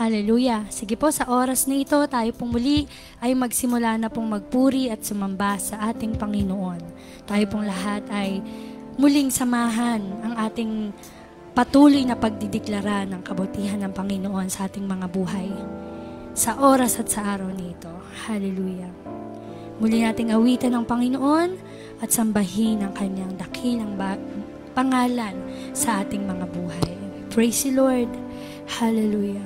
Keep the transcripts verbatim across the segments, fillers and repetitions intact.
Hallelujah. Sige po, sa oras na ito, tayo pong muli ay magsimula na pong magpuri at sumamba sa ating Panginoon. Tayo pong lahat ay muling samahan ang ating patuloy na pagdideklara ng kabutihan ng Panginoon sa ating mga buhay. Sa oras at sa araw nito. Hallelujah. Muli nating awitan ng Panginoon at sambahin ang kanyang dakilang pangalan sa ating mga buhay. Praise the Lord. Hallelujah.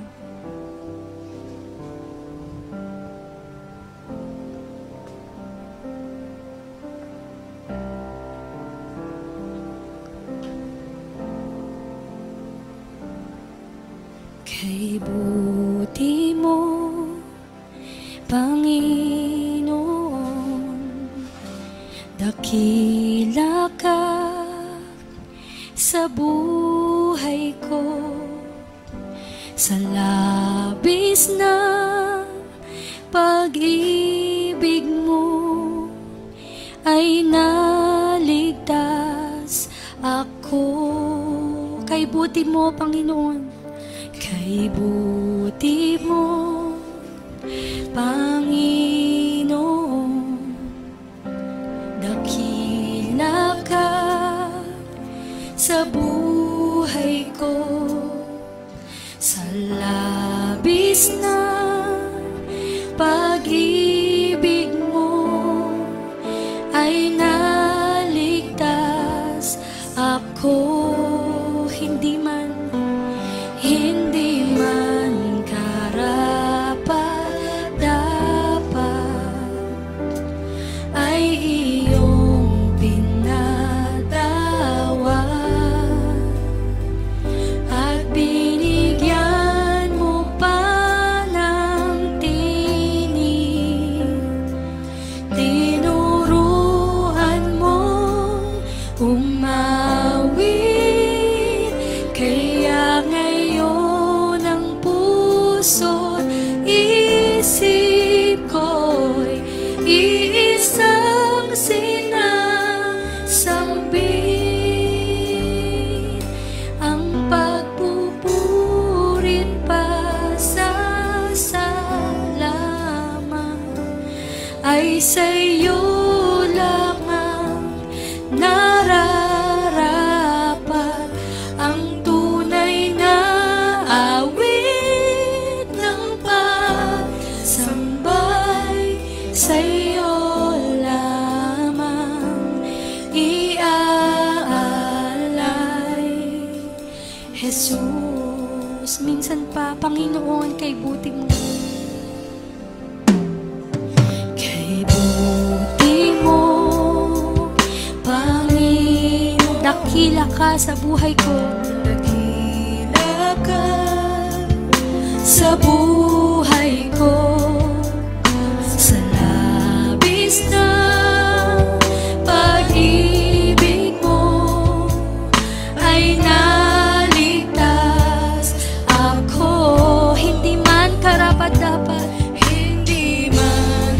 Kay buti mo, Panginoon, dakila ka sa buhay ko, sa labis na pag-ibig mo ay naligtas ako. Kay buti mo, Panginoon, kay buti mo, Panginoon, dakila ka sa buhay ko, sa labis na pag-ibig mo ay naligtas ako. Hindi man Hindi man karapat-dapat ay iyong pinatawad at binigyan mo pa ng tinig. Tinuruan mo umawit, kaya ngayon ang puso't isip ko'y iisang sinasambit. Ang pagpupurit pasasalamat ay sa'yo lamang nararapat. Ang tunay na awit ng pagsambay sa'yo lamang iaalay. Jesus, minsan pa, Panginoon, kay buti mo, kay buti mo, Panginoon, dakila ka sa buhay ko, dakila ka sa buhay ko, sa labis na pag-ibig mo ay naligtas ako. Hindi man karapat-dapat, hindi man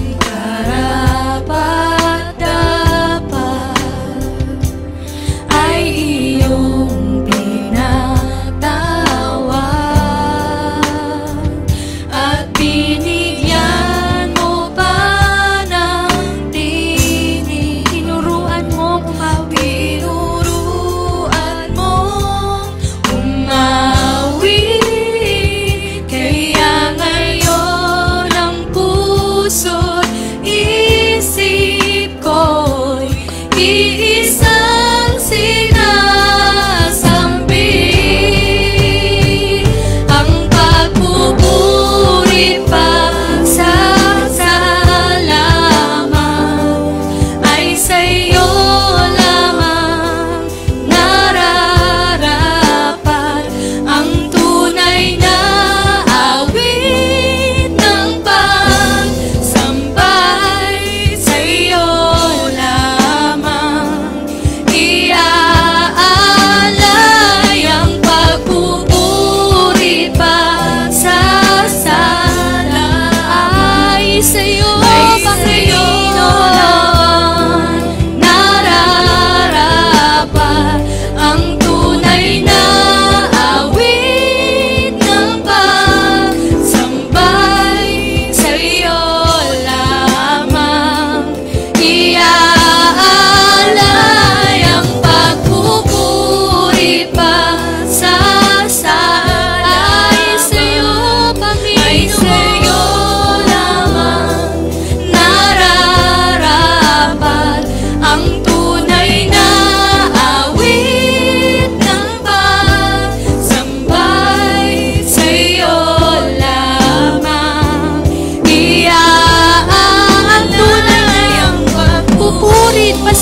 karapat-dapat ay iyong pinatawad at binigyan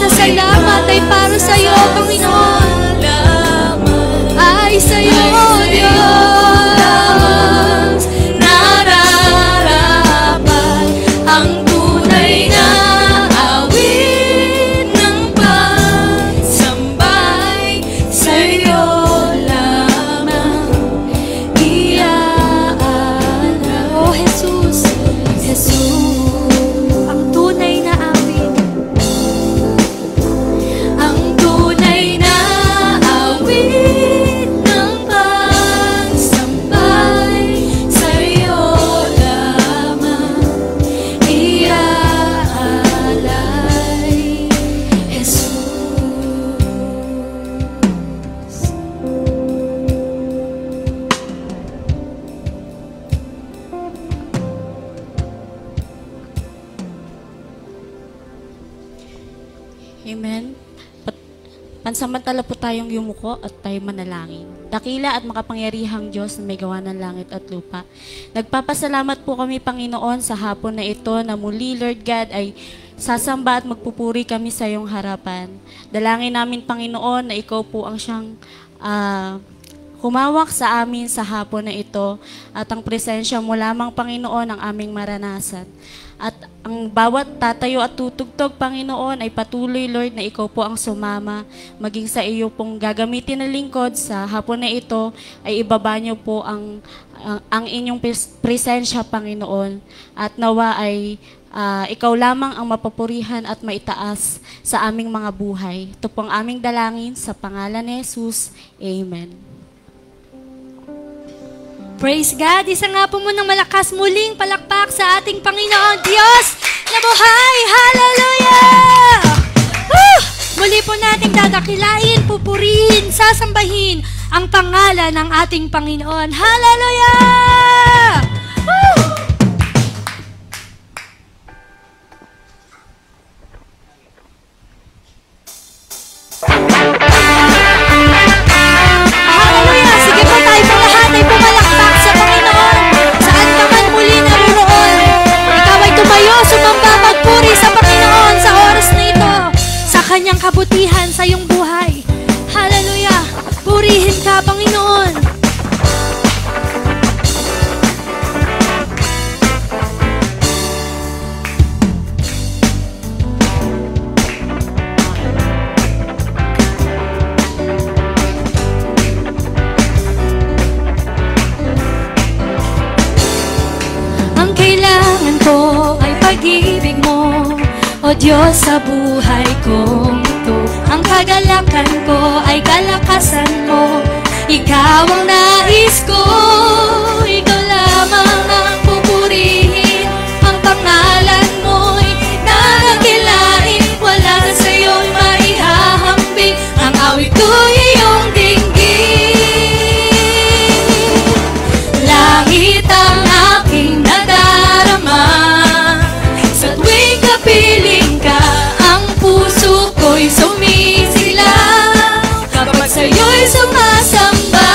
pasasalamat ay para sa iyo, Panginoon. Ay sa iyo, Diyos, nararapat ang tunay na awit ng pagsambay. Sa iyo lamang iaalay. Oh Jesus, Jesus, ang tunay na awit, ang tunay na awit ng pagsambay. Sa iyo lamang iaalay, Jesus. Amen. Pat- Pansamantala po tayong yumuko at tayo manalangin. Dakila at makapangyarihang Diyos na may gawa ng langit at lupa. Nagpapasalamat po kami, Panginoon, sa hapon na ito na muli, Lord God, ay sasamba at magpupuri kami sa iyong harapan. Dalangin namin, Panginoon, na ikaw po ang siyang ah, humawak sa amin sa hapon na ito at ang presensya mo lamang, Panginoon, ang aming maranasan. At ang bawat tatayo at tutugtog, Panginoon, ay patuloy, Lord, na ikaw po ang sumama. Maging sa iyo pong gagamitin na lingkod sa hapon na ito, ay ibaba niyo po ang, ang, ang inyong pres- presensya, Panginoon. At nawa ay ah, ikaw lamang ang mapapurihan at maitaas sa aming mga buhay. Ito po ang aming dalangin sa pangalan ni Jesus. Amen. Praise God! Isa nga po munang malakas muling palakpak sa ating Panginoon Diyos na buhay! Hallelujah! Woo! Muli po nating dadakilain, pupurihin, sasambahin ang pangalan ng ating Panginoon. Hallelujah! Woo! Hallelujah! Sige po, tayo po lahat ay pumalakpak sa Panginoon. Saan ka man muli naroon, ikaw ay tumayo, sumamba, magpuri sa Panginoon sa oras na ito, sa kanyang kabutihan sa iyong buhay. Hallelujah! Purihin ka, Panginoon. Ang kailangan ko ay pag-ibig mo, O Diyos, sa buhay kong ito. Ang kagalakan ko ay kalakasan mo. Ikaw ang nais ko, ikaw lamang ang pupurihin. Ang pangalan mo'y nagakilain, wala na sa'yo'y maihahambing. Ang awit ko'y iyong dinggin. Langit ang aking nadarama, sa tuwing kapiling ka, ang puso ko'y sumisilaw kapag sa'yo'y sumasamba.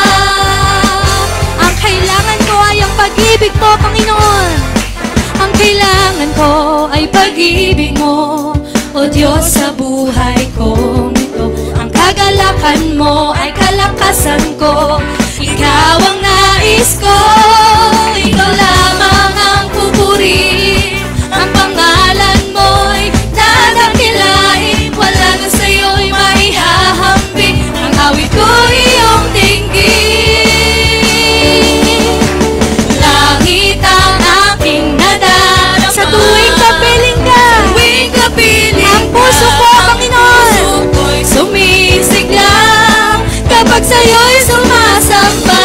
Ang kailangan ko ay ang pag-ibig mo, Panginoon. Ang kailangan ko ay pag-ibig mo, O Diyos, sa buhay kong ito. Ang kagalakan mo ay kalakasan ko. Ikaw ang nais ko, ikaw lamang ang pupurihin. Ang pangalan mo'y dadakilain, wala na sa'yo'y maihahambing. Ang awit ko'y iyong dinggin. Langit ang aking nadarama, sa tuwing kapiling ka, sa tuwing kapiling ang puso ko, Panginoon, puso ko'y sumisigla kapag sa'yo'y sumasamba.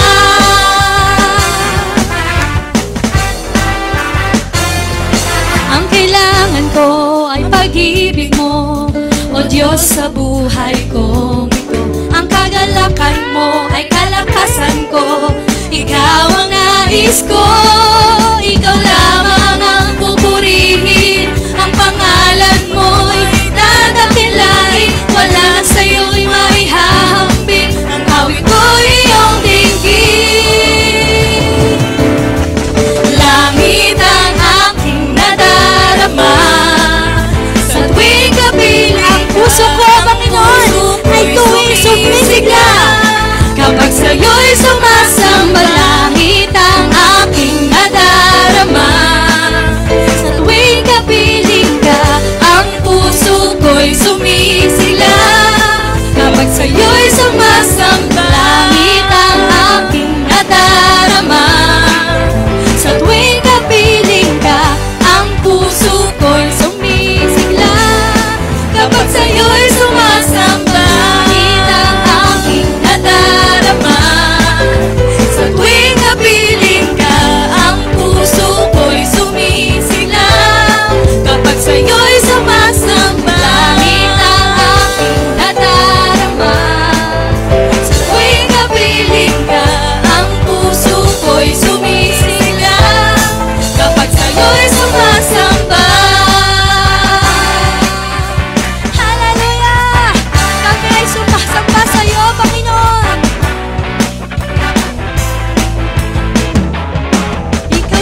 Ang kailangan ko ay pag-ibig mo, O Diyos, sa buhay kong ito. Ang kagalakan mo ay kalakasan ko. Ikaw ang nais ko, ikaw lamang ang pupurihin. Ang pangalan mo'y dadakilain, wala na sa'yo'y maihahambing. Ang awit ko'y iyong dinggin. Langit ang aking nadarama, sa tuwing kapiling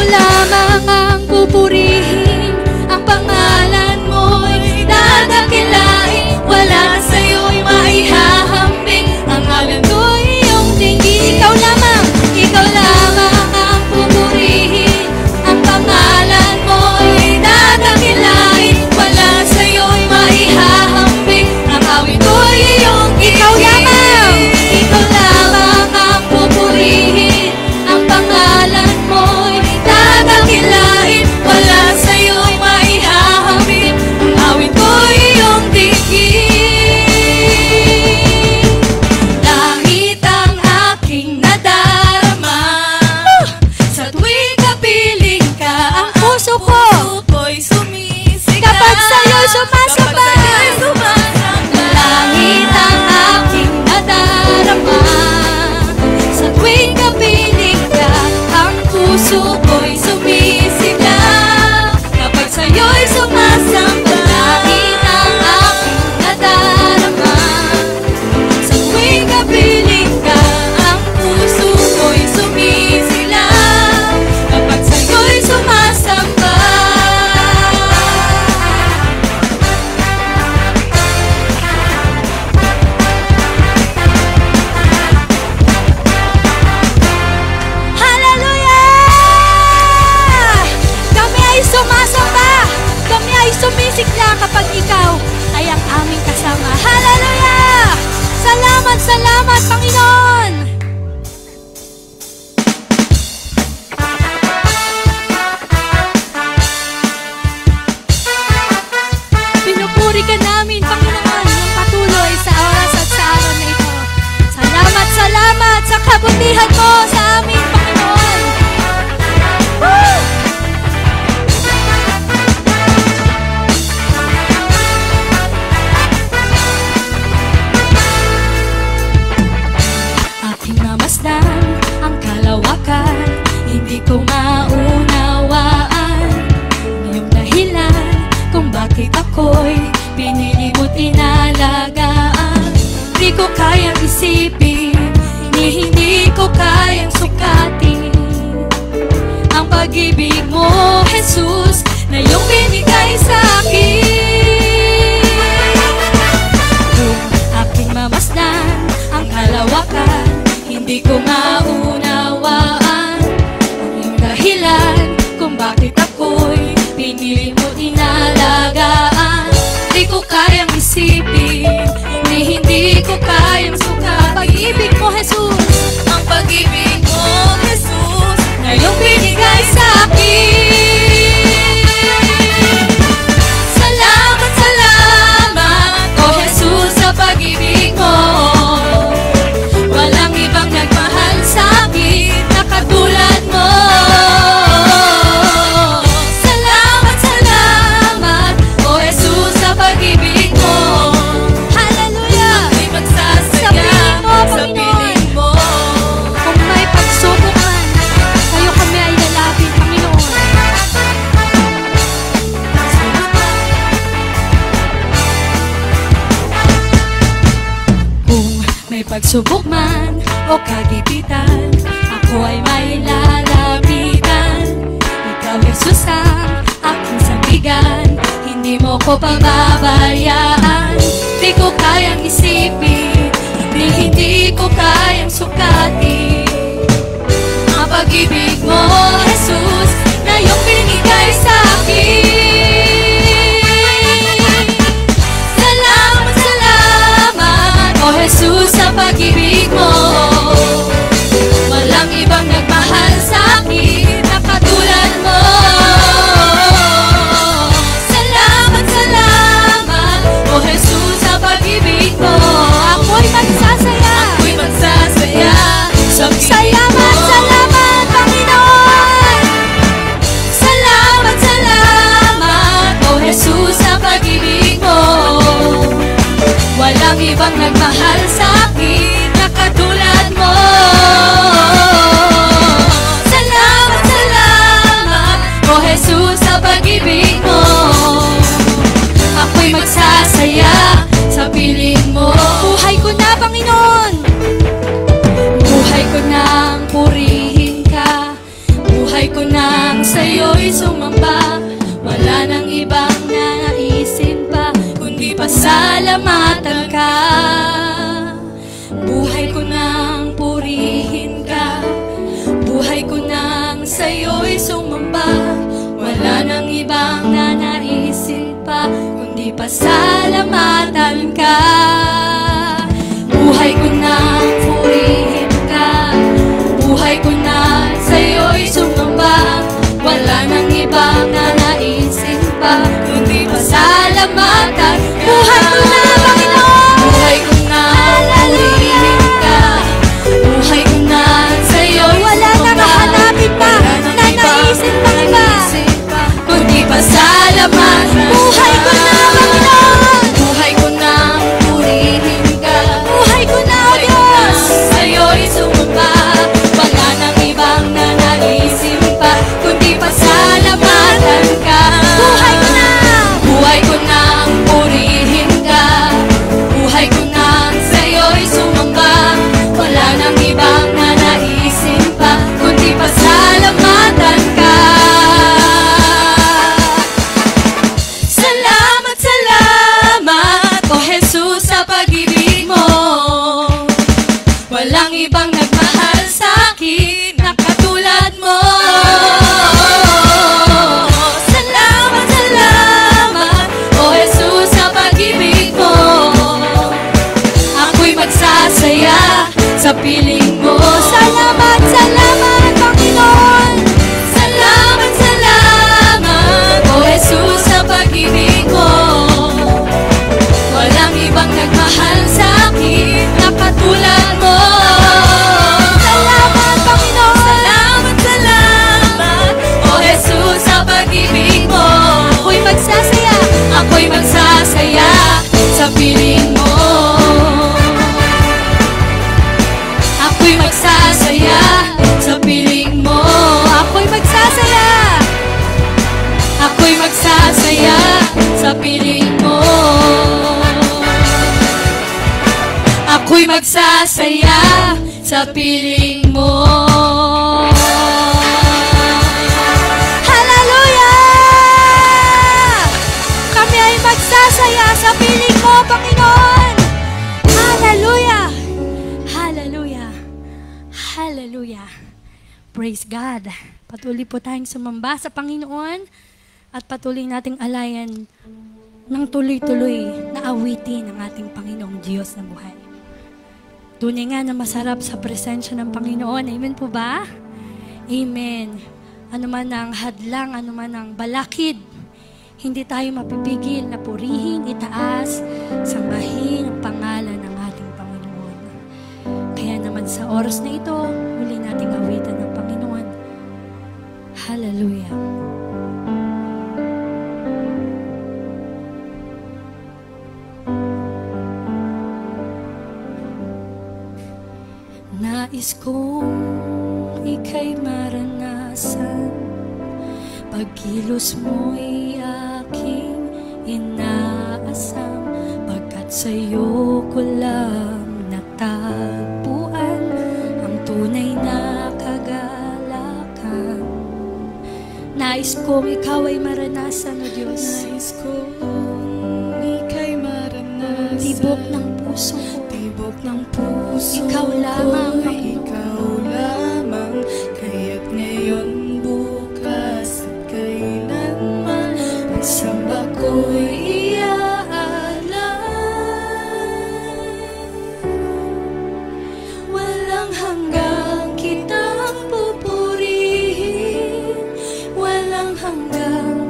lamang ang pupurihin, ang pangalan mo'y dadakilain. Wala sa'yo'y maihahambing, ang ngalan ko'y iyong tingin. Ikaw lamang, ikaw lamang ang pupurihin, ang pangalan mo'y dadakilain. Wala sa'yo'y maihahambing, ang awit ko'y iyong tingin. Ikaw lamang, ikaw lamang ang pupurihin, ang pangalan mo'y dadakilain. Wala sa'yo'y maihahambing, ang awit ko'y iyong tingin. Langit ang aking nadarama, sa tuwing kapiling ka, ang puso ko ko'y sumisigaw. Kapag sa'yo'y sumasamba, langit ang aking nadarama, sa tuwing kapiling ka, ang puso ko'y sumisigaw. Kapag sa'yo'y sumasamba, langit ang aking nadarama, sa tuwing kapiling ka, ang puso ko'y sumisilaw. Kapag sa'yo'y sumasamba. Hallelujah! Kami ay sumasamba, kami ay sumisigla kapag ikaw ay ang aming kasama. Hallelujah! Salamat, salamat, Panginoon! Pinupuri ka namin, Panginoon, ng patuloy sa oras at sa araw na ito. Salamat, salamat sa kabutihan mo sa amin, Panginoon. Woo! Aking namasdan ang kalawakan, hindi ko maunawaan iyong dahilan kung bakit ako'y pinili mo't inalagaan. Di ko kayang isipin, ni hindi ko kayang sukatin ang pag-ibig mo, Jesus, na iyong binigay sa akin. Kung aking mamasdan ang kalawakan, hindi ko maunawaan ang iyong dahilan kung bakit ako'y pinili mo inalagaan. Di ko kayang isipin, ni hindi ko kayang sukat pag-ibig mo, Jesus, ang pag-ibig mo, Jesus, na iyong binigay sa akin. Salamat, salamat, oh Jesus, sa pag-ibig mo. Walang ibang nagmahal sa akin na katulad mo. Salamat, salamat, oh Jesus, sa pag-ibig mo. Hallelujah! Ako'y magsasaya sa piling mo. Kung may pagsubok man, sa'yo kami ay lalapit, Panginoon. Kung may pagsubok man o kagipitan, ako ay may lalapitan. Ikaw, Jesus, ang aking sandigan, hindi mo ko pababayaan. Di ko kayang isipin, hindi, hindi ko kayang sukatin ang pag-ibig mo, Jesus, na iyong binigay sa akin. Salamat, salamat, oh Jesus, sa pag-ibig mo. Walang ibang nagmahal sa akin na katulad mo. Salamat, salamat, oh Jesus, sa pag-ibig mo. Ako'y magsasaya, ako'y magsasaya sa piling mo. Salamat, salamat, Panginoon. Salamat, salamat, oh Jesus, sa pag-ibig mo. Walang ibang nagmahal sa akin na katulad mo. Salamat, salamat, oh Jesus, sa pag-ibig mo. Ako'y magsasaya sa piling mo. Buhay ko na, Panginoon. Buhay ko nang purihin ka. Buhay Buhay ko nang sa'yo'y sumamba, wala nang ibang nanaisin pa, kundi pasalamatan ka. Buhay ko nang purihin ka, buhay ko nang sa'yo'y sumamba, wala nang ibang nanaisin pa, kundi pasalamatan ka. Buhay ko nang purihin ka, buhay ko nang sa'yo'y sumamba, wala nang ibang nanaisin pa, kundi pasalamatan ka. Buhay ko na, Panginoon! Buhay ko na, purihin ka, buhay ko na sa'yo'y Wala sumamba, nang hahanapin pa, wala nang nanaisin ibang pang iba. nanaisin pa, kundi pasalamatan Buhay ko na, Panginoon! Buhay ko na, purihin ka, Buhay ko na, O buhay ko na Diyos! sa'yo'y sumamba, wala nang ibang nanaisin pa, kundi pasalamatan ka. Buhay ko na! Buhay ko na, purihin ka, buhay ko na sa'yo'y sumamba, wala nang ibang nanaisin pa, kundi pasalamatan ka. Salamat, salamat, O Jesus, sa pag-ibig mo. Walang ibang nagmahal sa'kin na katulad mo. Salamat, salamat, O Jesus, sa pag-ibig mo. Ako'y magsasaya sa piling mo. Salamat, salamat, Panginoon! Salamat, salamat, O Jesus, sa pag-ibig mo. Walang ibang nagmahal sa'kin na katulad mo. Salamat, Panginoon! Salamat, salamat, O Jesus, sa pag-ibig mo. Ako'y magsasaya! Ako'y magsasaya sa piling mo. Ako'y magsasaya sa piling mo. Ako'y magsasaya! Ako'y magsasaya sa piling mo. Ako'y magsasaya sa piling mo. Hallelujah! Kami ay magsasaya sa piling mo, Panginoon! Hallelujah! Hallelujah! Hallelujah! Praise God! Patuloy po tayong sumamba sa Panginoon at patuloy nating alayan ng tuloy-tuloy na awitin ng ating Panginoong Diyos na buhay. Tunay nga na masarap sa presensya ng Panginoon. Amen po ba? Amen. Ano man ang hadlang, ano man ang balakid, hindi tayo mapipigil na purihin, itaas, sambahin ang pangalan ng ating Panginoon. Kaya naman sa oras na ito, muli nating awitan ng Panginoon. Hallelujah. Nais kong ika'y maranasan, pagkilos mo'y aking inaasam, pagkat sa'yo ko lang natagpuan ang tunay na kagalakan. Nais kong ikaw ay maranasan, O Diyos. Nais kong ika'y maranasan, Tibok ng puso ko, tibok ng puso Ikaw lamang, ko, Panginoon. ikaw lamang, kaya't ngayon, bukas at kailanman, ang samba ko'y iaalay. Walang hanggang kitang pupurihin, walang hanggang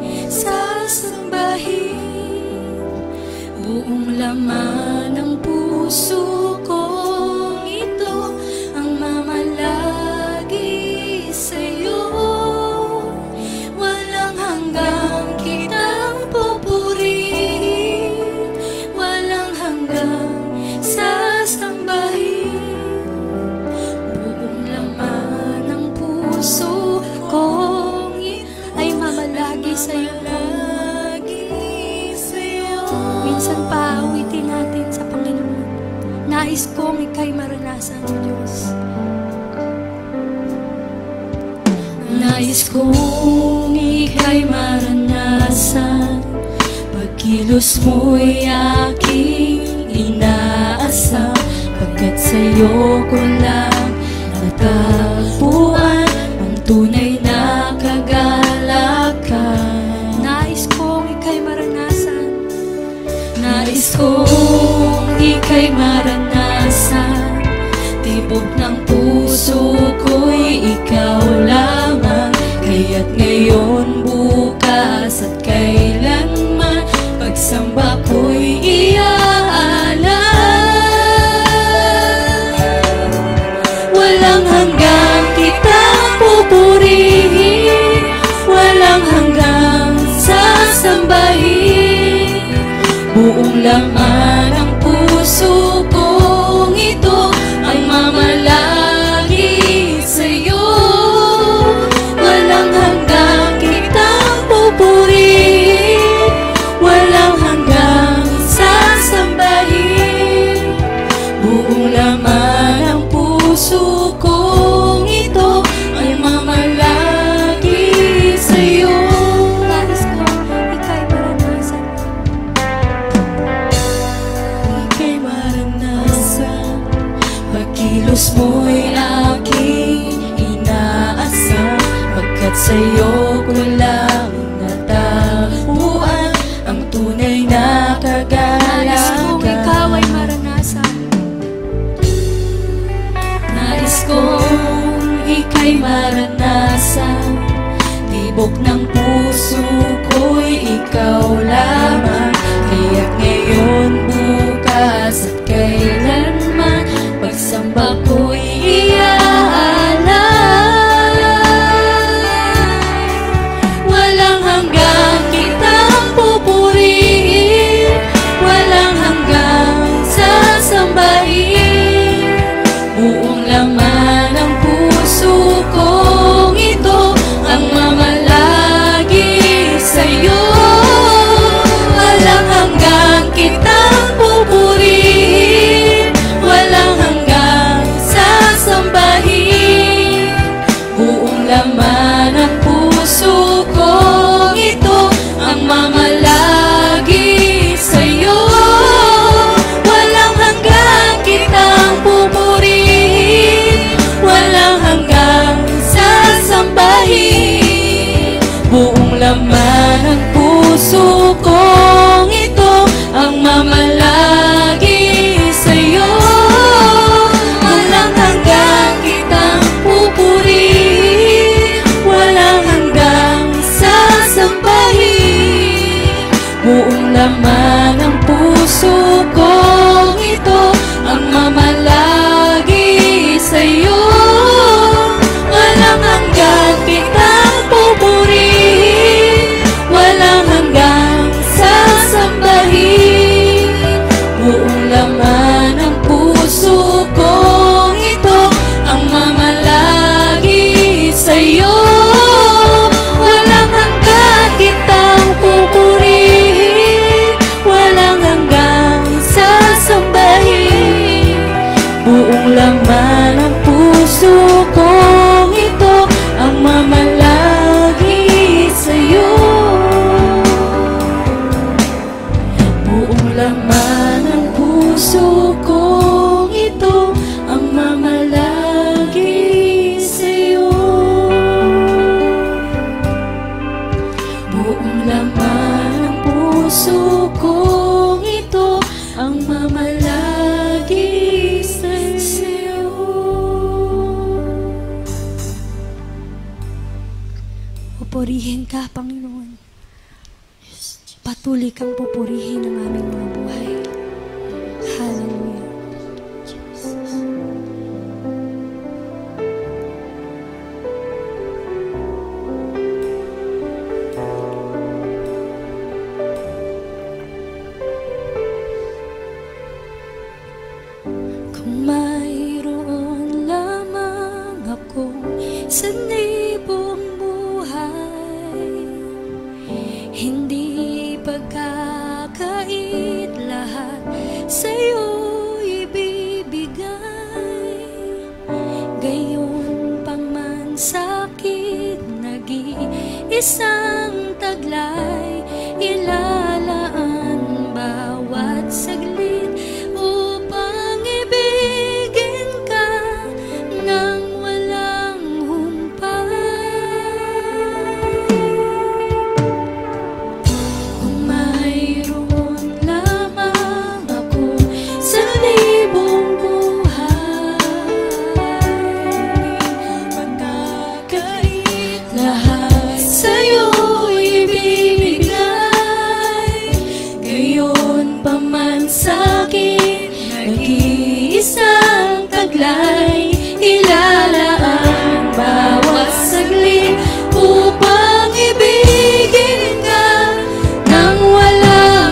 sasambahin, buong laman ng puso kong ito ang mamalagi sa'yo. Walang hanggang kitang pupurihin, walang hanggang sasambahin, buong laman ng puso kong ito ay mamalagi sa'yo. Minsan pa awitin natin sa Panginoon. Nais kong ika'y maranasan, O Diyos. Nais kong ika'y maranasan, pagkilos mo'y aking inaasam, pagkat sa'yo ko lang natagpuan ang tunay na kagalakan. Nais kong ika'y maranasan, Nais kong ika'y maranasan, tibok ng puso ko'y ikaw lamang, kaya't ngayon, bukas at kailanman, pagsamba ko'y iaalay. Walang hanggang kitang pupurihin, walang hanggang sasambahin, buong laman ng puso kong ito ang mamalagi sa'yo. Walang hanggang kitang pupurihin, walang hanggang sasambahin, buong laman ng puso kong ito ay mamalagi sa'yo. nais kong ika'y maranasan, Ika'y maranasan, pagkilos mo'y aking inaasam, pagkat sa'yo ko lang natagpuan ang tunay na nais kong ikaw ay kagalakan. maranasan, Nais kong ika'y maranasan, tibok ng puso ko'y ikaw lamang, kaya't ngayon, bukas at kailanman, pagsamba ko'y iaalay. Walang hanggang kitang pupurihin, walang hanggang sasambahin, buong laman ng puso kong ito ang mamalagi sa'yo. Walang hanggang kitang pupurihin, walang hanggang sasambahin, buong laman ng puso kong ito ang mamalagi sa'yo. Walang hanggang kitang pupurihin, walang hanggang sasambahin, buong laman ng puso kong ito ang mamalagi sa'yo. Walang hanggang kitang pupurihin, walang hanggang sasambahin, buong laman ng puso kong ito ang mamalagi sa'yo. Walang hanggang kitang pupurihin, walang hanggang sasambahin, buong laman ng puso kong ito ang mamalagi sa'yo. Walang hanggang kitang pupurihin, walang hanggang sasambahin, buong laman ng puso kong ito ang mamalagi sa'yo. Buong laman ng puso kong ito ang mamalagi sa'yo. Buong laman ng puso kong ito ang mamalagi sa'yo. pupurihin ka, Panginoon. Patuloy kang pupurihin ang aming mga buhay. Hallelujah. Kung mayroon lamang akong sanibong buhay, hindi pagkakait nag-iisang taglay, ilalaan bawat saglit upang ibigin ka ng walang humpay. Kung mayroon lamang ako sa libong buhay, magkakait lahat sa'yo'y ibibigay. Gayon pa man sa'kin, nag-iisang taglay, ilalaan bawat saglit upang ibigin ka ng walang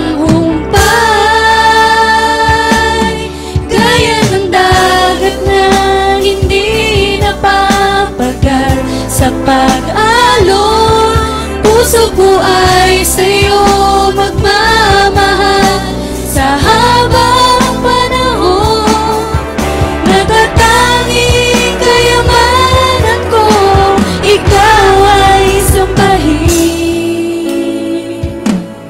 humpay. Gaya ng dagat na hindi napapagal sa pag-alon, puso ko ay sa'yo magmamahal sa habang panahon. Natatanging kayamanan ko, ikaw ay sambahin.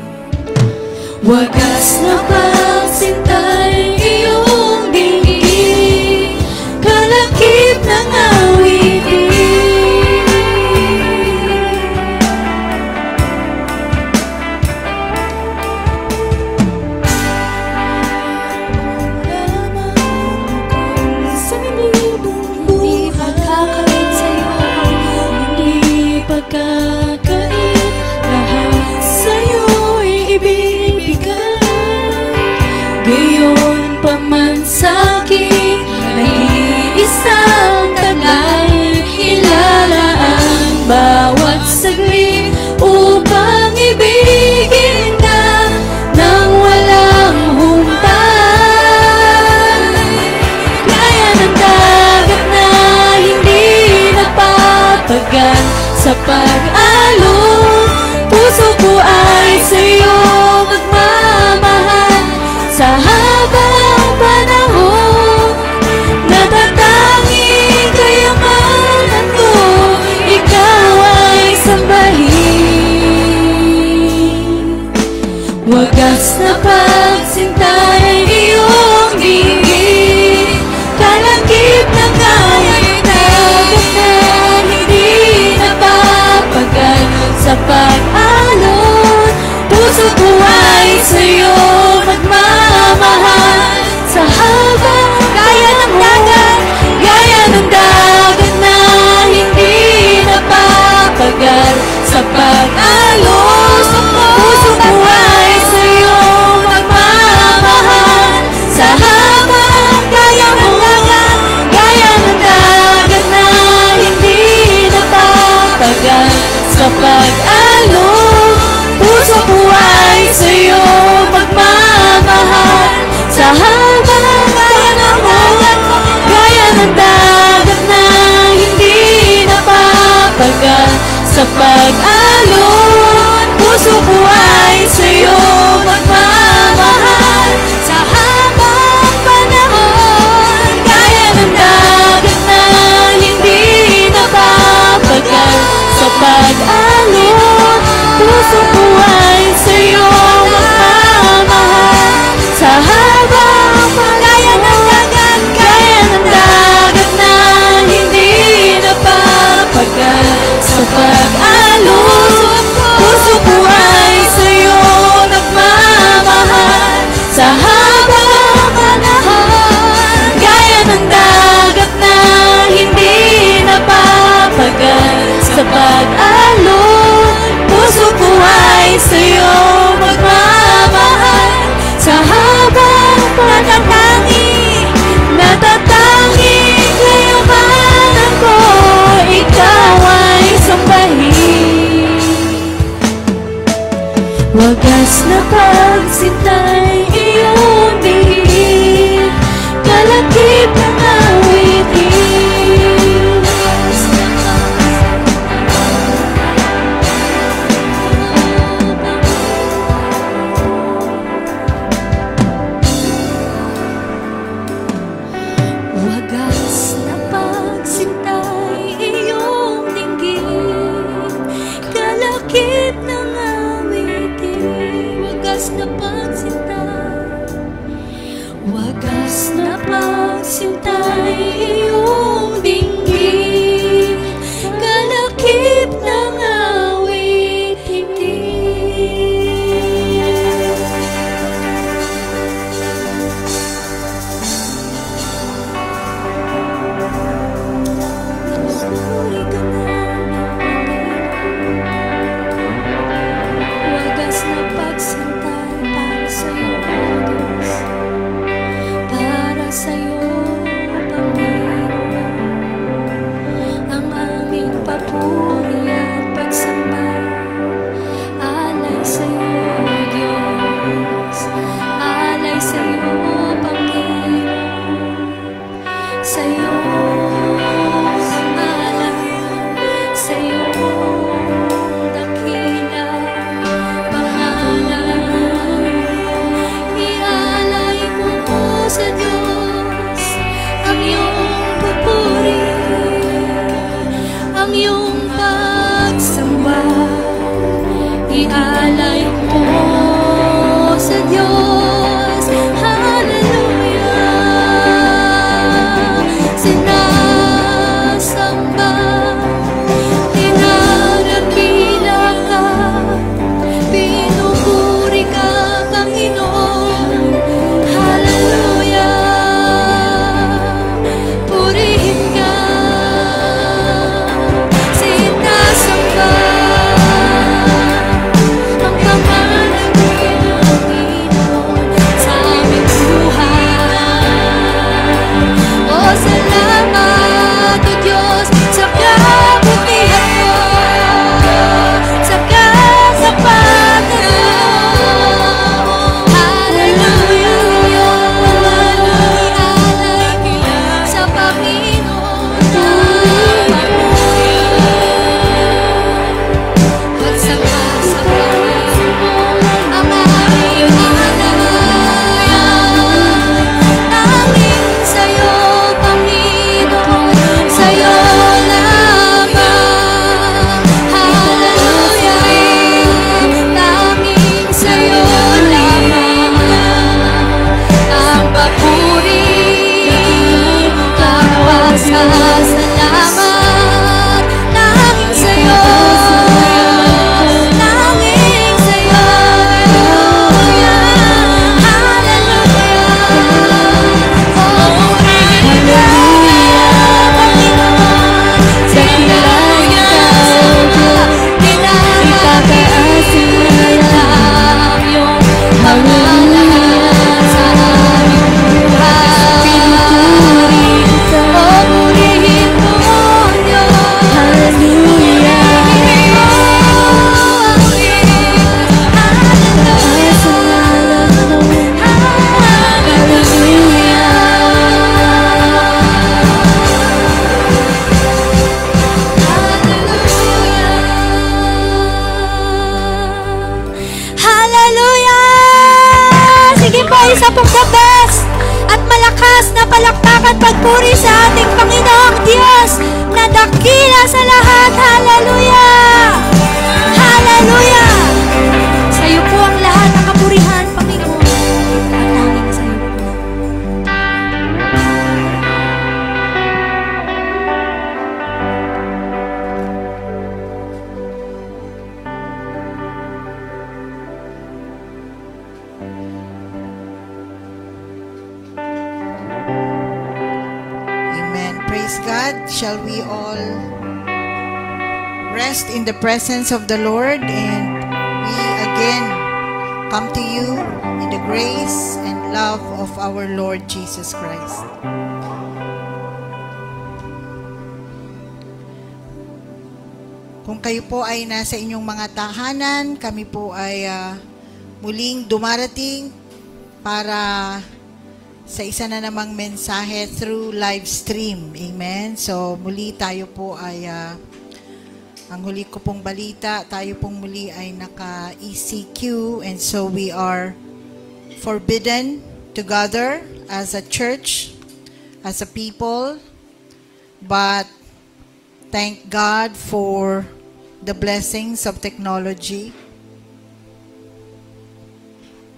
Wagas na pagsintay iyong dinggin, kalakip ng awitin. Sa libong buhay, pagkakait sa'yo, hindi pagkakait, lahat sa'yo'y ibibigay. Gayon pa man sa'kin, nag-iisang taglay, ilalaan bawat saglit upang ibigin ka ng walang humpay. Gaya ng dagat na hindi napapagal sa pag-alon, puso ko ay sa'yo magmamahal sa habang panahon. Natatanging kayamanan ko, ikaw ay sambahin. Wagas na pagsintay iyong dinggin, kalakip ng awitin. Dagat na hindi napapagal sa pag-alon, puso ko ay sa'yo magmamahal sa habang gaya ng dagat, gaya ng dagat na hindi napapagal sa pag-alon. Puso ko ay sa'yo magmamahal sa habang gaya ng dagat, gaya ng dagat na hindi napapagal sa pag-alon. Puso ko ay sa'yo magmamahal sa habang gaya ng dagat, gaya ng dagat na hindi napapagal sa pag-alon. Puso ko ay sa'yo magmamahal sa habang panahon. Gaya ng dagat na hindi napapagal sa pag-alon. Puso ko ay sa'yo magmamahal sa habang gaya ng dagat, gaya ng dagat na hindi napapagal sa pag-alon. Puso ko ay sa'yo nagmamahal sa habang panahon. Gaya ng dagat na hindi napapagal sa pag-alon. Puso ko ay sa'yo magmamahal sa habang panahon. Natatanging kayamanan ko, ikaw ay sambahin. Wagas na pagsintay iyong dinggin, kalakip ng awitin. Wagas na pagsintay iyong dinggin, kalakip na pagsinta, wagas na pagsinta'y iyong dinggin, kalakip ng awit hindi. Suri ka na wagas na pagsinta'y para sa'yo, Diyos, para sa'yo, Panginoon, ang aming papuri at pagsamba, alay sa'yo, Diyos, alay sa'yo, Panginoon, sa'yo, alay, sa'yo, dakila, pangalan, ialay mo sa Diyos ang iyong papuri, ang iyong pagsamba, ialay mo sa Diyos. Hallelujah! Sinasamba, dinarapila ka, pinupuri ka, Panginoon. Hallelujah! Purihin ka, sinasamba ang pangalan ng Panginoon sa aming buhay. O salamat, O Diyos, sa kabutihan mo, sa kasapatan mo. Hallelujah! Hallelujah! Sa Panginoon na pagsamba sa Panginoon ang aming tanging sa'yo, Panginoon, sa'yo lamang. Hallelujah! Tanging sa'yo lamang ang papuri, ang pasasalamat. Tanging sa'yo, tanging sa'yo. Hallelujah! O purihin ka, Panginoon, sa dinarapin ang iyong pangalan sa aming buhay. O purihin mo, Diyos. Hallelujah! Hallelujah! Sige po, isa pong the best at malakas na palakpakan pagpuri sa ating Panginoong Diyos na dakila sa lahat. Hallelujah! Hallelujah! Sa iyo po ang lahat ng kapurihan, Panginoon. Ang tanging sa iyo po. Amen. Praise God. Shall we all rest in the presence of the Lord, and we again come to you in the grace and love of our Lord Jesus Christ. Kung kayo po ay nasa inyong mga tahanan, kami po ay uh, muling dumarating para sa isa na namang mensahe through live stream. Amen. So muli tayo po ay uh, ang huli ko pong balita, tayo pong muli ay naka-E C Q, and so we are forbidden to gather as a church, as a people, but thank God for the blessings of technology.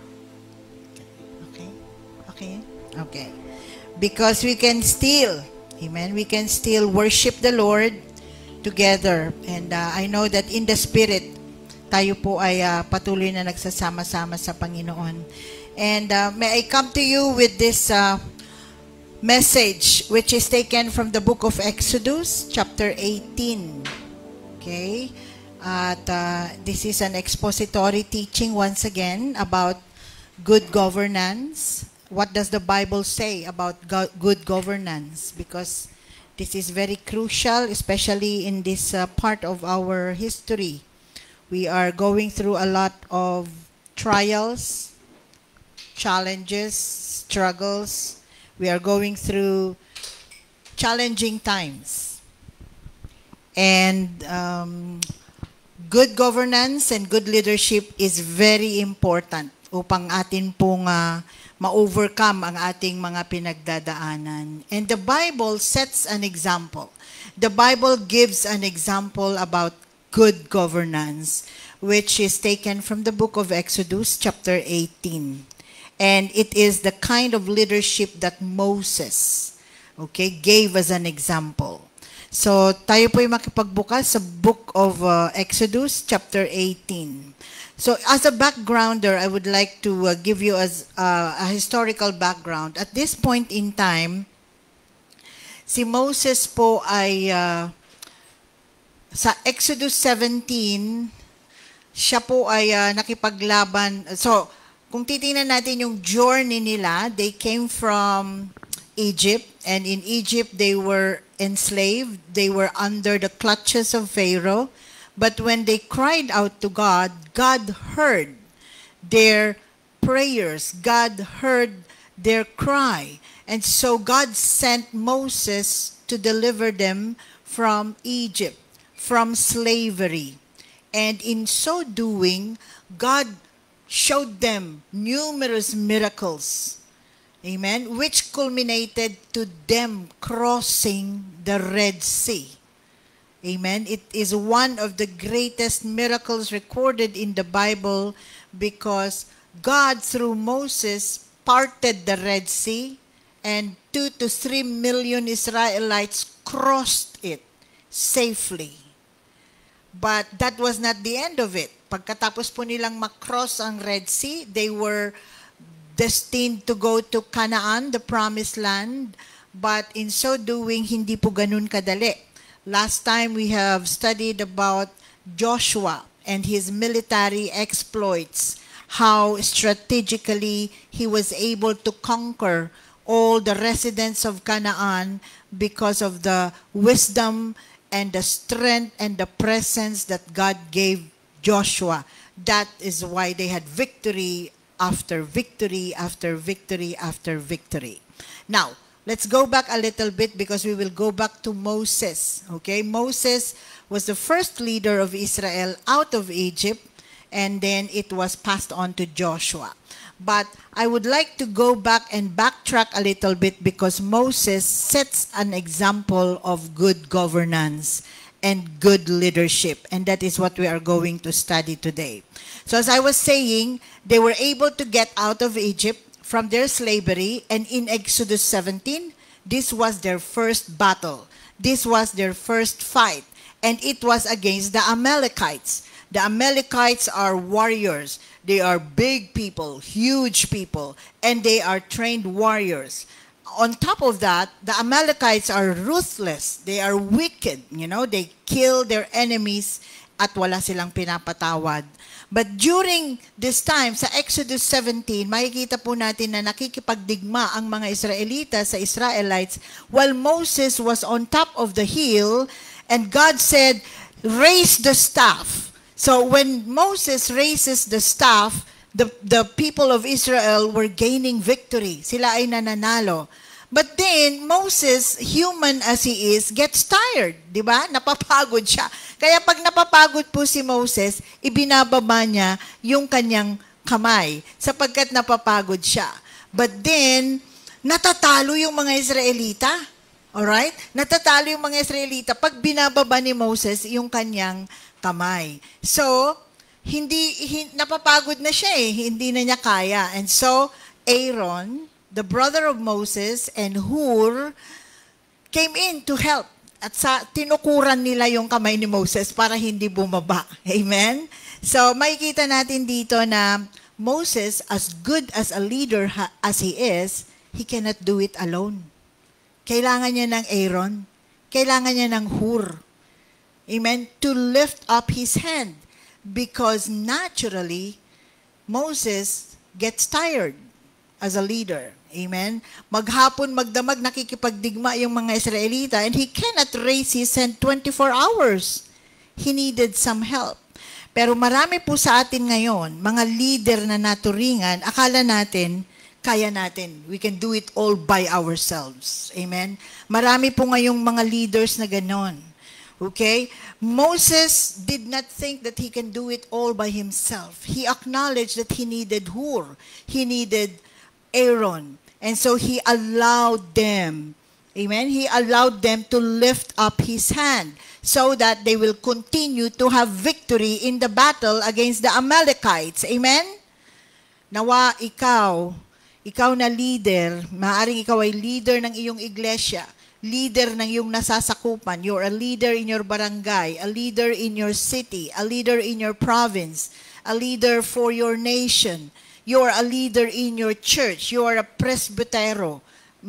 because we can still, amen, we can still worship the Lord together. And uh, I know that in the Spirit, tayo po ay uh, patuloy na nagsasama-sama sa Panginoon. And uh, may I come to you with this uh, message, which is taken from the book of Exodus, chapter eighteen. Okay? At uh, this is an expository teaching once again about good governance. What does the Bible say about go good governance? Because this is very crucial, especially in this uh, part of our history. We are going through a lot of trials, challenges, struggles. We are going through challenging times. And um, good governance and good leadership is very important upang atin pong uh, ma-overcome ang ating mga pinagdadaanan. And the Bible sets an example. The Bible gives an example about good governance, which is taken from the book of Exodus, chapter eighteen. And it is the kind of leadership that Moses, okay, gave as an example. So, tayo po ay makipagbukas sa book of uh, Exodus, chapter eighteen. So, as a backgrounder, I would like to uh, give you as uh, a historical background. At this point in time, si Moses po ay uh, sa Exodus seventeen, siya po ay uh, nakipaglaban. So, kung titingnan natin yung journey nila, they came from Egypt, and in Egypt they were enslaved. They were under the clutches of Pharaoh. But when they cried out to God, God heard their prayers. God heard their cry. And so God sent Moses to deliver them from Egypt, from slavery. And in so doing, God showed them numerous miracles. Amen? Which culminated to them crossing the Red Sea. Amen? It is one of the greatest miracles recorded in the Bible because God, through Moses, parted the Red Sea and two to three million Israelites crossed it safely. But that was not the end of it. Pagkatapos po nilang makross ang Red Sea, they were destined to go to Canaan, the promised land. But in so doing, hindi po ganun kadali. Last time we have studied about Joshua and his military exploits, how strategically he was able to conquer all the residents of Canaan because of the wisdom and the strength and the presence that God gave Joshua. That is why they had victory after victory after victory after victory. Now, let's go back a little bit because we will go back to Moses. Okay, Moses was the first leader of Israel out of Egypt, and then it was passed on to Joshua. But I would like to go back and backtrack a little bit because Moses sets an example of good governance and good leadership, and that is what we are going to study today. So as I was saying, they were able to get out of Egypt from their slavery, and in Exodus seventeen, this was their first battle. This was their first fight, and it was against the Amalekites. The Amalekites are warriors. They are big people, huge people, and they are trained warriors. On top of that, the Amalekites are ruthless. They are wicked. You know, they kill their enemies at wala silang pinapatawad. But during this time, sa Exodus seventeen, makikita po natin na nakikipagdigma ang mga Israelita sa Israelites while Moses was on top of the hill, and God said, raise the staff. So when Moses raises the staff, the, the people of Israel were gaining victory. Sila ay nananalo. But then, Moses, human as he is, gets tired. Di ba? Napapagod siya. Kaya pag napapagod po si Moses, ibinababa niya yung kanyang kamay sapagkat napapagod siya. But then, natatalo yung mga Israelita. Alright? Natatalo yung mga Israelita pag binababa ni Moses yung kanyang kamay. So, hindi, hin, napapagod na siya eh. Hindi na niya kaya. And so, Aaron, the brother of Moses, and Hur came in to help. At sa tinukuran nila yung kamay ni Moses para hindi bumaba. Amen? So, makikita natin dito na Moses, as good as a leader ha- as he is, he cannot do it alone. Kailangan niya ng Aaron. Kailangan niya ng Hur. Amen? To lift up his hand. Because naturally, Moses gets tired as a leader. Amen? Maghapon, magdamag, nakikipagdigma yung mga Israelita, and he cannot raise his hand twenty-four hours. He needed some help. Pero marami po sa atin ngayon, mga leader na naturingan, akala natin, kaya natin. We can do it all by ourselves. Amen? Marami po ngayong mga leaders na ganon. Okay? Moses did not think that he can do it all by himself. He acknowledged that he needed Hur. He needed Aaron. And so he allowed them, amen, he allowed them to lift up his hand so that they will continue to have victory in the battle against the Amalekites. Amen? Nawa ikaw, ikaw na leader, maaaring ikaw ay leader ng iyong iglesia, leader ng iyong nasasakupan, you're a leader in your barangay, a leader in your city, a leader in your province, a leader for your nation. You are a leader in your church. You are a presbytero.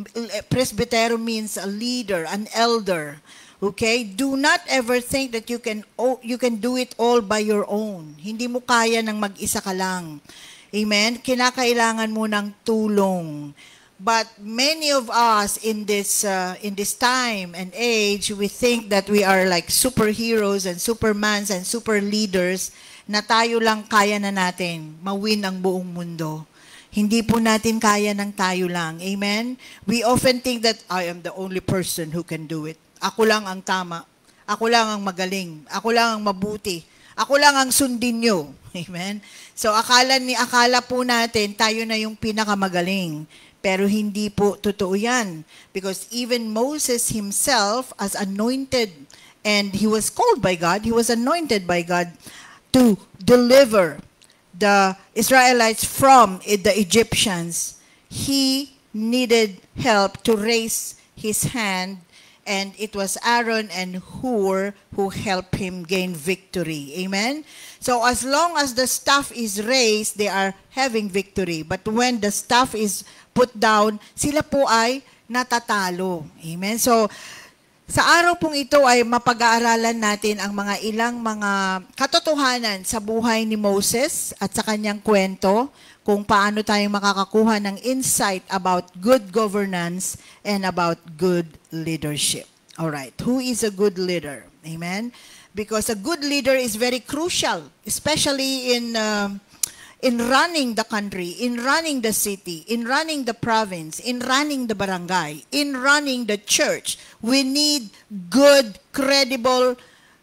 Presbytero means a leader, an elder. Okay? Do not ever think that you can oh, you can do it all by your own. Hindi mo kaya ng mag-isa ka lang. Amen? Kinakailangan mo ng tulong. But many of us in this uh, in this time and age, we think that we are like superheroes and supermans and super leaders, na tayo lang kaya na natin mawin ang buong mundo. Hindi po natin kaya ng tayo lang. Amen? We often think that I am the only person who can do it. Ako lang ang tama. Ako lang ang magaling. Ako lang ang mabuti. Ako lang ang sundin nyo. Amen? So akala, ni, akala po natin tayo na yung pinakamagaling. Pero hindi po totoo yan. Because even Moses himself, as anointed, and he was called by God, he was anointed by God, to deliver the Israelites from the Egyptians, he needed help to raise his hand, and it was Aaron and Hur who helped him gain victory. Amen? So as long as the staff is raised, they are having victory. But when the staff is put down, sila po ay natatalo. Amen? So, sa araw pong ito ay mapag-aaralan natin ang mga ilang mga katotohanan sa buhay ni Moses at sa kanyang kwento kung paano tayo makakakuha ng insight about good governance and about good leadership. All right, who is a good leader? Amen? Because a good leader is very crucial, especially in uh, in running the country, in running the city, in running the province, in running the barangay, in running the church. We need good, credible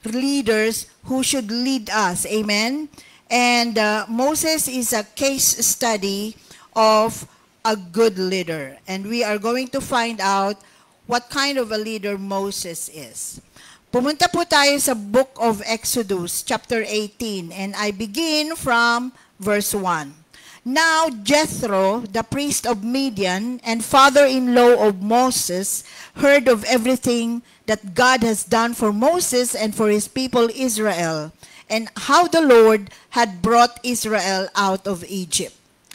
leaders who should lead us. Amen? And uh, Moses is a case study of a good leader. And we are going to find out what kind of a leader Moses is. Pumunta po tayo sa book of Exodus, chapter eighteen, and I begin from verse one. Now Jethro, the priest of Midian and father-in-law of Moses, heard of everything that God has done for Moses and for his people Israel, and how the Lord had brought Israel out of Egypt.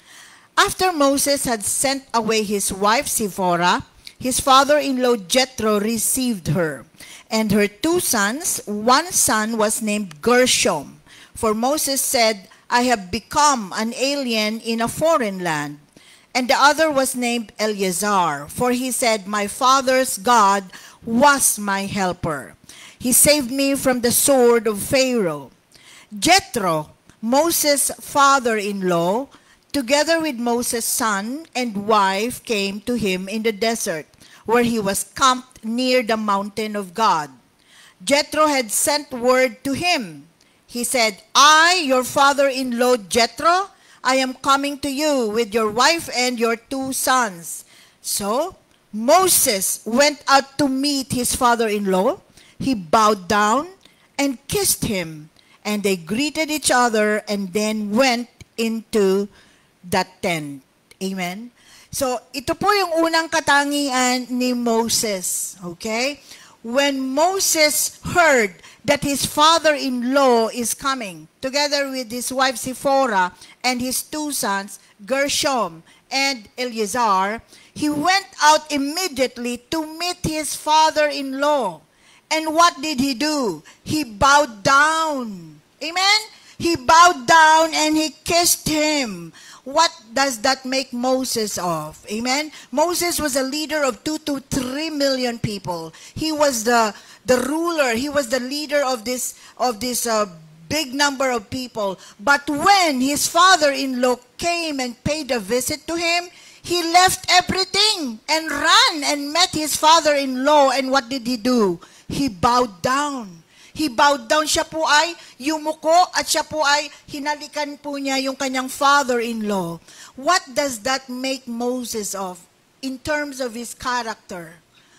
After Moses had sent away his wife Zipporah, his father-in-law Jethro received her, and her two sons. One son was named Gershom, for Moses said, I have become an alien in a foreign land. And the other was named Eleazar, for he said, my father's God was my helper. He saved me from the sword of Pharaoh. Jethro, Moses' father-in-law, together with Moses' son and wife, came to him in the desert, where he was camped near the mountain of God. Jethro had sent word to him. He said, I, your father-in-law Jethro, I am coming to you with your wife and your two sons. So Moses went out to meet his father-in-law. He bowed down and kissed him, and they greeted each other and then went into the tent. Amen? So, ito po yung unang katangian ni Moses. Okay? When Moses heard that his father-in-law is coming, together with his wife Zipporah and his two sons, Gershom and Eleazar, he went out immediately to meet his father-in-law. And what did he do? He bowed down. Amen? He bowed down and he kissed him. What does that make Moses of? Amen? Moses was a leader of two to three million people. He was the the ruler. He was the leader of this of this uh, big number of people. But when his father-in-law came and paid a visit to him, he left everything and ran and met his father-in-law. And what did he do? He bowed down. He bowed down. Siya po ay yumuko at siya po ay hinalikan po niya yung kanyang father-in-law. What does that make Moses of in terms of his character?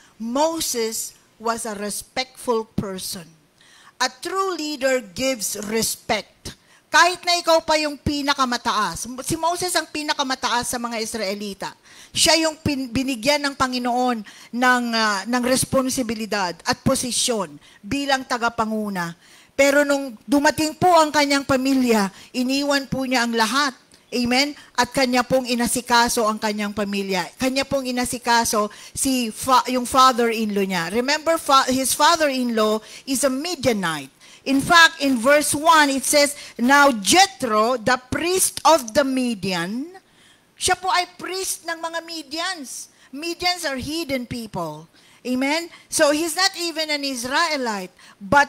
Moses was a respectful person. A true leader gives respect. Kahit na ikaw pa yung pinakamataas. Si Moses ang pinakamataas sa mga Israelita. Siya yung pin, binigyan ng Panginoon ng, uh, ng responsibilidad at posisyon bilang tagapanguna. Pero nung dumating po ang kanyang pamilya, iniwan po niya ang lahat. Amen? At kanya pong inasikaso ang kanyang pamilya. Kanya pong inasikaso si fa, yung father-in-law niya. Remember, fa, his father-in-law is a Midianite. In fact, in verse one, it says, Now Jethro, the priest of the Midian, siya po ay priest ng mga Midians. Midians are hidden people. Amen? So he's not even an Israelite. But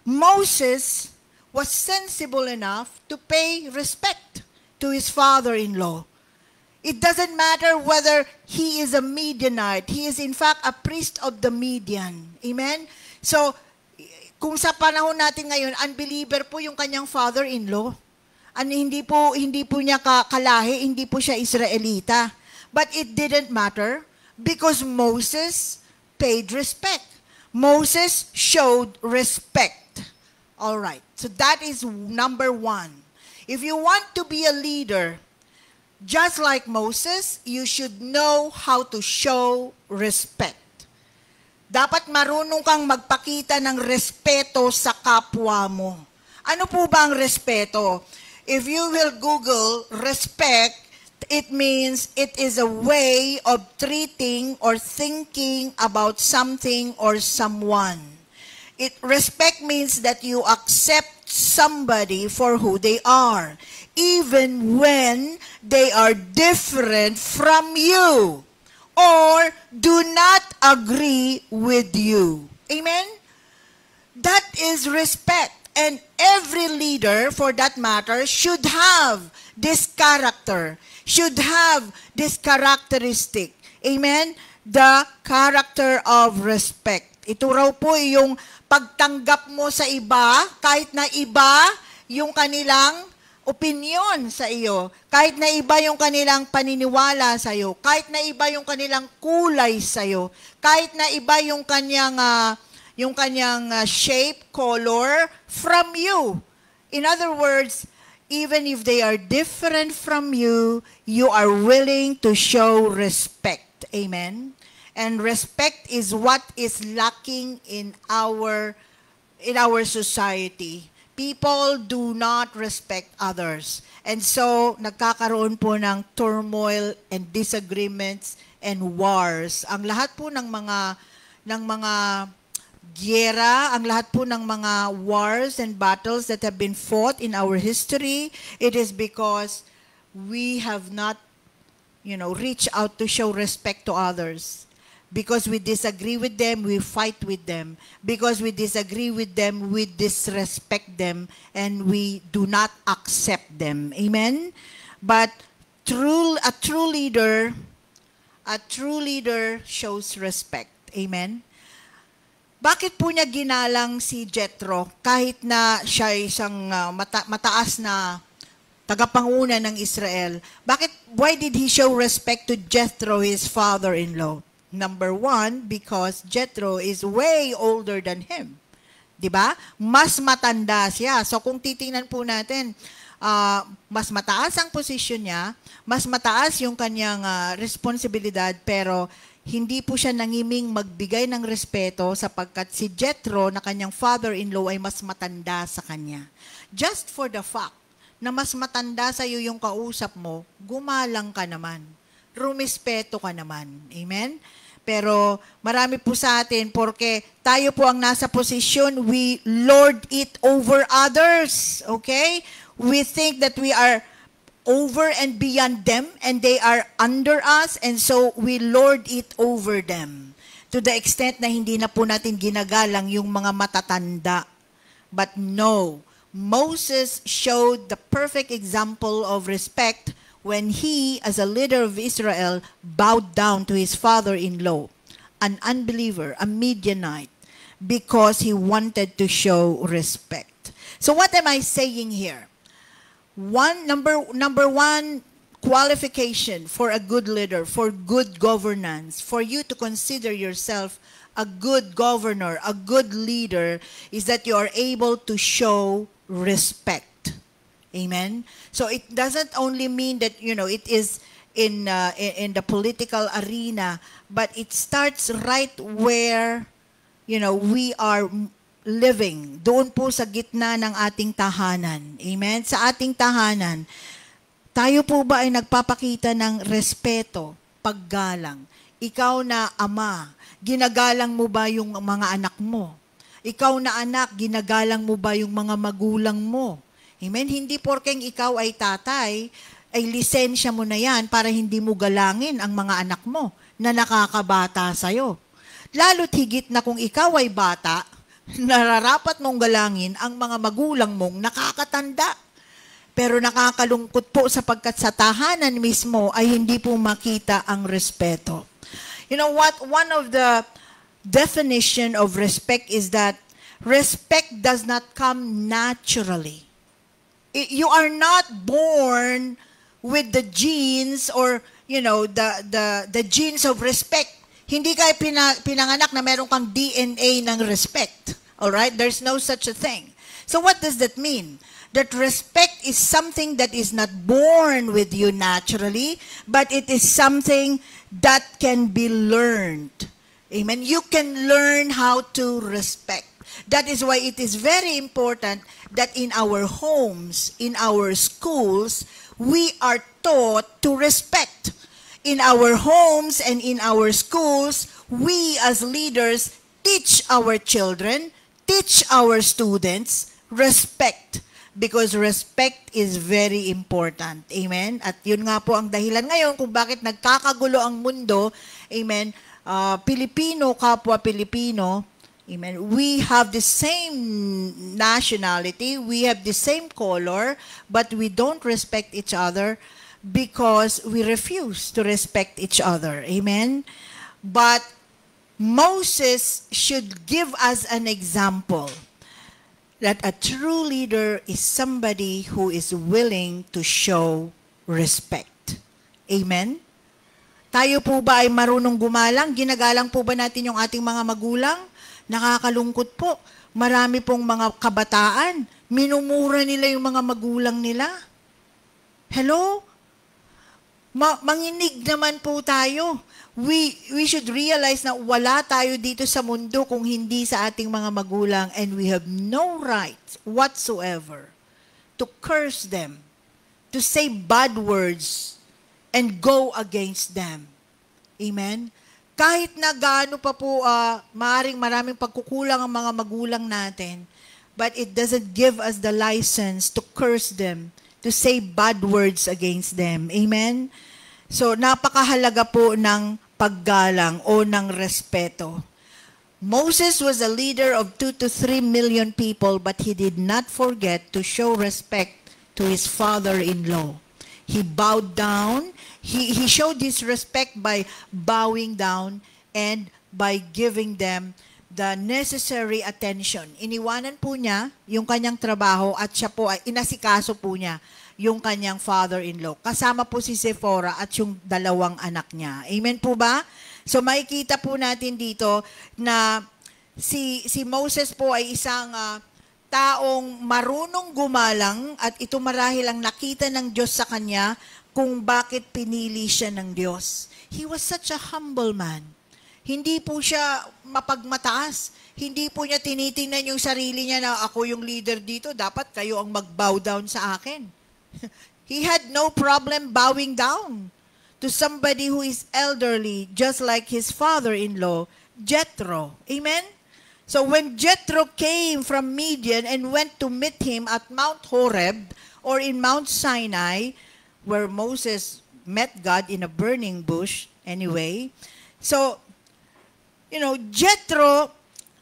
Moses was sensible enough to pay respect to his father-in-law. It doesn't matter whether he is a Midianite. He is in fact a priest of the Midian. Amen? So, kung sa panahon natin ngayon, unbeliever po yung kanyang father-in-law. Ano, hindi po hindi po niya kalahi, hindi po siya Israelita. But it didn't matter because Moses paid respect. Moses showed respect. All right. So that is number one. If you want to be a leader, just like Moses, you should know how to show respect. Dapat marunong kang magpakita ng respeto sa kapwa mo. Ano po ba ang respeto? If you will Google respect, it means it is a way of treating or thinking about something or someone. It, respect means that you accept somebody for who they are, even when they are different from you or do not agree with you. Amen? That is respect. And every leader, for that matter, should have this character, should have this characteristic. Amen? The character of respect. Ito raw po yung pagtanggap mo sa iba, kahit na iba yung kanilang opinion sa iyo, kahit na iba yung kanilang paniniwala sa iyo, kahit na iba yung kanilang kulay sa iyo, kahit na iba yung kanyang uh, yung kanyang uh, shape, color from you. In other words, even if they are different from you, you are willing to show respect. Amen. And respect is what is lacking in our in our society. People do not respect others. And so, nagkakaroon po ng turmoil and disagreements and wars. Ang lahat po ng mga ng mga giyera, ang lahat po ng mga wars and battles that have been fought in our history, it is because we have not, you know, reached out to show respect to others. Because we disagree with them, we fight with them. Because we disagree with them, we disrespect them, and we do not accept them. Amen? But true, a true leader, a true leader shows respect. Amen? Bakit po niya ginalang si Jethro kahit na siya isang uh, mata- mataas na tagapanguna ng Israel? Bakit, why did he show respect to Jethro, his father-in-law? Number one, because Jethro is way older than him. Diba? Mas matanda siya. So kung titingnan po natin, uh, mas mataas ang posisyon niya, mas mataas yung kanyang uh, responsibilidad, pero hindi po siya nangiming magbigay ng respeto sapagkat si Jethro na kanyang father-in-law ay mas matanda sa kanya. Just for the fact na mas matanda sa iyo yung kausap mo, gumalang ka naman. Rumispeto ka naman. Amen? Pero marami po sa atin, porque tayo po ang nasa posisyon, we lord it over others. Okay? We think that we are over and beyond them, and they are under us, and so we lord it over them. To the extent na hindi na po natin ginagalang yung mga matatanda. But no, Moses showed the perfect example of respect when he, as a leader of Israel, bowed down to his father-in-law, an unbeliever, a Midianite, because he wanted to show respect. So what am I saying here? One number number one qualification for a good leader, for good governance, for you to consider yourself a good governor, a good leader, is that you are able to show respect. Amen. So it doesn't only mean that, you know, it is in uh, in, in the political arena, but it starts right where, you know, we are living, doon po sa gitna ng ating tahanan. Amen? Sa ating tahanan, tayo po ba ay nagpapakita ng respeto, paggalang? Ikaw na ama, ginagalang mo ba yung mga anak mo? Ikaw na anak, ginagalang mo ba yung mga magulang mo? Amen? Hindi porkeng ikaw ay tatay, ay lisensya mo na yan para hindi mo galangin ang mga anak mo na nakakabata sa'yo. Lalo't higit na kung ikaw ay bata, nararapat mong galangin ang mga magulang mong nakakatanda. Pero nakakalungkot po sapagkat sa tahanan mismo ay hindi po makita ang respeto. You know what? One of the definition of respect is that respect does not come naturally. You are not born with the genes or, you know, the the the genes of respect. Hindi kayo pina, pinanganak na meron kang D N A ng respect. All right? There's no such a thing. So what does that mean? That respect is something that is not born with you naturally, but it is something that can be learned. Amen? You can learn how to respect. That is why it is very important that in our homes, in our schools, we are taught to respect. In our homes and in our schools, we as leaders teach our children, teach our students, respect. Because respect is very important. Amen? At yun nga po ang dahilan ngayon kung bakit nagkakagulo ang mundo. Amen? Uh, Pilipino, kapwa Pilipino, amen, we have the same nationality, we have the same color, but we don't respect each other because we refuse to respect each other. Amen? But Moses should give us an example that a true leader is somebody who is willing to show respect. Amen? Tayo po ba ay marunong gumalang? Ginagalang po ba natin yung ating mga magulang? Nakakalungkot po. Marami pong mga kabataan, minumura nila yung mga magulang nila. Hello? Ma- manginig naman po tayo. We, we should realize na wala tayo dito sa mundo kung hindi sa ating mga magulang, and we have no right whatsoever to curse them, to say bad words, and go against them. Amen? Kahit na gaano pa po, uh, maaaring maraming pagkukulang ang mga magulang natin, but it doesn't give us the license to curse them, to say bad words against them. Amen? So, napakahalaga po ng paggalang o ng respeto. Moses was a leader of two to three million people, but he did not forget to show respect to his father-in-law. He bowed down. He, he showed his respect by bowing down and by giving them the necessary attention. Iniwanan po niya yung kanyang trabaho at siya po ay inasikaso po niya yung kanyang father-in-law. Kasama po si Sephora at yung dalawang anak niya. Amen po ba? So makikita po natin dito na si si Moses po ay isang uh, taong marunong gumalang at ito marahil ang nakita ng Diyos sa kanya kung bakit pinili siya ng Diyos. He was such a humble man. Hindi po siya mapagmataas. Hindi po niya tinitingnan yung sarili niya na ako yung leader dito, dapat kayo ang mag-bow down sa akin. He had no problem bowing down to somebody who is elderly, just like his father-in-law, Jethro. Amen? So when Jethro came from Midian and went to meet him at Mount Horeb or in Mount Sinai, where Moses met God in a burning bush anyway. So, you know, Jethro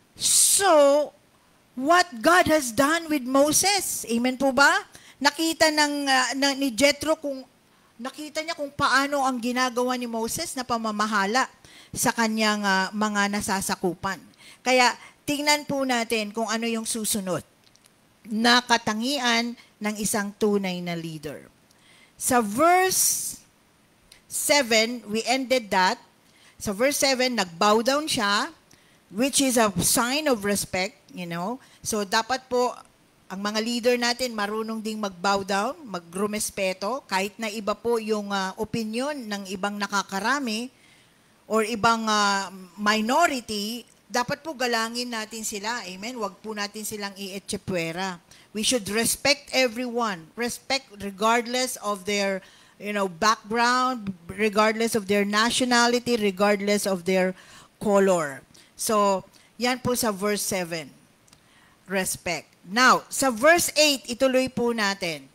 saw what God has done with Moses. Amen po ba? Nakita ng, uh, ng ni Jethro kung nakita niya kung paano ang ginagawa ni Moses na pamamahala sa kanyang uh, mga nasasakupan. Kaya tingnan po natin kung ano yung susunod na katangian ng isang tunay na leader. Sa verse seven, we ended that. Sa verse seven, nag-bow down siya, which is a sign of respect, you know. So, dapat po, ang mga leader natin, marunong ding mag-bow down, mag-rumespeto, kahit na iba po yung uh, opinion ng ibang nakakarami or ibang uh, minority, dapat po galangin natin sila. Amen? Huwag po natin silang i-etchepuera. We should respect everyone. Respect regardless of their, you know, background, regardless of their nationality, regardless of their color. So, yan po sa verse seven. Respect. Now, sa verse eight, ituloy po natin.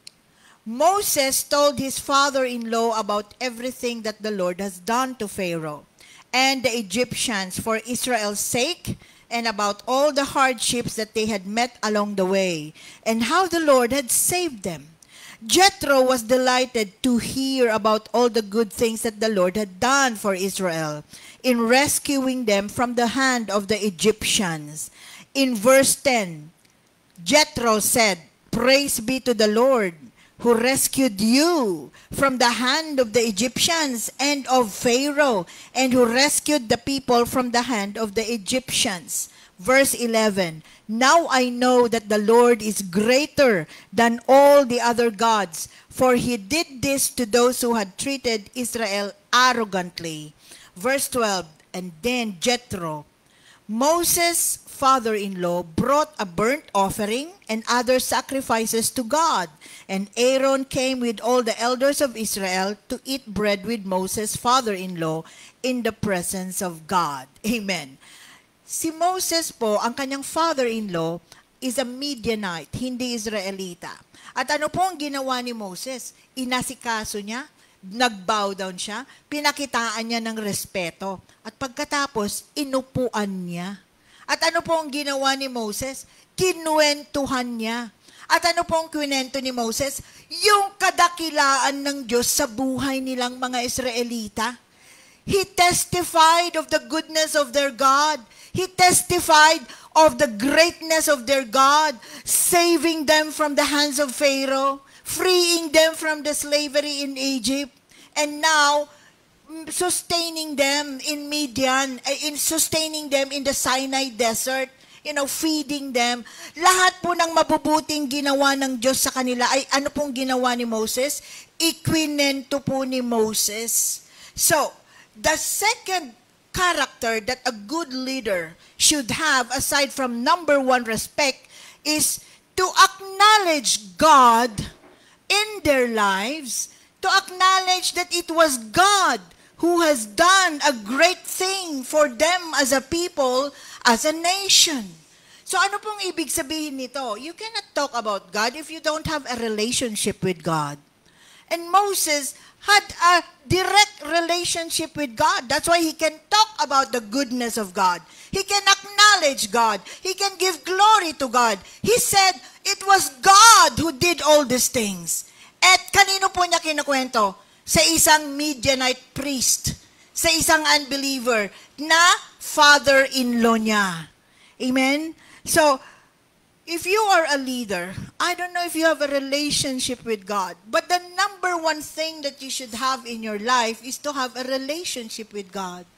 Moses told his father-in-law about everything that the Lord has done to Pharaoh and the Egyptians for Israel's sake, and about all the hardships that they had met along the way, and how the Lord had saved them. Jethro was delighted to hear about all the good things that the Lord had done for Israel in rescuing them from the hand of the Egyptians. In verse ten, Jethro said, "Praise be to the Lord, who rescued you from the hand of the Egyptians and of Pharaoh, and who rescued the people from the hand of the Egyptians." Verse eleven, "Now I know that the Lord is greater than all the other gods, for he did this to those who had treated Israel arrogantly." Verse twelve, "And then Jethro, Moses' father-in-law, brought a burnt offering and other sacrifices to God. And Aaron came with all the elders of Israel to eat bread with Moses' father-in-law in the presence of God." Amen. Si Moses po, ang kanyang father-in-law, is a Midianite, hindi Israelita. At ano po ang ginawa ni Moses? Inasikaso niya, nag-bow down siya, pinakitaan niya ng respeto. At pagkatapos, inupuan niya. At ano po ang ginawa ni Moses? Kinuwentuhan niya. At ano po ang kwento ni Moses? Yung kadakilaan ng Diyos sa buhay nilang mga Israelita. He testified of the goodness of their God. He testified of the greatness of their God, saving them from the hands of Pharaoh, freeing them from the slavery in Egypt, and now sustaining them in Midian, in sustaining them in the Sinai desert, you know, feeding them. Lahat po ng mabubuting ginawa ng Diyos sa kanila ay ano pong ginawa ni Moses? Ikwinento po ni Moses. So, the second character that a good leader should have, aside from number one, respect, is to acknowledge God in their lives, to acknowledge that it was God who has done a great thing for them as a people, as a nation. So ano pong ibig sabihin nito? You cannot talk about God if you don't have a relationship with God. And Moses had a direct relationship with God. That's why he can talk about the goodness of God. He can acknowledge God. He can give glory to God. He said, it was God who did all these things. At kanino po niya kinukwento? Sa isang Midianite priest, sa isang unbeliever, na father-in-law niya. Amen? So, if you are a leader, I don't know if you have a relationship with God, but the number one thing that you should have in your life is to have a relationship with God.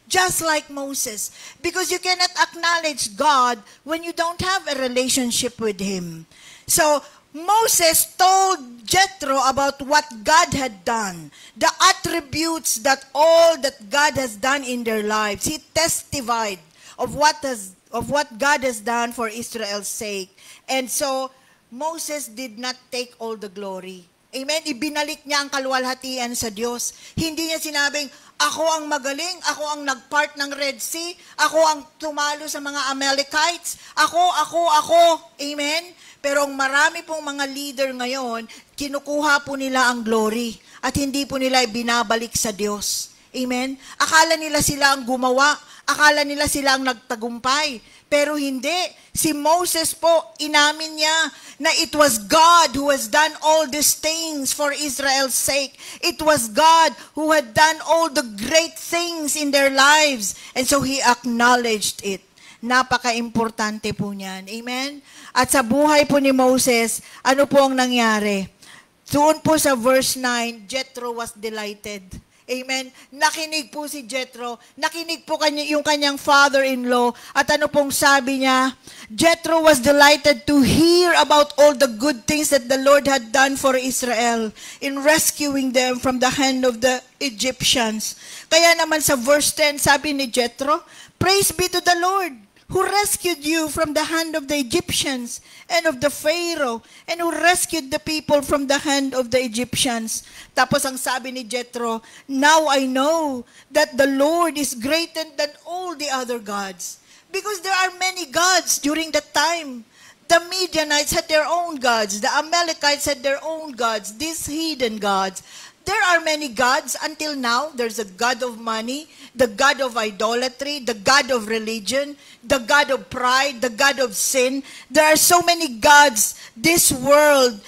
Just like Moses. Because you cannot acknowledge God when you don't have a relationship with Him. So, Moses told Jethro about what God had done, the attributes that all that God has done in their lives. He testified of what has of what God has done for Israel's sake. And so Moses did not take all the glory. Amen. Ibinalik niya ang kaluwalhatian sa Diyos. Hindi niya sinabing, ako ang magaling, ako ang nagpart ng Red Sea, ako ang tumalo sa mga Amalekites, ako, ako, ako. Amen. Pero ang marami pong mga leader ngayon, kinukuha po nila ang glory at hindi po nila ibinabalik sa Diyos. Amen? Akala nila sila ang gumawa. Akala nila sila ang nagtagumpay. Pero hindi. Si Moses po, inamin niya na it was God who has done all these things for Israel's sake. It was God who had done all the great things in their lives. And so he acknowledged it. Napaka-importante po niyan. Amen? At sa buhay po ni Moses, ano po ang nangyari? Doon po sa verse nine, Jethro was delighted. Amen? Nakinig po si Jethro. Nakinig po kanya, yung kanyang father-in-law. At ano pong sabi niya? Jethro was delighted to hear about all the good things that the Lord had done for Israel in rescuing them from the hand of the Egyptians. Kaya naman sa verse ten, sabi ni Jethro, praise be to the Lord, who rescued you from the hand of the Egyptians and of the Pharaoh, and who rescued the people from the hand of the Egyptians. Tapos ang sabi ni Jethro, now I know that the Lord is greater than all the other gods. Because there are many gods during that time. The Midianites had their own gods. The Amalekites had their own gods. These heathen gods. There are many gods until now. There's a god of money, the god of idolatry, the god of religion, the god of pride, the god of sin. There are so many gods. This world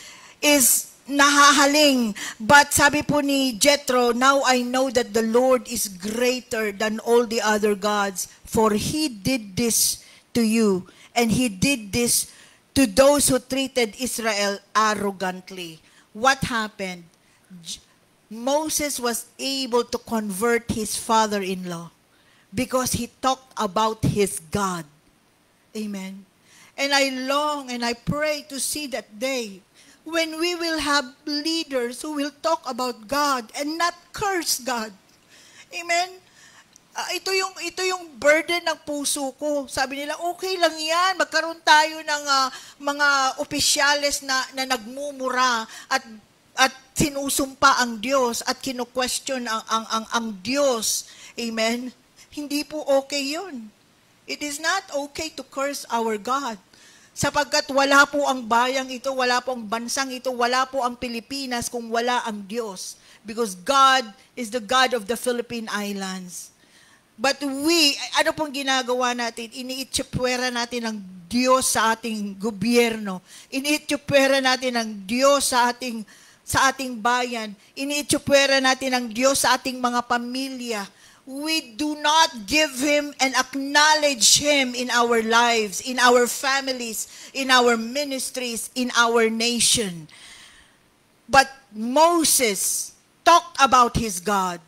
is nahahaling. But sabi po ni Jethro, now I know that the Lord is greater than all the other gods, for He did this to you, and He did this to those who treated Israel arrogantly. What happened? Moses was able to convert his father-in-law because he talked about his God. Amen. And I long and I pray to see that day when we will have leaders who will talk about God and not curse God. Amen. Uh, ito yung ito yung burden ng puso ko. Sabi nila, okay lang yan. Magkaroon tayo ng uh, mga opisyales na, na nagmumura at at sinusumpa ang Diyos at kino-question ang, ang, ang, ang Diyos. Amen? Hindi po okay yun. It is not okay to curse our God. Sapagkat wala po ang bayang ito, wala po ang bansang ito, wala po ang Pilipinas kung wala ang Diyos. Because God is the God of the Philippine Islands. But we, ano pong ginagawa natin? Iniitsipwera natin ang Diyos sa ating gobyerno. Iniitsipwera natin ang Diyos sa ating sa ating bayan. Iniitsipwera natin ang Diyos sa ating mga pamilya. We do not give Him and acknowledge Him in our lives, in our families, in our ministries, in our nation. But Moses talked about his God.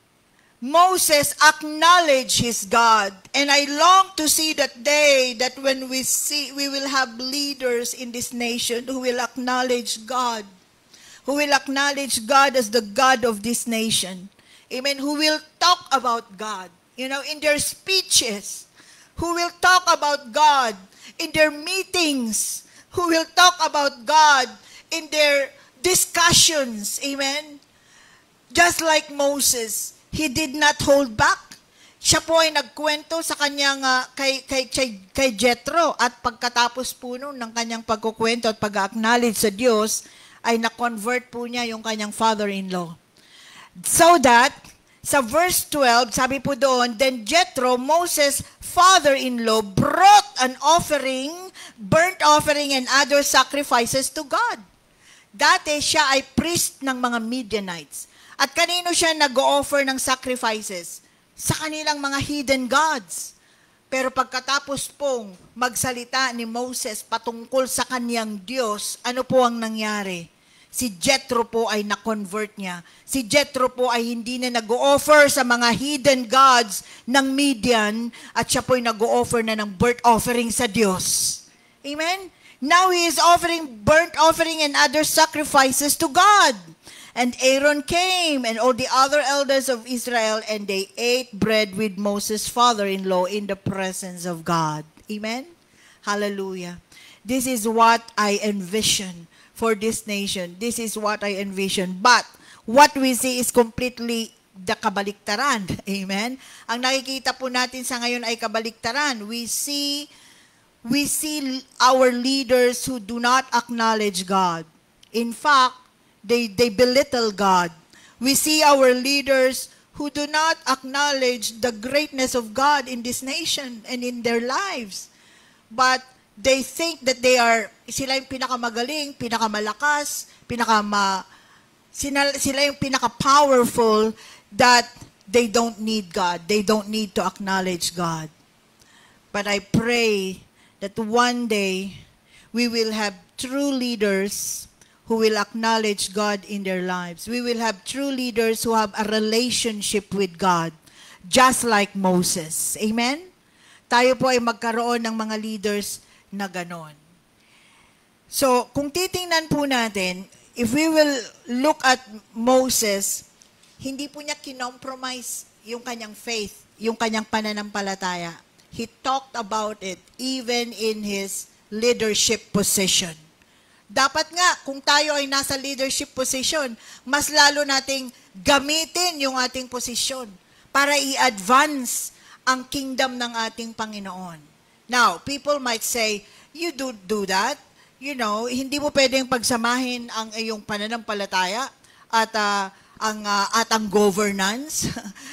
Moses acknowledged his God. And I long to see that day that when we see, we will have leaders in this nation who will acknowledge God. Who will acknowledge God as the God of this nation. Amen. Who will talk about God, you know, in their speeches. Who will talk about God in their meetings. Who will talk about God in their discussions. Amen. Just like Moses, he did not hold back. Siya po ay nagkwento sa kanyang uh, kay, kay, kay, kay Jethro, at pagkatapos po nun ng kanyang pagkukwento at pag-acknowledge sa Diyos, ay na-convert po niya yung kanyang father-in-law. So that, sa verse twelve, sabi po doon, then Jethro, Moses' father-in-law, brought an offering, burnt offering, and other sacrifices to God. Dati siya ay priest ng mga Midianites. At kanino siya nag-o-offer ng sacrifices? Sa kanilang mga hidden gods. Pero pagkatapos pong magsalita ni Moses patungkol sa kaniyang Diyos, ano po ang nangyari? Si Jethro po ay na-convert niya. Si Jethro po ay hindi na nag-o-offer sa mga hidden gods ng Midian at siya po ay nag-o-offer na ng burnt offering sa Diyos. Amen? Now he is offering burnt offering and other sacrifices to God. And Aaron came and all the other elders of Israel, and they ate bread with Moses' father-in-law in the presence of God. Amen? Hallelujah. This is what I envision for this nation. This is what I envision. But what we see is completely the kabaliktaran. Amen? Ang nakikita po natin sa ngayon ay kabaliktaran. We see, we see our leaders who do not acknowledge God. In fact, they, they belittle God. We see our leaders who do not acknowledge the greatness of God in this nation and in their lives. But they think that they are, sila yung pinakamagaling, pinakamalakas, pinakama, sila, sila yung pinaka-powerful, that they don't need God. They don't need to acknowledge God. But I pray that one day we will have true leaders who will acknowledge God in their lives. We will have true leaders who have a relationship with God, just like Moses. Amen? Tayo po ay magkaroon ng mga leaders na ganon. So, kung titingnan po natin, if we will look at Moses, hindi po niya kinompromise yung kanyang faith, yung kanyang pananampalataya. He talked about it even in his leadership position. Dapat nga, kung tayo ay nasa leadership position, mas lalo nating gamitin yung ating posisyon para i-advance ang kingdom ng ating Panginoon. Now, people might say, you do do that. You know, hindi mo pwedeng pagsamahin ang iyong pananampalataya at uh, ang uh, at ang governance.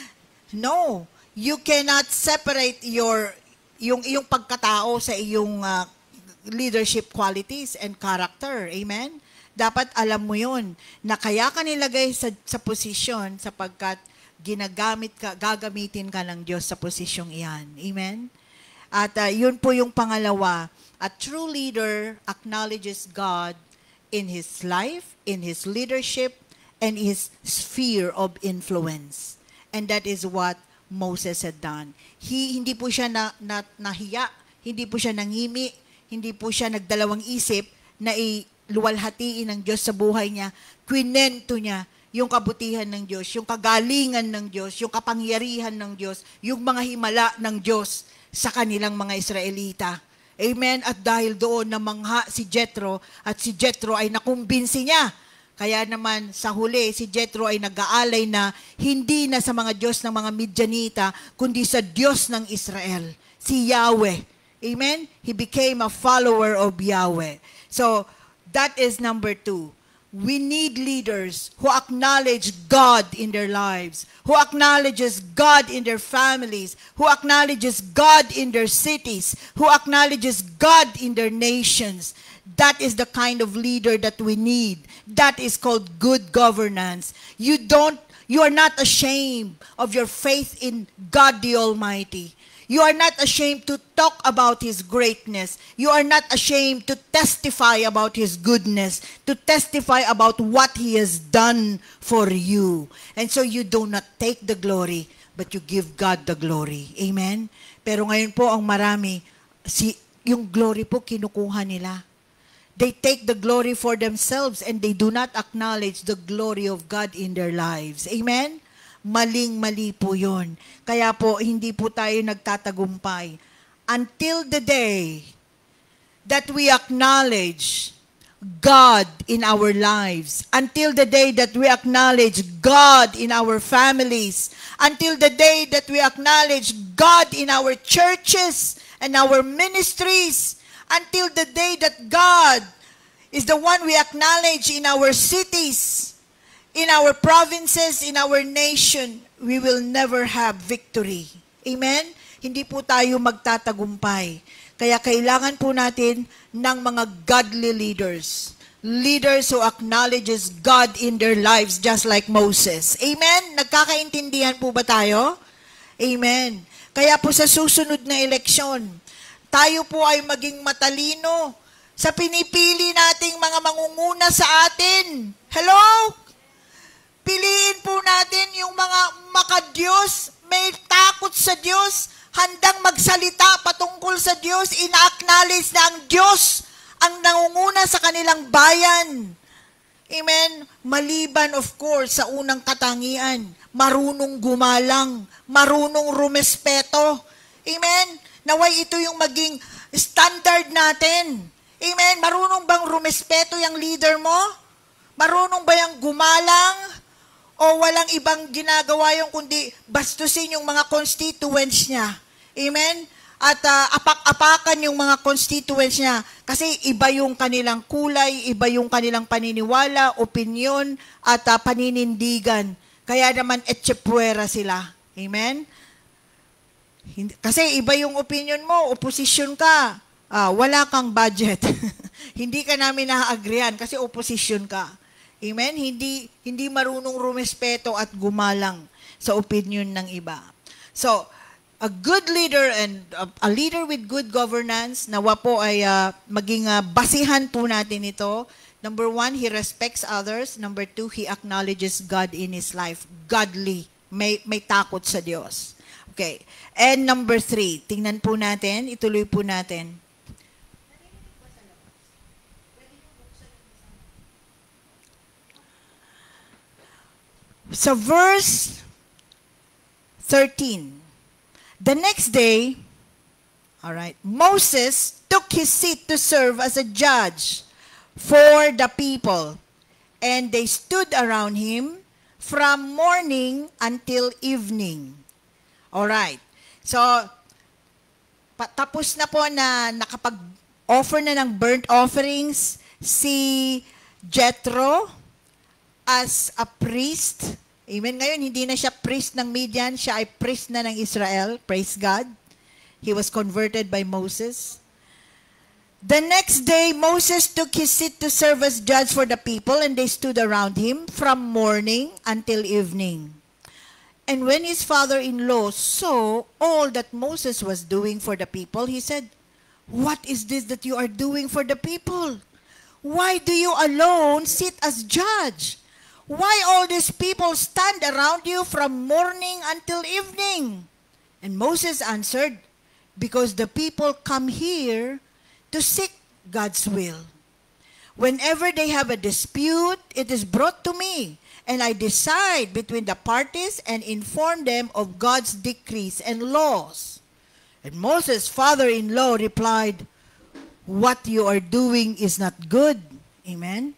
No, you cannot separate your yung iyong pagkatao sa iyong uh, leadership qualities and character. Amen? Dapat alam mo 'yun na kaya ka nilagay sa sa posisyon sapagkat ginagamit ka, gagamitin ka ng Diyos sa posisyong iyan. Amen? At uh, yun po yung pangalawa. A true leader acknowledges God in his life, in his leadership, and his sphere of influence. And that is what Moses had done. He, hindi po siya na, na, nahiya, hindi po siya nangimi, hindi po siya nagdalawang isip na iluwalhatiin ng Diyos sa buhay niya. Kwinento niya yung kabutihan ng Diyos, yung kagalingan ng Diyos, yung kapangyarihan ng Diyos, yung mga himala ng Diyos sa kanilang mga Israelita. Amen? At dahil doon namangha si Jethro, at si Jethro ay nakumbinsi niya. Kaya naman sa huli, si Jethro ay nag-aalay na hindi na sa mga Diyos ng mga Midianita, kundi sa Diyos ng Israel, si Yahweh. Amen? He became a follower of Yahweh. So, that is number two. We need leaders who acknowledge God in their lives, who acknowledges God in their families, who acknowledges God in their cities, who acknowledges God in their nations. That is the kind of leader that we need. That is called good governance. You don't, you are not ashamed of your faith in God the Almighty. You are not ashamed to talk about His greatness. You are not ashamed to testify about His goodness, to testify about what He has done for you. And so you do not take the glory, but you give God the glory. Amen? Pero ngayon po, ang marami, si, yung glory po kinukuha nila. They take the glory for themselves and they do not acknowledge the glory of God in their lives. Amen? Maling-mali po yun. Kaya po, hindi po tayo nagtatagumpay. Until the day that we acknowledge God in our lives, until the day that we acknowledge God in our families, until the day that we acknowledge God in our churches and our ministries, until the day that God is the one we acknowledge in our cities, in our provinces, in our nation, we will never have victory. Amen? Hindi po tayo magtatagumpay. Kaya kailangan po natin ng mga godly leaders. Leaders who acknowledges God in their lives just like Moses. Amen? Nagkakaintindihan po ba tayo? Amen. Kaya po sa susunod na eleksyon, tayo po ay maging matalino sa pinipili nating mga mangunguna sa atin. Hello? Piliin po natin yung mga makadiyos, may takot sa Diyos, handang magsalita patungkol sa Diyos, ina-acknowledge na ang Diyos ang nangunguna sa kanilang bayan. Amen? Maliban, of course, sa unang katangian, marunong gumalang, marunong rumespeto. Amen? Naway ito yung maging standard natin. Amen? Marunong bang rumespeto yung leader mo? Marunong ba yung gumalang? O walang ibang ginagawa yung kundi bastusin yung mga constituents niya? Amen? At uh, apak-apakan yung mga constituents niya. Kasi iba yung kanilang kulay, iba yung kanilang paniniwala, opinion, at uh, paninindigan. Kaya naman etchepuera sila. Amen? Kasi iba yung opinion mo, opposition ka, ah, wala kang budget. Hindi ka namin na-agreean kasi opposition ka. Amen? Hindi, hindi marunong rumespeto at gumalang sa opinion ng iba. So, a good leader and a, a leader with good governance, nawa po ay uh, maging uh, basihan po natin ito. Number one, he respects others. Number two, he acknowledges God in his life. Godly. May, may takot sa Diyos. Okay. And number three, tingnan po natin, ituloy po natin. Sa verse thirteen, the next day, all right, Moses took his seat to serve as a judge for the people, and they stood around him from morning until evening. All right. So, pa- tapos na po na nakapag-offer na ng burnt offerings si Jethro as a priest. Amen. Ngayon, hindi na siya priest ng Midian, siya ay priest na ng Israel. Praise God. He was converted by Moses. The next day, Moses took his seat to serve as judge for the people, and they stood around him from morning until evening. And when his father-in-law saw all that Moses was doing for the people, he said, "What is this that you are doing for the people? Why do you alone sit as judge? Why all these people stand around you from morning until evening?" And Moses answered, "Because the people come here to seek God's will. Whenever they have a dispute, it is brought to me, and I decide between the parties and inform them of God's decrees and laws." And Moses' father-in-law replied, "What you are doing is not good." Amen.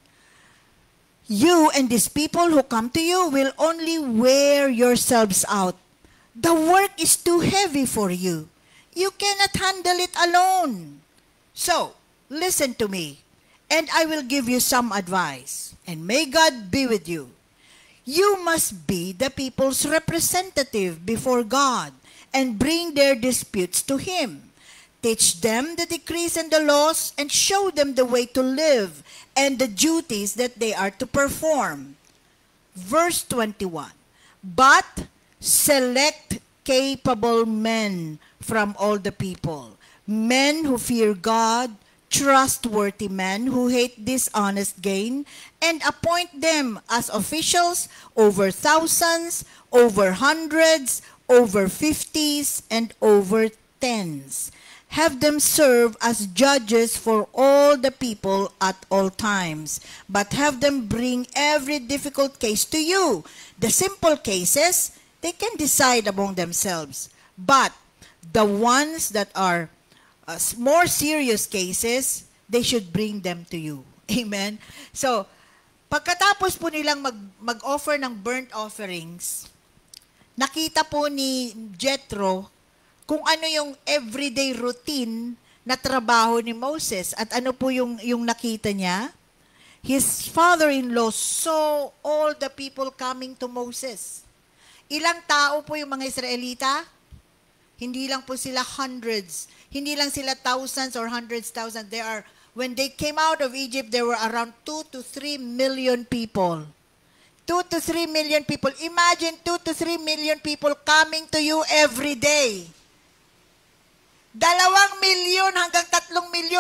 "You and these people who come to you will only wear yourselves out. The work is too heavy for you. You cannot handle it alone. So, listen to me, and I will give you some advice, and may God be with you. You must be the people's representative before God and bring their disputes to Him. Teach them the decrees and the laws and show them the way to live and the duties that they are to perform." Verse twenty-one, "But select capable men from all the people, men who fear God, trustworthy men who hate dishonest gain, and appoint them as officials over thousands, over hundreds, over fifties, and over tens. Have them serve as judges for all the people at all times, but have them bring every difficult case to you. The simple cases, they can decide among themselves, but the ones that are uh, more serious cases, they should bring them to you." Amen? So, pagkatapos po nilang mag, mag-offer ng burnt offerings, nakita po ni Jethro kung ano yung everyday routine na trabaho ni Moses. At ano po yung, yung nakita niya? His father-in-law saw all the people coming to Moses. Ilang tao po yung mga Israelita? Hindi lang po sila hundreds. Hindi lang sila thousands or hundreds thousands. They are, when they came out of Egypt, there were around two to three million people. Two to three million people. Imagine two to three million people coming to you every day. Dalawang milyon hanggang tatlong milyon,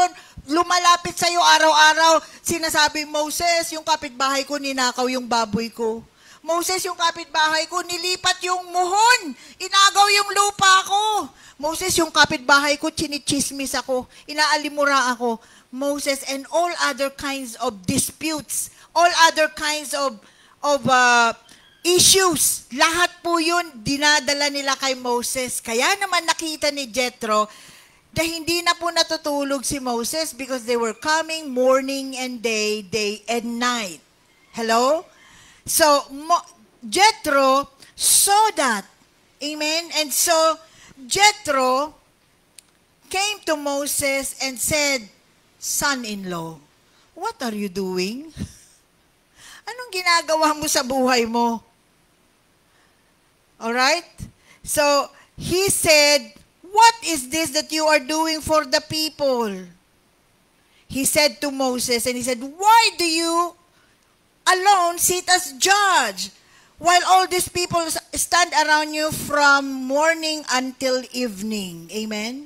lumalapit sa'yo araw-araw, sinasabi, Moses, yung kapitbahay ko, ninakaw yung baboy ko. Moses, yung kapitbahay ko, nilipat yung muhon. Inagaw yung lupa ko. Moses, yung kapitbahay ko, chinichismis ako. Inaalimura ako. Moses, and all other kinds of disputes, all other kinds of, of uh, issues. Lahat po yun, dinadala nila kay Moses. Kaya naman nakita ni Jethro, na hindi na po natutulog si Moses because they were coming morning and day, day and night. Hello? So, Mo- Jethro saw that. Amen? And so, Jethro came to Moses and said, Son-in-law, what are you doing? Anong ginagawa mo sa buhay mo? Alright? So, he said, what is this that you are doing for the people? He said to Moses, and he said, why do you alone sit as judge, while all these people stand around you from morning until evening? Amen?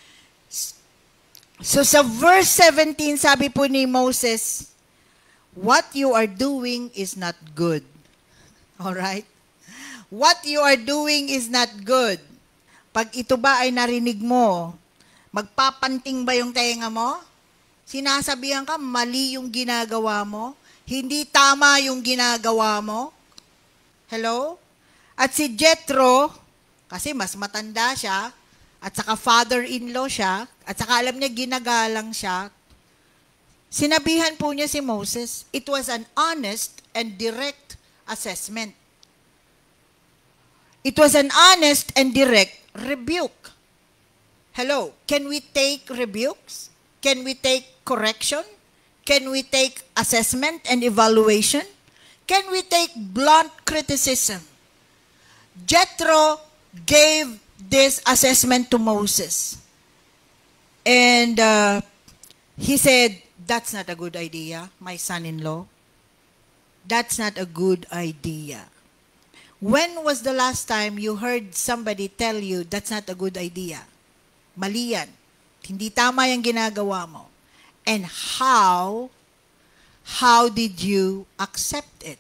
So sa verse seventeen, sabi po ni Moses, what you are doing is not good. Alright? What you are doing is not good. Pag ito ba ay narinig mo, magpapanting ba yung tenga mo? Sinasabihan ka, mali yung ginagawa mo? Hindi tama yung ginagawa mo? Hello? At si Jethro, kasi mas matanda siya, at saka father-in-law siya, at saka alam niya ginagalang siya, sinabihan po niya si Moses, it was an honest and direct assessment. It was an honest and direct rebuke. Hello, can we take rebukes? Can we take correction? Can we take assessment and evaluation? Can we take blunt criticism? Jethro gave this assessment to Moses. And uh, he said, that's not a good idea, my son-in-law. That's not a good idea. When was the last time you heard somebody tell you, that's not a good idea? Mali yan. Hindi tama yung ginagawa mo. And how, how did you accept it?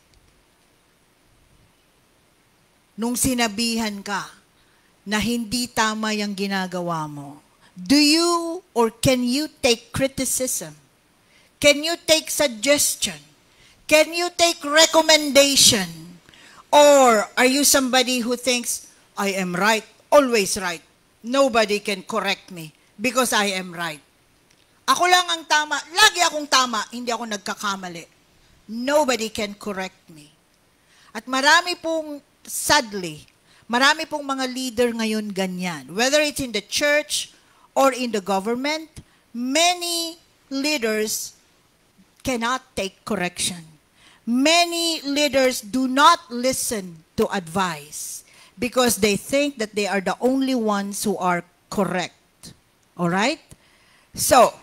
Nung sinabihan ka na hindi tama yung ginagawa mo, do you or can you take criticism? Can you take suggestion? Can you take recommendation? Or are you somebody who thinks, I am right, always right. Nobody can correct me because I am right. Ako lang ang tama. Lagi akong tama, hindi ako nagkakamali. Nobody can correct me. At marami pong, sadly, marami pong mga leader ngayon ganyan. Whether it's in the church or in the government, many leaders cannot take correction. Many leaders do not listen to advice because they think that they are the only ones who are correct. All right? So,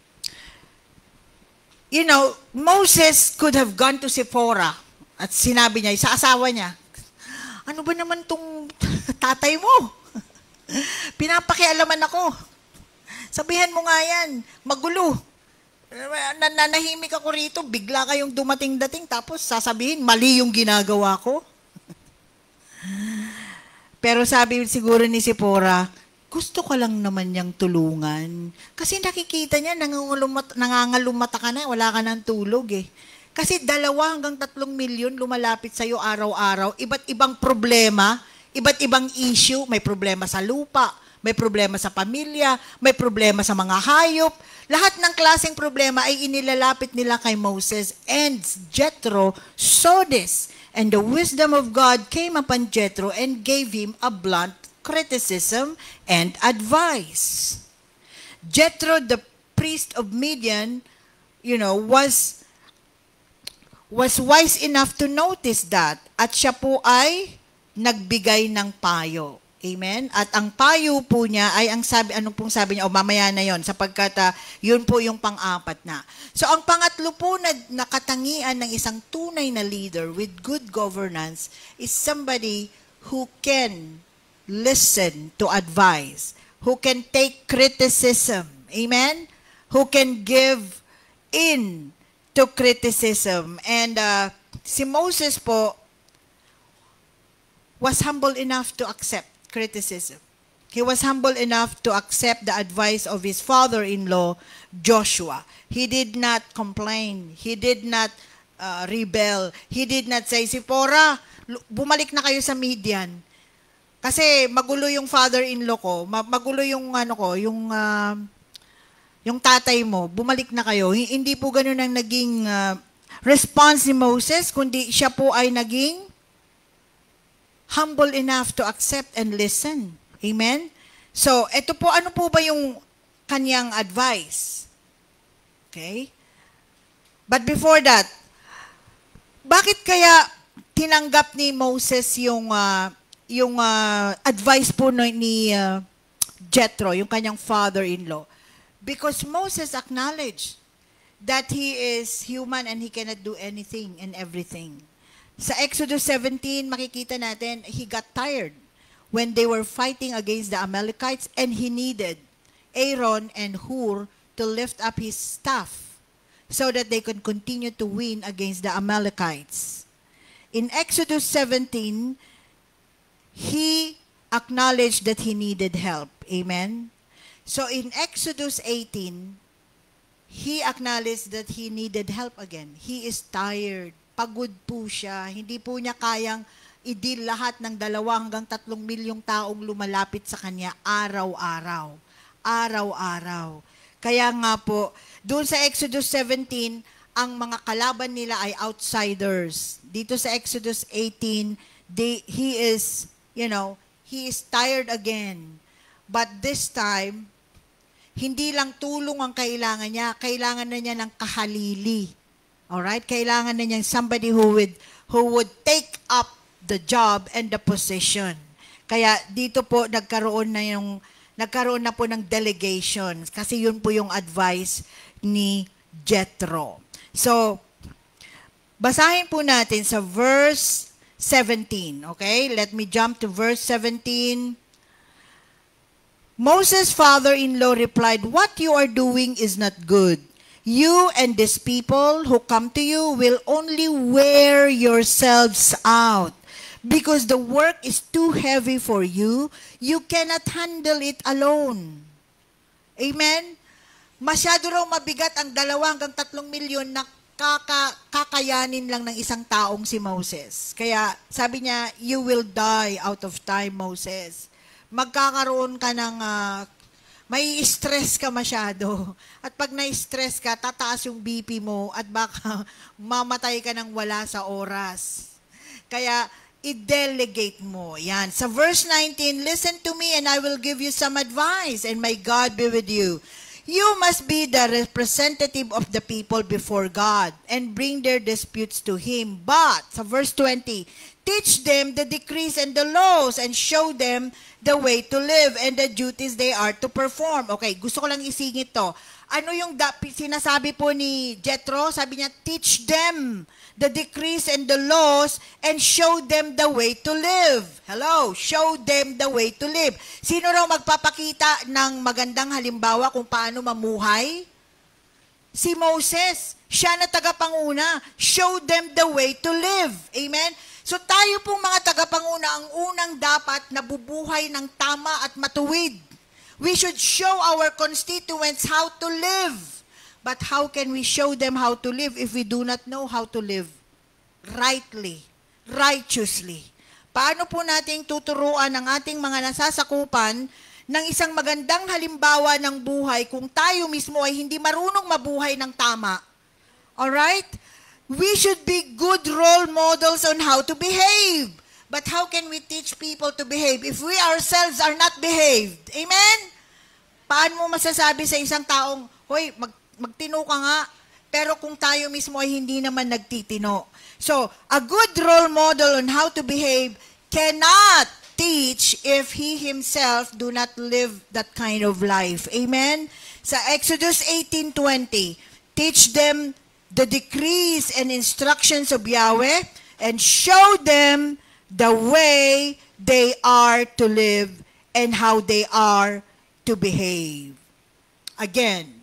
you know, Moses could have gone to Sephora at sinabi niya, sa asawa niya, ano ba naman tong tatay mo? Pinapakialaman ako. Sabihan mo nga yan, magulo. Nananahimik ako rito, bigla kayong dumating-dating, tapos sasabihin, mali yung ginagawa ko. Pero sabi siguro ni Sephora, gusto ko lang naman niyang tulungan. Kasi nakikita niya, nangangalumata ka na, wala ka ng tulog eh. Kasi dalawa hanggang tatlong milyon lumalapit sa'yo araw-araw, iba't ibang problema, iba't ibang issue, may problema sa lupa, may problema sa pamilya, may problema sa mga hayop. Lahat ng klaseng problema ay inilalapit nila kay Moses. And Jethro saw this. And the wisdom of God came upon Jethro and gave him a blunt criticism and advice. Jethro, the priest of Midian, you know, was, was wise enough to notice that. At siya po ay nagbigay ng payo. Amen? At ang payo po niya ay ang sabi, anong pong sabi niya, o mamaya na yon sapagkat uh, yun po yung pang-apat na. So ang pangatlo po na nakatangian ng isang tunay na leader with good governance is somebody who can listen to advice, who can take criticism. Amen? who can give in to criticism. And uh, si Moses po was humble enough to accept criticism. He was humble enough to accept the advice of his father-in-law, Joshua. He did not complain. He did not uh, rebel. He did not say, Sipora, bumalik na kayo sa Midian. Kasi magulo yung father-in-law ko, magulo yung ano ko, yung uh, yung tatay mo, bumalik na kayo. Hindi po ganoon ang naging uh, response ni Moses, kundi siya po ay naging humble enough to accept and listen. Amen? So, ito po, ano po ba yung kanyang advice? Okay? But before that, bakit kaya tinanggap ni Moses yung uh, yung uh, advice po no, ni uh, Jethro, yung kanyang father-in-law? Because Moses acknowledged that he is human and he cannot do anything and everything. Sa Exodus seventeen, makikita natin, he got tired when they were fighting against the Amalekites, and he needed Aaron and Hur to lift up his staff so that they could continue to win against the Amalekites. In Exodus seventeen, he acknowledged that he needed help. Amen? So in Exodus eighteen, he acknowledged that he needed help again. He is tired. Pagod po siya. Hindi po niya kayang i-deal lahat ng dalawa hanggang tatlong milyong taong lumalapit sa kanya araw-araw. Araw-araw. Kaya nga po, doon sa Exodus seventeen, ang mga kalaban nila ay outsiders. Dito sa Exodus eighteen, they, he is, you know, he is tired again. But this time, hindi lang tulong ang kailangan niya, kailangan na niya ng kahalili. Alright? Kailangan na niya somebody who would, who would take up the job and the position. Kaya dito po nagkaroon na yung nagkaroon na po ng delegation kasi yun po yung advice ni Jethro. So basahin po natin sa verse seventeen, okay? Let me jump to verse seventeen. Moses' father-in-law replied, "What you are doing is not good. You and these people who come to you will only wear yourselves out. Because the work is too heavy for you, you cannot handle it alone." Amen? Masyado raw mabigat ang dalawa hanggang tatlong milyon na kaka, kakayanin lang ng isang taong si Moses. Kaya sabi niya, you will die out of time, Moses. Magkakaroon ka ng, uh, may stress ka masyado. At pag na-stress ka, tataas yung B P mo at baka mamatay ka ng wala sa oras. Kaya, i-delegate mo. Yan. Sa verse nineteen, listen to me and I will give you some advice and may God be with you. You must be the representative of the people before God and bring their disputes to Him. But, sa verse twenty, teach them the decrees and the laws and show them the way to live and the duties they are to perform. Okay, gusto ko lang isingit to. Ano yung da- sinasabi po ni Jethro? Sabi niya, teach them the decrees and the laws and show them the way to live. Hello, show them the way to live. Sino raw magpapakita ng magandang halimbawa kung paano mamuhay? Si Moses. Siya na tagapanguna. Show them the way to live. Amen? So tayo pong mga tagapanguna ang unang dapat na bubuhay ng tama at matuwid. We should show our constituents how to live. But how can we show them how to live if we do not know how to live rightly, righteously? Paano po nating tuturuan ang ating mga nasasakupan ng isang magandang halimbawa ng buhay kung tayo mismo ay hindi marunong mabuhay ng tama? Alright? We should be good role models on how to behave. But how can we teach people to behave if we ourselves are not behaved? Amen? Paano mo masasabi sa isang taong, hoy, mag magtino ka nga, pero kung tayo mismo ay hindi naman nagtitino. So, a good role model on how to behave cannot teach if he himself do not live that kind of life. Amen? Sa Exodus eighteen twenty, teach them the decrees and instructions of Yahweh and show them the way they are to live and how they are to behave. Again,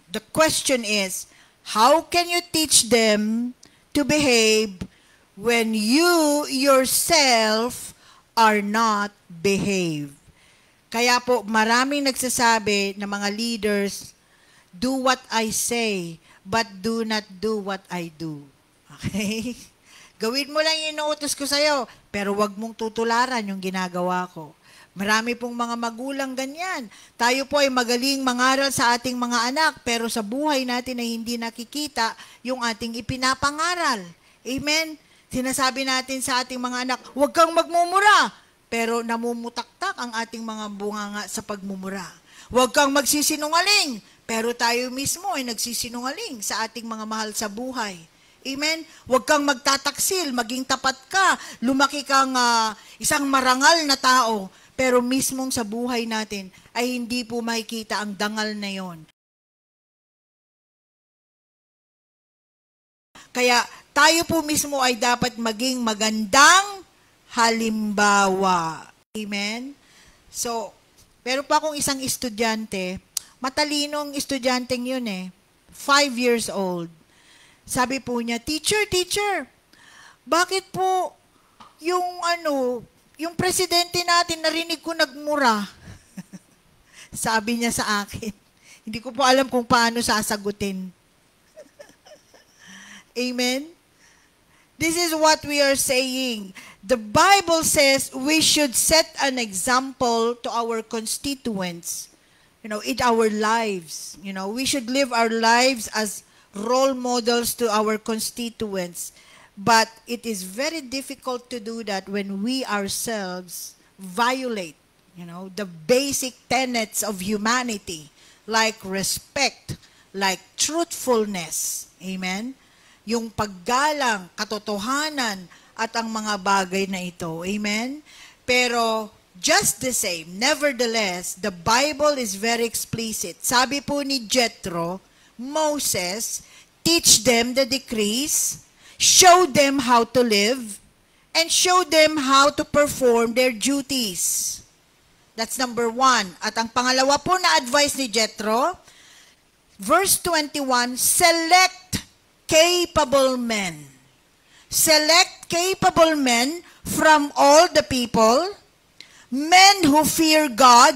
the question is, how can you teach them to behave when you yourself are not behave? Kaya po, maraming nagsasabi na mga leaders, do what I say, but do not do what I do. Okay? Gawin mo lang yung inuutos ko sa'yo, pero wag mong tutularan yung ginagawa ko. Marami pong mga magulang ganyan. Tayo po ay magaling mangaral sa ating mga anak, pero sa buhay natin ay hindi nakikita yung ating ipinapangaral. Amen? Sinasabi natin sa ating mga anak, huwag kang magmumura, pero namumutaktak ang ating mga bunganga sa pagmumura. Huwag kang magsisinungaling, pero tayo mismo ay nagsisinungaling sa ating mga mahal sa buhay. Amen? Huwag kang magtataksil, maging tapat ka, lumaki kang uh, isang marangal na tao, pero mismong sa buhay natin ay hindi po makikita ang dangal na yon. Kaya tayo po mismo ay dapat maging magandang halimbawa. Amen? So, pero pa akong isang estudyante, matalinong estudyanteng yun eh, five years old. Sabi po niya, teacher, teacher, bakit po yung ano, yung presidente natin narinig ko nagmura? Sabi niya sa akin. Hindi ko po alam kung paano sasagutin. Amen? This is what we are saying. The Bible says we should set an example to our constituents, you know, in our lives. You know, we should live our lives as role models to our constituents. But it is very difficult to do that when we ourselves violate, you know, the basic tenets of humanity, like respect, like truthfulness. Amen? Yung paggalang, katotohanan, at ang mga bagay na ito. Amen? Pero, just the same, nevertheless, the Bible is very explicit. Sabi po ni Jethro, Moses, teach them the decrees, show them how to live, and show them how to perform their duties. That's number one. At ang pangalawa po na advice ni Jethro, verse twenty-one, select capable men. Select capable men from all the people, men who fear God,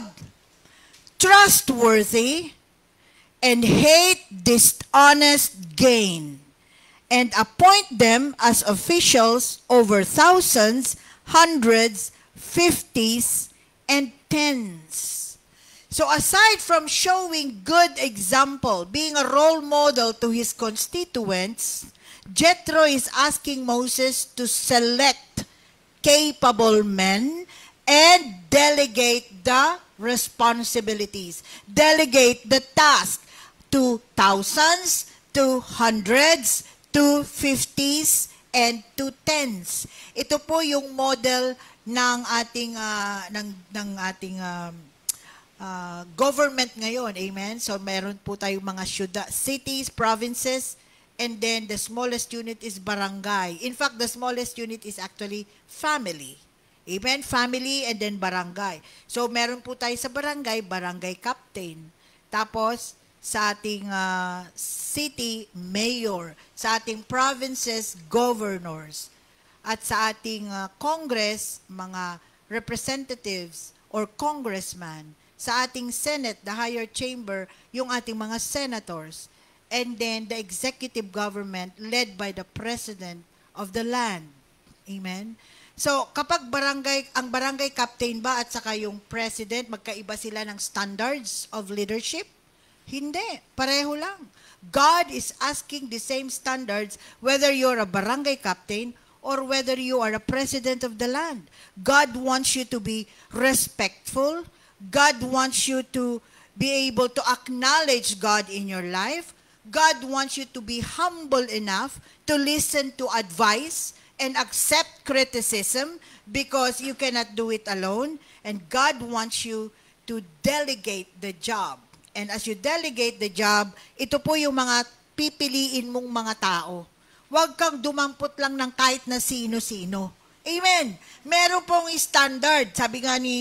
trustworthy, and hate dishonest gain, and appoint them as officials over thousands, hundreds, fifties, and tens. So aside from showing good example, being a role model to his constituents, Jethro is asking Moses to select capable men and delegate the responsibilities. Delegate the task to thousands, to hundreds, to fifties, and to tens. Ito po yung model ng ating uh, ng ng ating um, uh, government ngayon. Amen. So meron po tayong mga syudad, cities, provinces, and then the smallest unit is barangay. In fact, the smallest unit is actually family. Amen? Family and then barangay. So, meron po tayo sa barangay, barangay captain. Tapos, sa ating uh, city, mayor. Sa ating provinces, governors. At sa ating uh, Congress, mga representatives or congressman. Sa ating Senate, the higher chamber, yung ating mga senators. And then the executive government led by the president of the land. Amen? So, kapag barangay, ang barangay captain ba at saka yung president, magkaiba sila ng standards of leadership? Hindi. Pareho lang. God is asking the same standards whether you're a barangay captain or whether you are a president of the land. God wants you to be respectful. God wants you to be able to acknowledge God in your life. God wants you to be humble enough to listen to advice and accept criticism because you cannot do it alone. And God wants you to delegate the job. And as you delegate the job, ito po yung mga pipiliin mong mga tao. Huwag kang dumampot lang ng kahit na sino-sino. Amen. Meron pong standard. Sabi nga ni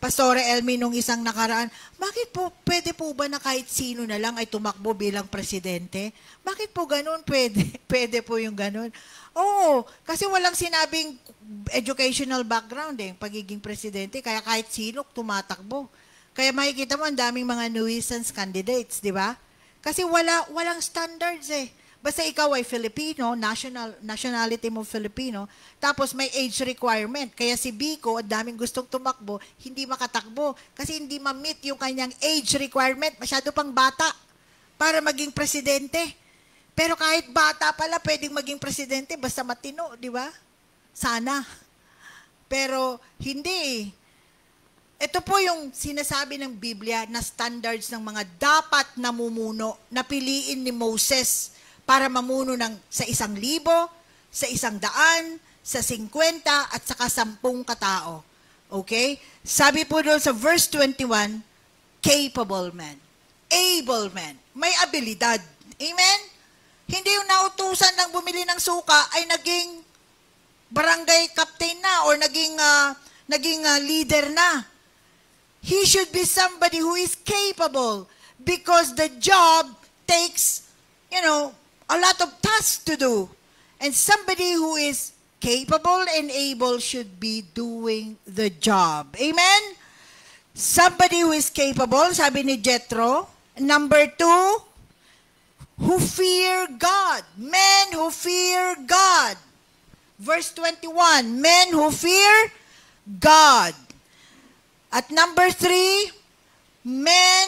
Pastora Elmi nung isang nakaraan, bakit po, pwede po ba na kahit sino na lang ay tumakbo bilang presidente? Bakit po ganun? Pwede, pwede po yung ganun. Oo, kasi walang sinabing educational background eh, pagiging presidente, kaya kahit sino tumatakbo. Kaya makikita mo ang daming mga nuisance candidates, di ba? Kasi wala, walang standards eh. Basta ikaw ay Filipino, national, nationality mo Filipino, tapos may age requirement. Kaya si Biko, ang daming gustong tumakbo, hindi makatakbo. Kasi hindi ma-meet yung kanyang age requirement. Masyado pang bata para maging presidente. Pero kahit bata pala, pwedeng maging presidente, basta matino, di ba? Sana. Pero hindi. Ito po yung sinasabi ng Biblia na standards ng mga dapat namumuno, napiliin ni Moses para mamuno ng sa isang libo, sa isang daan, sa singkwenta, at saka sampung katao. Okay? Sabi po doon sa verse twenty-one, capable man. Able man. May abilidad. Amen? Hindi yung nautusan ng bumili ng suka ay naging barangay captain na or naging, uh, naging uh, leader na. He should be somebody who is capable because the job takes, you know, a lot of tasks to do. And somebody who is capable and able should be doing the job. Amen? Somebody who is capable, sabi ni Jethro. Number two, who fear God. Men who fear God. Verse twenty-one, men who fear God. At number three, men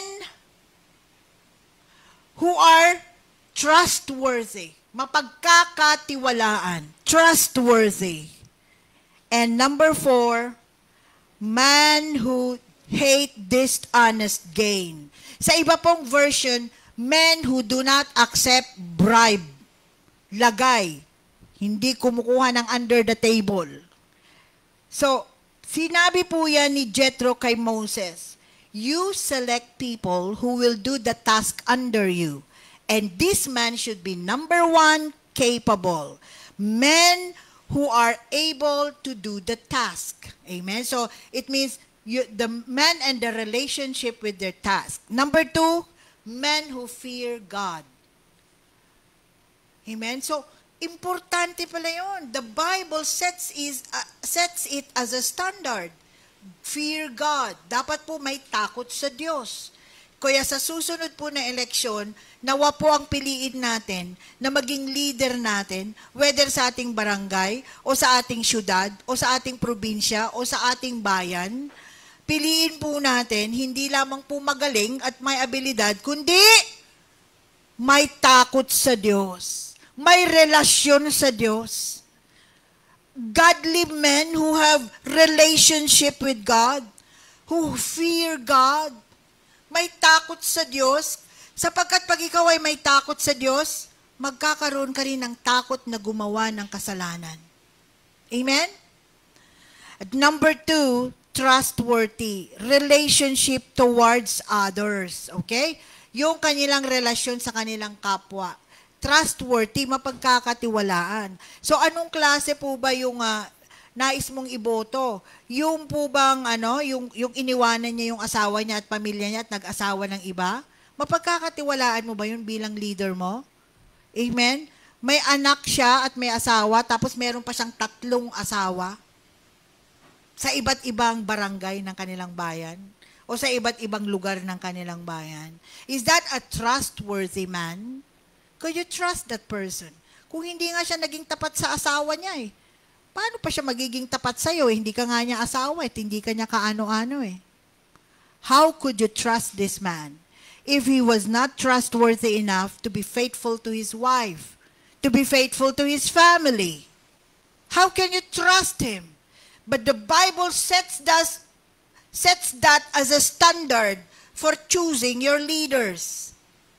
who are trustworthy. Mapagkakatiwalaan. Trustworthy. And number four, man who hate dishonest gain. Sa iba pong version, men who do not accept bribe. Lagay. Hindi kumukuha ng under the table. So, sinabi po yan ni Jethro kay Moses, you select people who will do the task under you. And this man should be number one, capable. Men who are able to do the task. Amen? So, it means you, the man and the relationship with their task. Number two, men who fear God. Amen? So, importante pala yun. The Bible sets, is, uh, sets it as a standard. Fear God. Dapat po may takot sa Diyos. Kaya sa susunod po na eleksyon, nawa po ang piliin natin na maging leader natin, whether sa ating barangay, o sa ating syudad, o sa ating probinsya, o sa ating bayan. Piliin po natin, hindi lamang po magaling at may abilidad, kundi may takot sa Diyos. May relasyon sa Diyos. Godly men who have relationship with God, who fear God, may takot sa Diyos, sapagkat pag ikaw ay may takot sa Diyos, magkakaroon ka rin ng takot na gumawa ng kasalanan. Amen? At number two, trustworthy. Relationship towards others. Okay? Yung kanilang relasyon sa kanilang kapwa. Trustworthy, mapagkakatiwalaan. So, anong klase po ba yung uh, nais mong iboto? Yung po bang, ano, yung, yung iniwanan niya yung asawa niya at pamilya niya at nag-asawa ng iba? Mapagkakatiwalaan mo ba yun bilang leader mo? Amen? May anak siya at may asawa, tapos meron pa siyang tatlong asawa sa iba't ibang barangay ng kanilang bayan o sa iba't ibang lugar ng kanilang bayan. Is that a trustworthy man? Could you trust that person? Kung hindi nga siya naging tapat sa asawa niya eh, paano pa siya magiging tapat sa'yo? Eh? Hindi ka nga niya asawa at hindi ka niya kaano-ano eh. How could you trust this man if he was not trustworthy enough to be faithful to his wife, to be faithful to his family? How can you trust him? But the Bible sets that, sets that as a standard for choosing your leaders.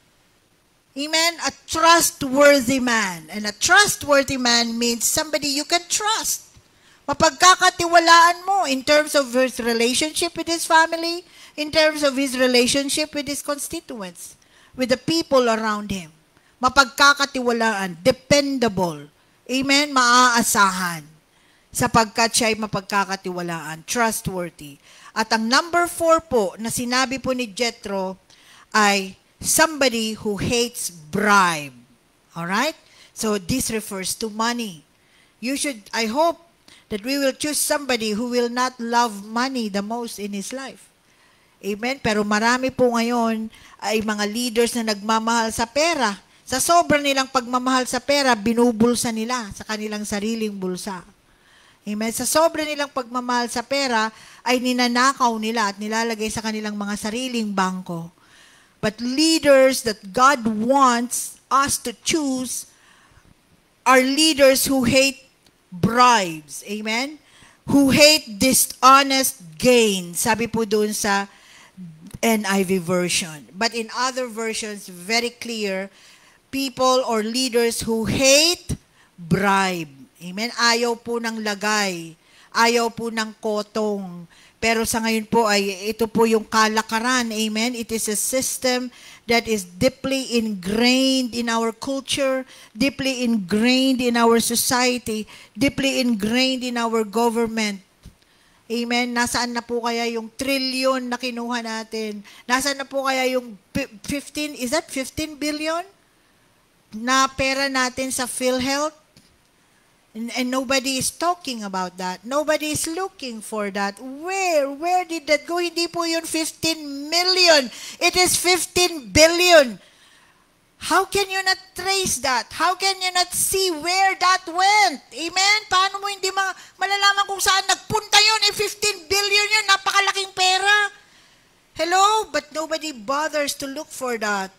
Amen? A trustworthy man. And a trustworthy man means somebody you can trust. Mapagkakatiwalaan mo in terms of his relationship with his family, in terms of his relationship with his constituents, with the people around him. Mapagkakatiwalaan, dependable. Amen? Maaasahan. Sapagkat siya ay mapagkakatiwalaan, trustworthy. At ang number four po na sinabi po ni Jethro ay somebody who hates bribe. Alright? So this refers to money. You should, I hope that we will choose somebody who will not love money the most in his life. Amen? Pero marami po ngayon ay mga leaders na nagmamahal sa pera. Sa sobrang nilang pagmamahal sa pera, binubulsa nila sa kanilang sariling bulsa. Amen? Sa sobrang nilang pagmamahal sa pera, ay ninanakaw nila at nilalagay sa kanilang mga sariling bangko. But leaders that God wants us to choose are leaders who hate bribes. Amen? Who hate dishonest gain. Sabi po doon sa N I V version. But in other versions, very clear, people or leaders who hate bribe. Amen? Ayaw po ng lagay. Ayaw po ng kotong. Pero sa ngayon po ay ito po yung kalakaran. Amen? It is a system that is deeply ingrained in our culture, deeply ingrained in our society, deeply ingrained in our government. Amen? Nasaan na po kaya yung trillion na kinuha natin? Nasaan na po kaya yung fifteen, is that fifteen billion? Na pera natin sa PhilHealth? And, and nobody is talking about that. Nobody is looking for that. Where? Where did that go? Hindi po yun fifteen million. It is fifteen billion. How can you not trace that? How can you not see where that went? Amen? Paano mo hindi ma malalaman kung saan nagpunta yun? Eh, fifteen billion yun. Napakalaking pera. Hello? But nobody bothers to look for that.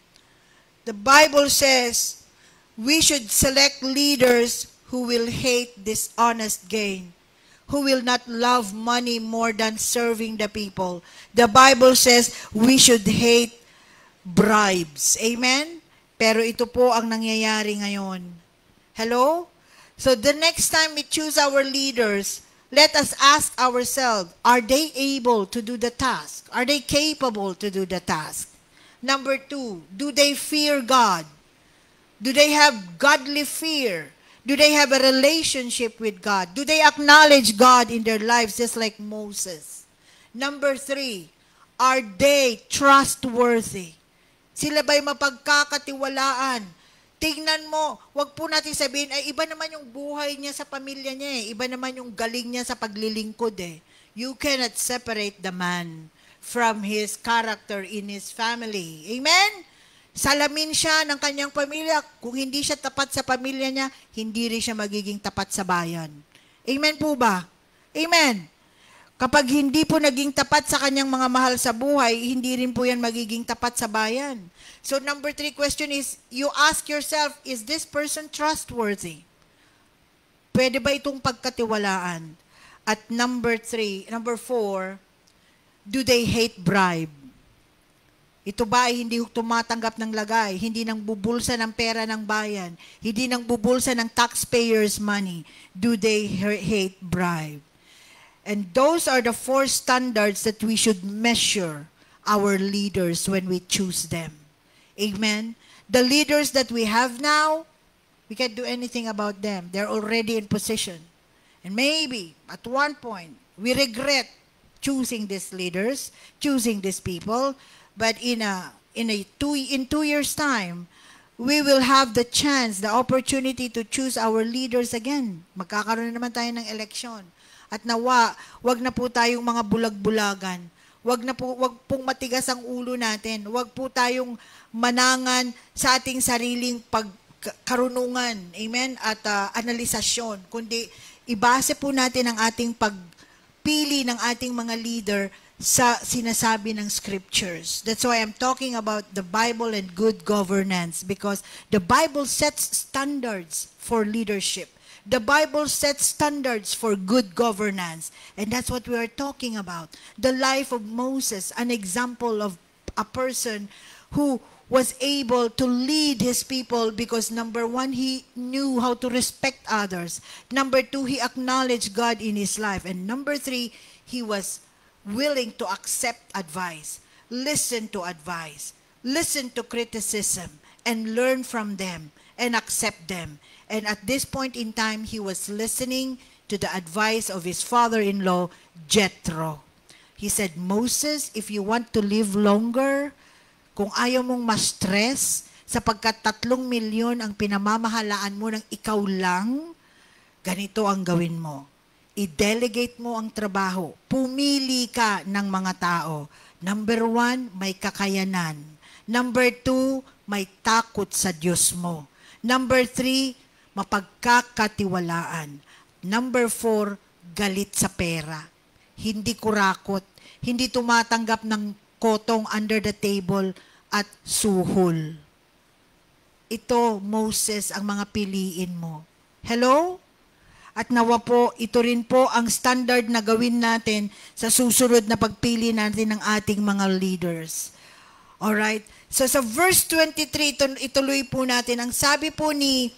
The Bible says we should select leaders who will hate dishonest gain, who will not love money more than serving the people. The Bible says we should hate bribes. Amen? Pero ito po ang nangyayari ngayon. Hello? So the next time we choose our leaders, let us ask ourselves, are they able to do the task? Are they capable to do the task? Number two, do they fear God? Do they have godly fear? Do they have a relationship with God? Do they acknowledge God in their lives just like Moses? Number three, are they trustworthy? Sila ba'y mapagkakatiwalaan? Tingnan mo, wag po natin sabihin, ay iba naman yung buhay niya sa pamilya niya eh. Iba naman yung galing niya sa paglilingkod eh. You cannot separate the man from his character in his family. Amen? Salamin siya ng kanyang pamilya. Kung hindi siya tapat sa pamilya niya, hindi rin siya magiging tapat sa bayan. Amen po ba? Amen. Kapag hindi po naging tapat sa kanyang mga mahal sa buhay, hindi rin po yan magiging tapat sa bayan. So number three question is, you ask yourself, is this person trustworthy? Pwede ba itong pagkatiwalaan? At number three, number four, do they hate bribe? Ito ba ay hindi tumatanggap ng lagay, hindi nang bubulsa ng pera ng bayan, hindi nang bubulsa ng taxpayers' money? Do they hate bribe? And those are the four standards that we should measure our leaders when we choose them. Amen? The leaders that we have now, we can't do anything about them. They're already in position. And maybe, at one point, we regret choosing these leaders, choosing these people, but in a in a two in two years time, we will have the chance, the opportunity to choose our leaders again. Magkakaroon na naman tayo ng eleksyon. At nawa, wag na po tayong mga bulag-bulagan. Wag na po wag pong matigas ang ulo natin. Wag po tayong manangan sa ating sariling pagkarunungan. Amen? At uh, analisasyon, kundi ibase po natin ang ating pagpili ng ating mga leader sa sinasabi ng scriptures. That's why I'm talking about the Bible and good governance, because the Bible sets standards for leadership. The Bible sets standards for good governance. And that's what we are talking about. The life of Moses, an example of a person who was able to lead his people because number one, he knew how to respect others. Number two, he acknowledged God in his life. And number three, he was willing to accept advice, listen to advice, listen to criticism, and learn from them, and accept them. And at this point in time, he was listening to the advice of his father-in-law, Jethro. He said, Moses, if you want to live longer, kung ayaw mong ma-stress, sapagkat tatlong milyon ang pinamamahalaan mo ng ikaw lang, ganito ang gawin mo. I-delegate mo ang trabaho. Pumili ka ng mga tao. Number one, may kakayanan. Number two, may takot sa Diyos mo. Number three, mapagkakatiwalaan. Number four, galit sa pera. Hindi kurakot. Hindi tumatanggap ng kotong under the table at suhol. Ito, Moses, ang mga piliin mo. Hello? At nawa po, ito rin po ang standard na gawin natin sa susunod na pagpili natin ng ating mga leaders. Alright? So sa verse twenty-three, ituloy po natin. Ang sabi po ni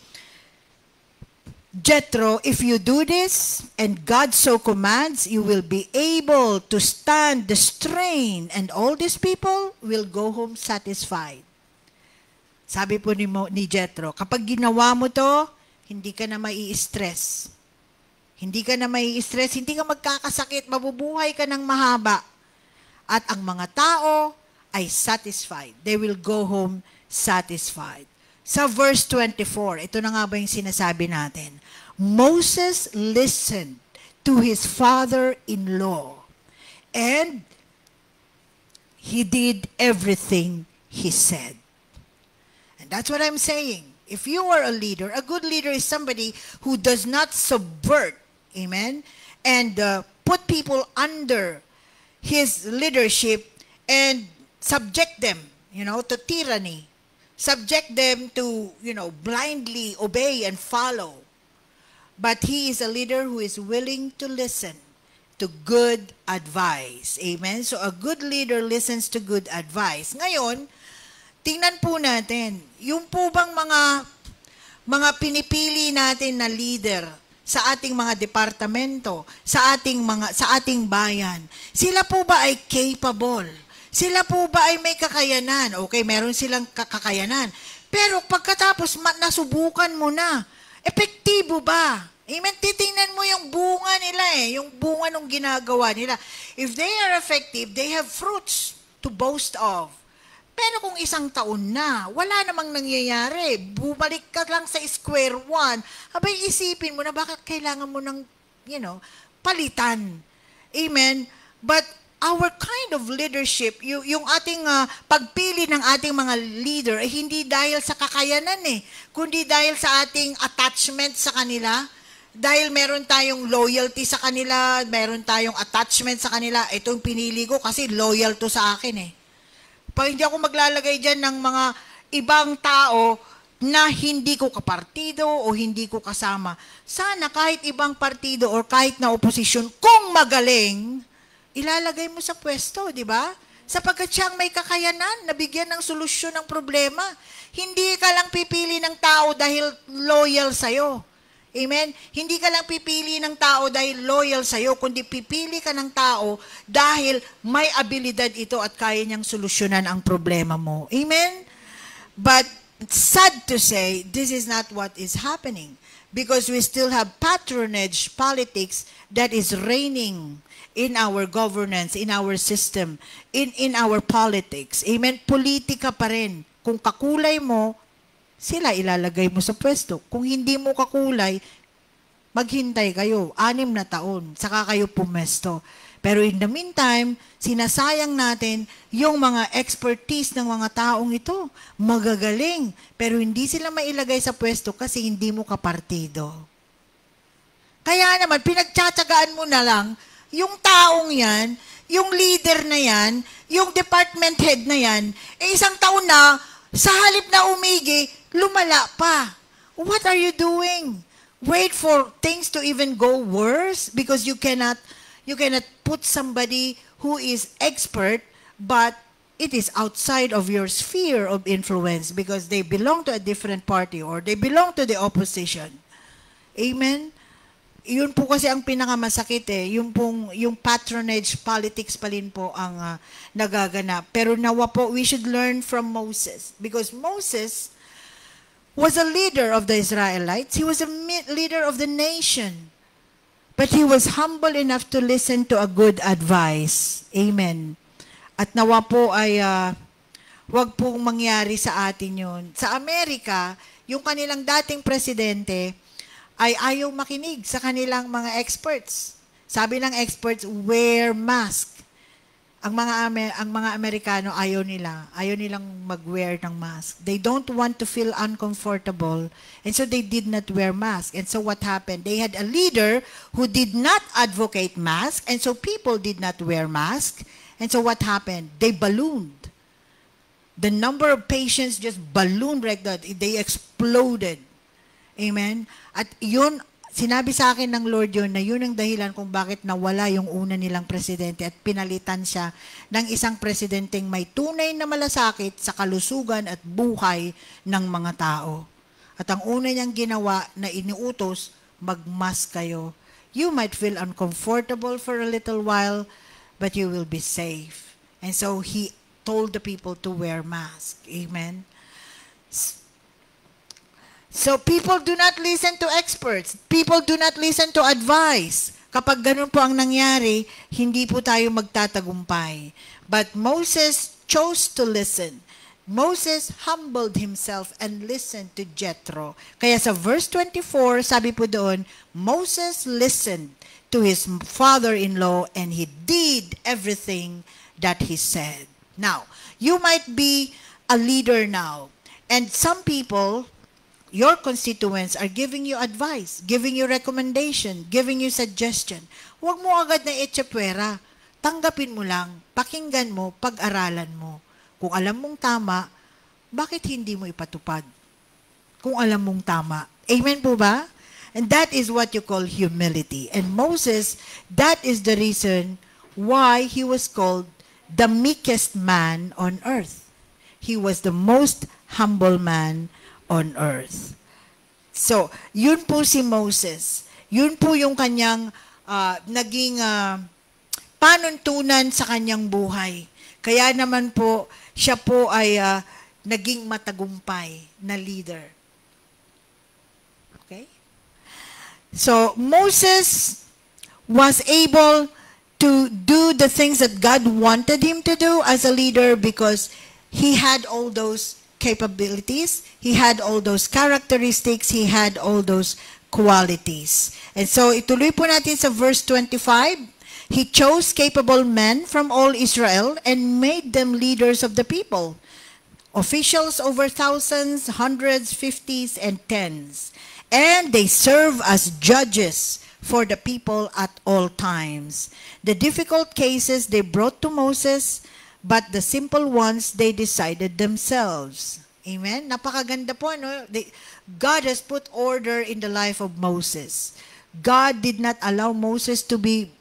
Jethro, if you do this, and God so commands, you will be able to stand the strain, and all these people will go home satisfied. Sabi po ni, Mo, ni Jethro, kapag ginawa mo to, hindi ka na mai-stress. Hindi ka na mai-stress, hindi ka magkakasakit, mabubuhay ka ng mahaba. At ang mga tao ay satisfied. They will go home satisfied. Sa verse twenty-four, ito na nga ba yung sinasabi natin? Moses listened to his father-in-law and he did everything he said. And that's what I'm saying. If you are a leader, a good leader is somebody who does not subvert, amen, and uh, put people under his leadership and subject them, you know, to tyranny. Subject them to, you know, blindly obey and follow. But he is a leader who is willing to listen to good advice. Amen? So a good leader listens to good advice. Ngayon, tingnan po natin, yung po bang mga mga pinipili natin na leader sa ating mga departamento, sa ating mga sa ating bayan, sila po ba ay capable? Sila po ba ay may kakayanan? Okay, meron silang kakayanan. Pero pagkatapos nasubukan mo na, epektibo ba? Amen? Titingnan mo yung bunga nila eh, yung bunga ng ginagawa nila. If they are effective, they have fruits to boast of. Pero kung isang taon na, wala namang nangyayari, bumalik ka lang sa square one, abay isipin mo na bakit kailangan mo ng, you know, palitan. Amen? But our kind of leadership, yung, yung ating uh, pagpili ng ating mga leader, eh, hindi dahil sa kakayanan eh, kundi dahil sa ating attachment sa kanila. Dahil meron tayong loyalty sa kanila, meron tayong attachment sa kanila, itong pinili ko kasi loyal to sa akin eh. Pag hindi ako maglalagay dyan ng mga ibang tao na hindi ko kapartido o hindi ko kasama, sana kahit ibang partido or kahit na oposisyon, kung magaling, ilalagay mo sa pwesto, di ba? Sapagkat siyang may kakayanan, nabigyan ng solusyon ng problema. Hindi ka lang pipili ng tao dahil loyal sa'yo. Amen? Hindi ka lang pipili ng tao dahil loyal sa'yo, kundi pipili ka ng tao dahil may abilidad ito at kaya niyang solusyonan ang problema mo. Amen? But sad to say, this is not what is happening because we still have patronage politics that is reigning in our governance, in our system, in, in our politics. Amen? Politika pa rin. Kung kakulay mo, sila ilalagay mo sa pwesto. Kung hindi mo kakulay, maghintay kayo, anim na taon, saka kayo pumesto. Pero in the meantime, sinasayang natin yung mga expertise ng mga taong ito. Magagaling, pero hindi sila mailagay sa pwesto kasi hindi mo kapartido. Kaya naman, pinagtsatsagaan mo na lang, yung taong yan, yung leader na yan, yung department head na yan, eh isang taon na, sa halip na umigi, lumala pa. What are you doing? Wait for things to even go worse because you cannot you cannot put somebody who is expert but it is outside of your sphere of influence because they belong to a different party or they belong to the opposition. Amen? Yun po kasi ang pinakamasakit eh, yung pong yung patronage politics pa rin po ang uh, nagaganap. Pero nawa po we should learn from Moses because Moses was a leader of the Israelites. He was a leader of the nation. But he was humble enough to listen to a good advice. Amen. At nawa po ay uh, wag pong mangyari sa atin yun. Sa Amerika, yung kanilang dating presidente ay ayaw makinig sa kanilang mga experts. Sabi ng experts, wear mask. Ang mga Amer- ang mga Amerikano ayaw nila, ayaw nilang mag-wear ng mask. They don't want to feel uncomfortable, and so they did not wear mask. And so what happened? They had a leader who did not advocate mask, and so people did not wear mask. And so what happened? They ballooned. The number of patients just ballooned like that. They exploded. Amen? At yun, sinabi sa akin ng Lord yun na yun ang dahilan kung bakit nawala yung una nilang presidente at pinalitan siya ng isang presidenteng may tunay na malasakit sa kalusugan at buhay ng mga tao. At ang una niyang ginawa na iniutos, mag-mask kayo. You might feel uncomfortable for a little while, but you will be safe. And so he told the people to wear masks. Amen? So people do not listen to experts. People do not listen to advice. Kapag ganun po ang nangyari, hindi po tayo magtatagumpay. But Moses chose to listen. Moses humbled himself and listened to Jethro. Kaya sa verse twenty-four, sabi po doon, Moses listened to his father-in-law and he did everything that he said. Now, you might be a leader now, and some people, your constituents, are giving you advice, giving you recommendation, giving you suggestion. Huwag mo agad na itsepwera. Tanggapin mo lang, pakinggan mo, pag-aralan mo. Kung alam mong tama, bakit hindi mo ipatupad? Kung alam mong tama. Amen po ba? And that is what you call humility. And Moses, that is the reason why he was called the meekest man on earth. He was the most humble man on earth. So, yun po si Moses. Yun po yung kanyang uh, naging uh, panuntunan sa kanyang buhay. Kaya naman po, siya po ay uh, naging matagumpay na leader. Okay? So, Moses was able to do the things that God wanted him to do as a leader because he had all those capabilities, he had all those characteristics, he had all those qualities. And so, ituloy po natin sa verse twenty-five. He chose capable men from all Israel and made them leaders of the people. Officials over thousands, hundreds, fifties, and tens. And they serve as judges for the people at all times. The difficult cases they brought to Moses, but the simple ones they decided themselves. Amen? Napakaganda po, no? They, God has put order in the life of Moses. God did not allow Moses to be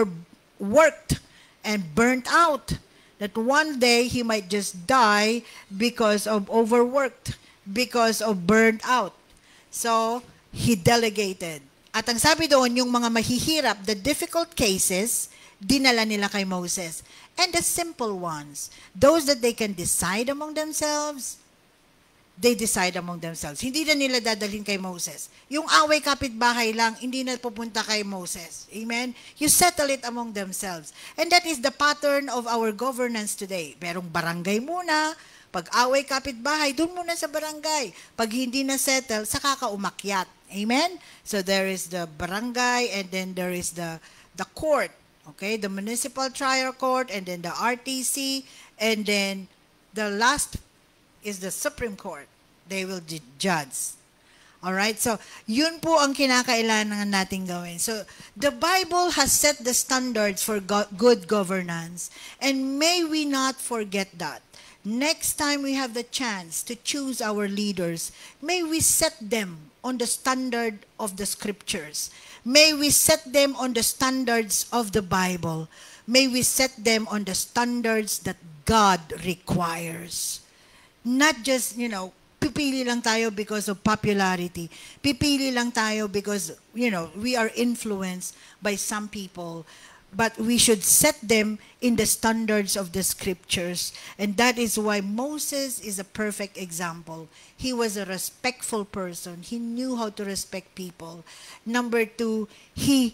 overworked and burnt out. That one day he might just die because of overworked, because of burnt out. So, he delegated. At ang sabi doon, yung mga mahihirap, the difficult cases, dinala nila kay Moses. And the simple ones, those that they can decide among themselves, they decide among themselves. Hindi na nila dadalhin kay Moses. Yung away kapitbahay lang, hindi na pupunta kay Moses. Amen? You settle it among themselves. And that is the pattern of our governance today. Merong barangay muna, pag away kapitbahay, dun muna sa barangay. Pag hindi na settle, saka ka umakyat. Amen? So there is the barangay and then there is the, the court. Okay? The municipal trial court and then the R T C and then the last is the Supreme Court. They will judge. Alright? So, yun po ang kinakailangan natin gawin. So, the Bible has set the standards for go- good governance. And may we not forget that. Next time we have the chance to choose our leaders, may we set them on the standard of the scriptures. May we set them on the standards of the Bible. May we set them on the standards that God requires. Not just, you know, pipili lang tayo because of popularity. Pipili lang tayo because, you know, we are influenced by some people. But we should set them in the standards of the scriptures. And that is why Moses is a perfect example. He was a respectful person. He knew how to respect people. Number two, he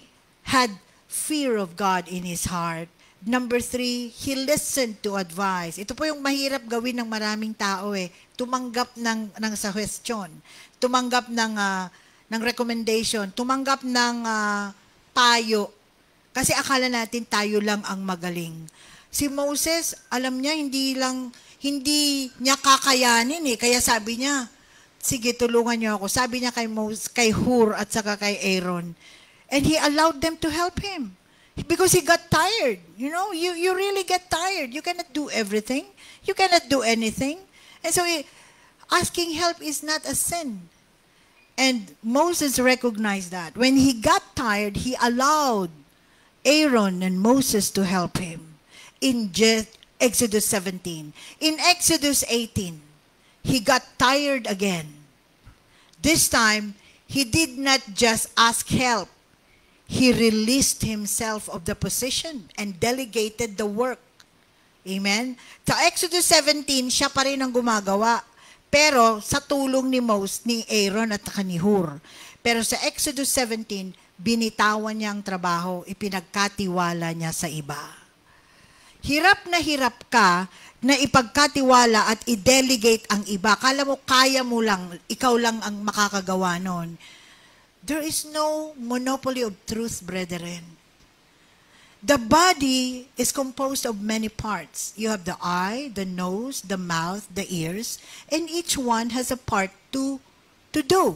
had fear of God in his heart. Number three, he listened to advice. Ito po yung mahirap gawin ng maraming tao eh. Tumanggap ng, ng suggestion, tumanggap ng, uh, ng recommendation, tumanggap ng uh, payo. Kasi akala natin tayo lang ang magaling. Si Moses, alam niya, hindi lang, hindi niya kakayanin eh. Kaya sabi niya, sige, tulungan niyo ako. Sabi niya kay Moses, kay Hur at saka kay Aaron. And he allowed them to help him. Because he got tired. You know, you, you really get tired. You cannot do everything. You cannot do anything. And so he, asking help is not a sin. And Moses recognized that. When he got tired, he allowed Aaron and Moses to help him. In Exodus seventeen. In Exodus eighteen, he got tired again. This time, he did not just ask help. He released himself of the position and delegated the work. Amen? Sa Exodus seventeen, siya pa rin ang gumagawa. Pero sa tulong ni Moses, ni Aaron at ni Hur. Pero sa Exodus seventeen, binitawan niya ang trabaho, ipinagkatiwala niya sa iba. Hirap na hirap ka na ipagkatiwala at i-delegate ang iba. Kala mo, kaya mo lang, ikaw lang ang makakagawa nun. There is no monopoly of truth, brethren. The body is composed of many parts. You have the eye, the nose, the mouth, the ears, and each one has a part to, to do.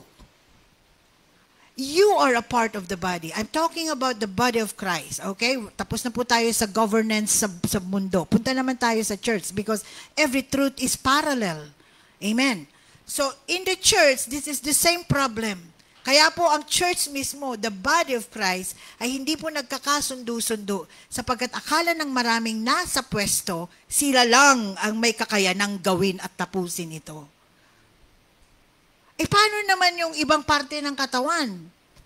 You are a part of the body. I'm talking about the body of Christ, okay? Tapos na po tayo sa governance sa, sa mundo. Punta naman tayo sa church because every truth is parallel. Amen. So, in the church, this is the same problem. Kaya po ang church mismo, the body of Christ, ay hindi po nagkakasundo-sundo sapagkat akala ng maraming nasa pwesto, sila lang ang may kakayanang gawin at tapusin ito. Eh paano naman yung ibang parte ng katawan?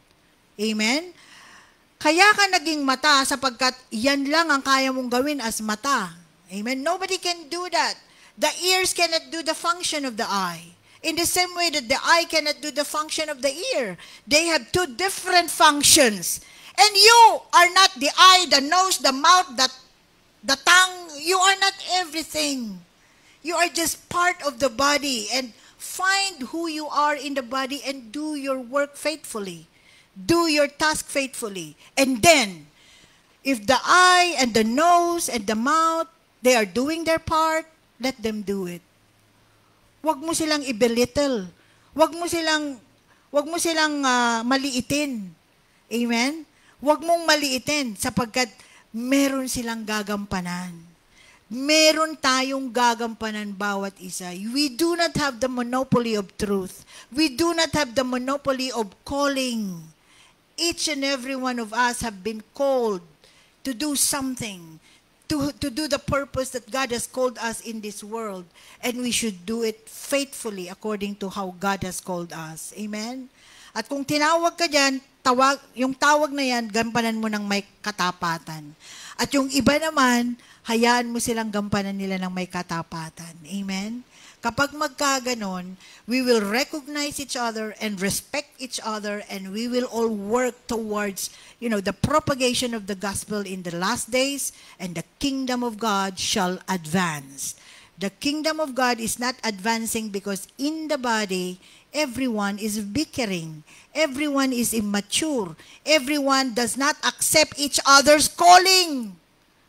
Amen? Kaya ka naging mata sapagkat yan lang ang kaya mong gawin as mata. Amen? Nobody can do that. The ears cannot do the function of the eye. In the same way that the eye cannot do the function of the ear. They have two different functions. And you are not the eye, the nose, the mouth, the, the tongue. You are not everything. You are just part of the body. And find who you are in the body and do your work faithfully. Do your task faithfully. And then, if the eye and the nose and the mouth, they are doing their part, let them do it. Huwag mo silang i-belittle. Huwag mo silang, huwag mo silang uh, maliitin. Amen? Huwag mong maliitin sapagkat meron silang gagampanan. Meron tayong gagampanan bawat isa. We do not have the monopoly of truth. We do not have the monopoly of calling. Each and every one of us have been called to do something. To, to do the purpose that God has called us in this world. And we should do it faithfully according to how God has called us. Amen? At kung tinawag ka dyan, tawag, yung tawag na yan, gampanan mo ng may katapatan. At yung iba naman, hayaan mo silang gampanan nila ng may katapatan. Amen? Kapag magkaganon, we will recognize each other and respect each other and we will all work towards, you know, the propagation of the gospel in the last days and the kingdom of God shall advance. The kingdom of God is not advancing because in the body, everyone is bickering. Everyone is immature. Everyone does not accept each other's calling.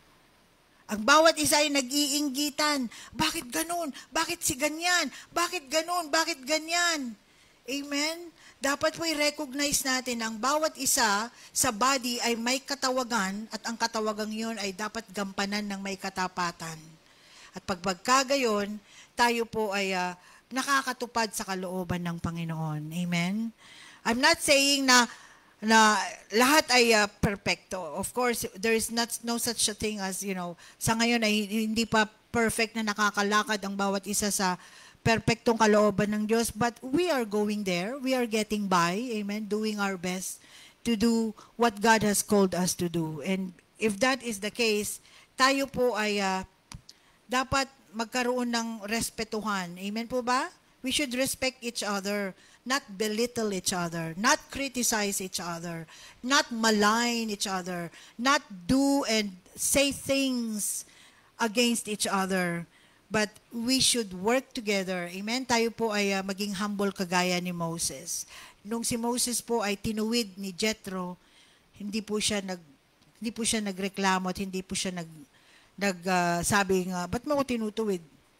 Ang bawat isa ay nag-iinggitan. Bakit ganun? Bakit si ganyan? Bakit ganun? Bakit ganyan? Amen? Dapat po i-recognize natin ang bawat isa sa body ay may katawagan at ang katawagang yun ay dapat gampanan ng may katapatan. At pag pagkagayon, tayo po ay uh, nakakatupad sa kalooban ng Panginoon. Amen? I'm not saying na na lahat ay uh, perfecto. Of course, there is not no such a thing as, you know, sa ngayon ay hindi pa perfect na nakakalakad ang bawat isa sa perfectong kalooban ng Diyos. But we are going there. We are getting by. Amen. Doing our best to do what God has called us to do. And if that is the case, tayo po ay uh, dapat magkaroon ng respetuhan. Amen po ba? We should respect each other. not belittle each other, not criticize each other, not malign each other, not do and say things against each other, but we should work together. Amen? Tayo po ay uh, maging humble kagaya ni Moses. Nung si Moses po ay tinuwid ni Jethro, hindi po siya nag hindi po siya nagreklamo at hindi po siya nag nag uh, sabi nga, ba't mo ko tinutuwid?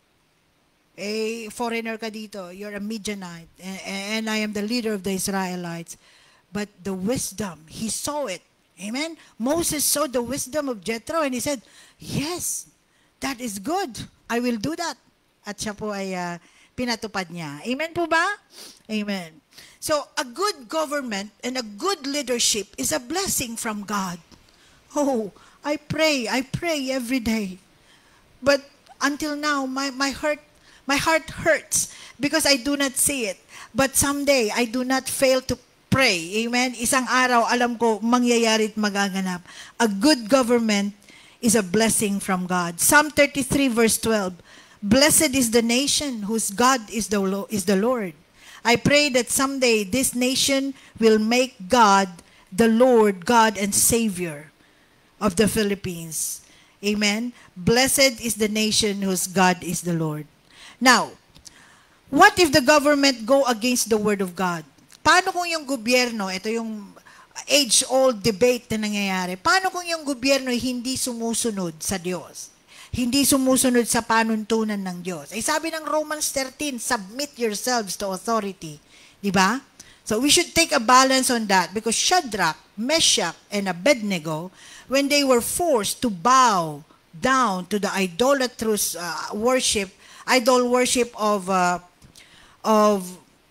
Eh, foreigner ka dito, you're a Midianite, and, and I am the leader of the Israelites. But the wisdom, he saw it. Amen? Moses saw the wisdom of Jethro and he said, yes, that is good. I will do that. At siya po ay uh, pinatupad niya. Amen po ba? Amen. So, a good government and a good leadership is a blessing from God. Oh, I pray, I pray every day. But until now, my, my heart My heart hurts because I do not see it. But someday, I do not fail to pray. Amen? Isang araw, alam ko, mangyayari at magaganap. A good government is a blessing from God. Psalm thirty-three verse twelve, blessed is the nation whose God is the, is the Lord. I pray that someday this nation will make God the Lord, God and Savior of the Philippines. Amen? Blessed is the nation whose God is the Lord. Now, what if the government go against the Word of God? Paano kung yung gobyerno, ito yung age-old debate na nangyayari, paano kung yung gobyerno hindi sumusunod sa Diyos? Hindi sumusunod sa panuntunan ng Diyos? Eh sabi ng Romans thirteen, submit yourselves to authority. Di ba? So we should take a balance on that because Shadrach, Meshach, and Abednego, when they were forced to bow down to the idolatrous uh, worship, idol worship of uh, of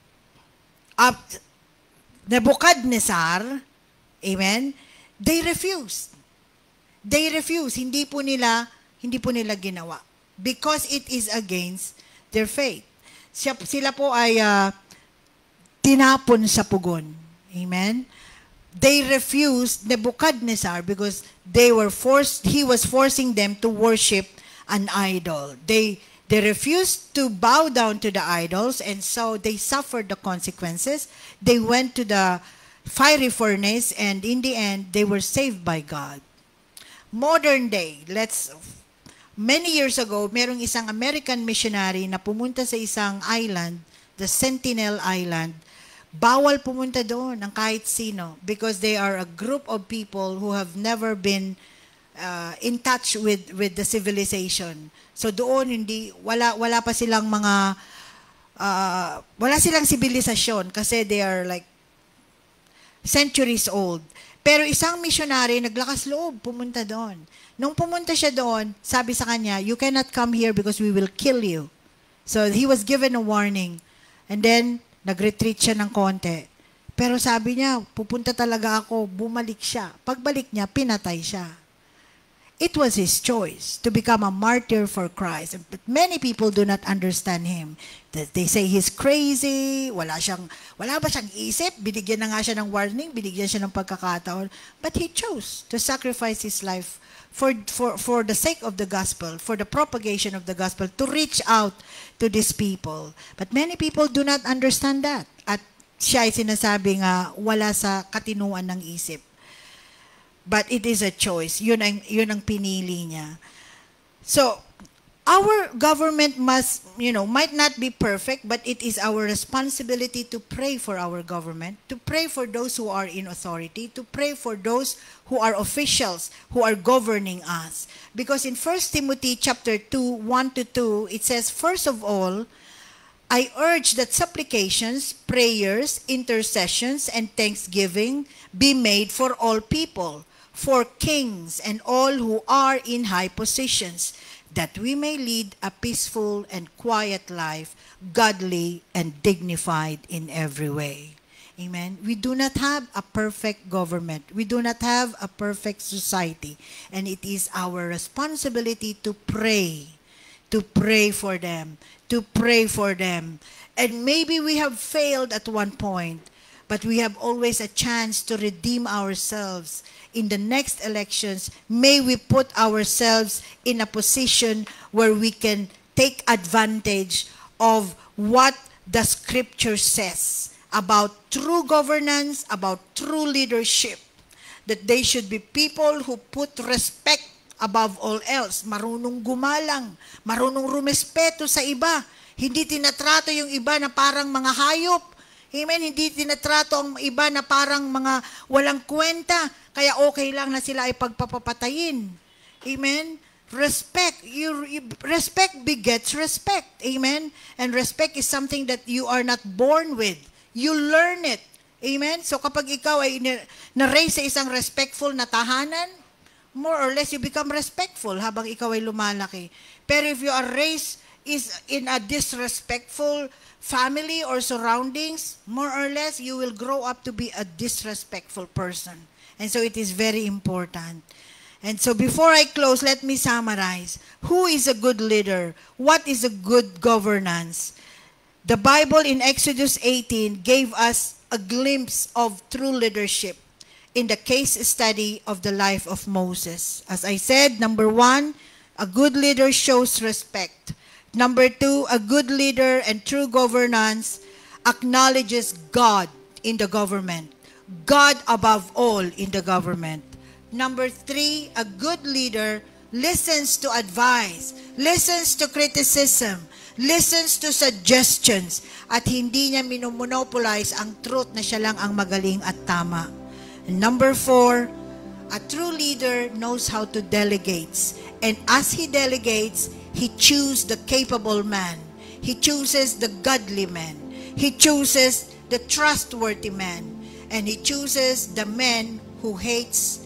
uh, Nebuchadnezzar, amen, they refused. They refused. Hindi po nila, hindi po nila ginawa. Because it is against their faith. Siya, sila po ay uh, tinapon sa pugon. Amen? They refused Nebuchadnezzar because they were forced, he was forcing them to worship an idol. They They refused to bow down to the idols, and so they suffered the consequences. They went to the fiery furnace, and in the end, they were saved by God. Modern day, let's, many years ago, merong isang American missionary na pumunta sa isang island, the Sentinel Island. Bawal pumunta doon ng kahit sino because they are a group of people who have never been uh, in touch with, with the civilization. So doon hindi wala wala pa silang mga uh, wala silang sibilisasyon kasi they are like centuries old. Pero isang missionary naglakas loob pumunta doon. Nung pumunta siya doon, sabi sa kanya, you cannot come here because we will kill you. So he was given a warning. And then nag-retreat siya ng konti. Pero sabi niya, pupunta talaga ako, bumalik siya. Pagbalik niya, pinatay siya. It was his choice to become a martyr for Christ. But many people do not understand him. They say he's crazy, wala siyang, wala ba siyang isip? Binigyan na nga siya ng warning, binigyan siya ng pagkakataon. But he chose to sacrifice his life for, for, for the sake of the gospel, for the propagation of the gospel, to reach out to these people. But many people do not understand that. At siya ay sinasabi nga, wala sa katinuan ng isip. But it is a choice. Yun ang, yun ang pinili niya. So, our government must, you know, might not be perfect, but it is our responsibility to pray for our government, to pray for those who are in authority, to pray for those who are officials, who are governing us. Because in First Timothy chapter two, one to two, it says, first of all, I urge that supplications, prayers, intercessions, and thanksgiving be made for all people, for kings and all who are in high positions, that we may lead a peaceful and quiet life, godly and dignified in every way. Amen. We do not have a perfect government. We do not have a perfect society. And it is our responsibility to pray, to pray for them, to pray for them. And maybe we have failed at one point, but we have always a chance to redeem ourselves. In the next elections, may we put ourselves in a position where we can take advantage of what the scripture says about true governance, about true leadership. That they should be people who put respect above all else. Marunong gumalang, marunong rumespeto sa iba. Hindi tinatrato yung iba na parang mga hayop. Amen? Hindi tinatrato ang iba na parang mga walang kwenta. Kaya okay lang na sila ay pagpapapatayin. Amen? Respect. You, you, respect begets respect. Amen? And respect is something that you are not born with. You learn it. Amen? So kapag ikaw ay na-raise sa isang respectful na tahanan, more or less you become respectful habang ikaw ay lumalaki. Pero if you are raised is in a disrespectful family or surroundings, more or less you will grow up to be a disrespectful person. And so it is very important. And so before I close, let me summarize. Who is a good leader? What is a good governance? The Bible in Exodus eighteen gave us a glimpse of true leadership in the case study of the life of Moses. As I said, number one, a good leader shows respect. Number two, a good leader and true governance acknowledges God in the government. God above all in the government. Number three, a good leader listens to advice, listens to criticism, listens to suggestions, at hindi niya minomonopolize ang truth na siya lang ang magaling at tama. And number four, a true leader knows how to delegate. And as he delegates, he chooses the capable man. He chooses the godly man. He chooses the trustworthy man. And he chooses the men who hates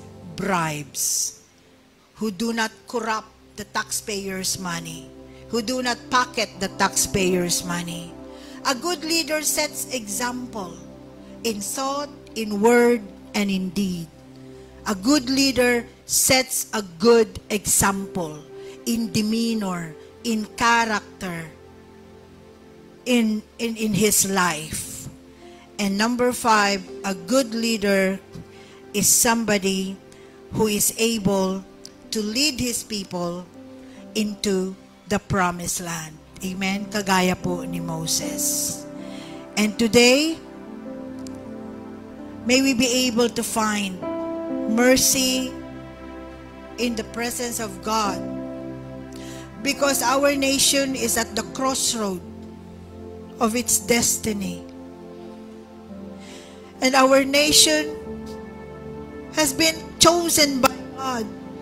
bribes, who do not corrupt the taxpayers' money, who do not pocket the taxpayers' money. A good leader sets example in thought, in word, and in deed. A good leader sets a good example in demeanor, in character, in, in, in his life. And number five, a good leader is somebody who is able to lead his people into the promised land. Amen? Kagaya po ni Moses. And today, may we be able to find mercy in the presence of God. Because our nation is at the crossroad of its destiny. And our nation has been chosen by God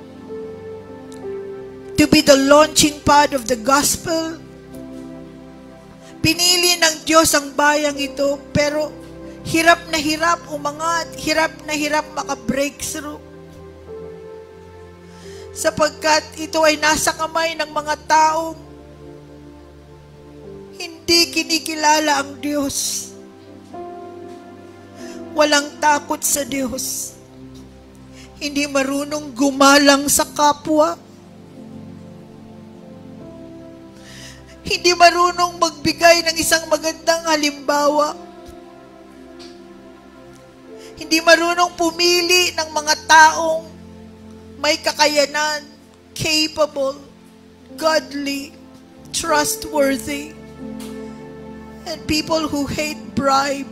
to be the launching pad of the gospel. Pinili ng Diyos ang bayang ito, pero hirap na hirap umangat, hirap na hirap maka-breakthrough. Sapagkat ito ay nasa kamay ng mga taong hindi kinikilala ang Diyos. Walang takot sa Diyos. Hindi marunong gumalang sa kapwa. Hindi marunong magbigay ng isang magandang halimbawa. Hindi marunong pumili ng mga taong may kakayanan, capable, godly, trustworthy, and people who hate bribe.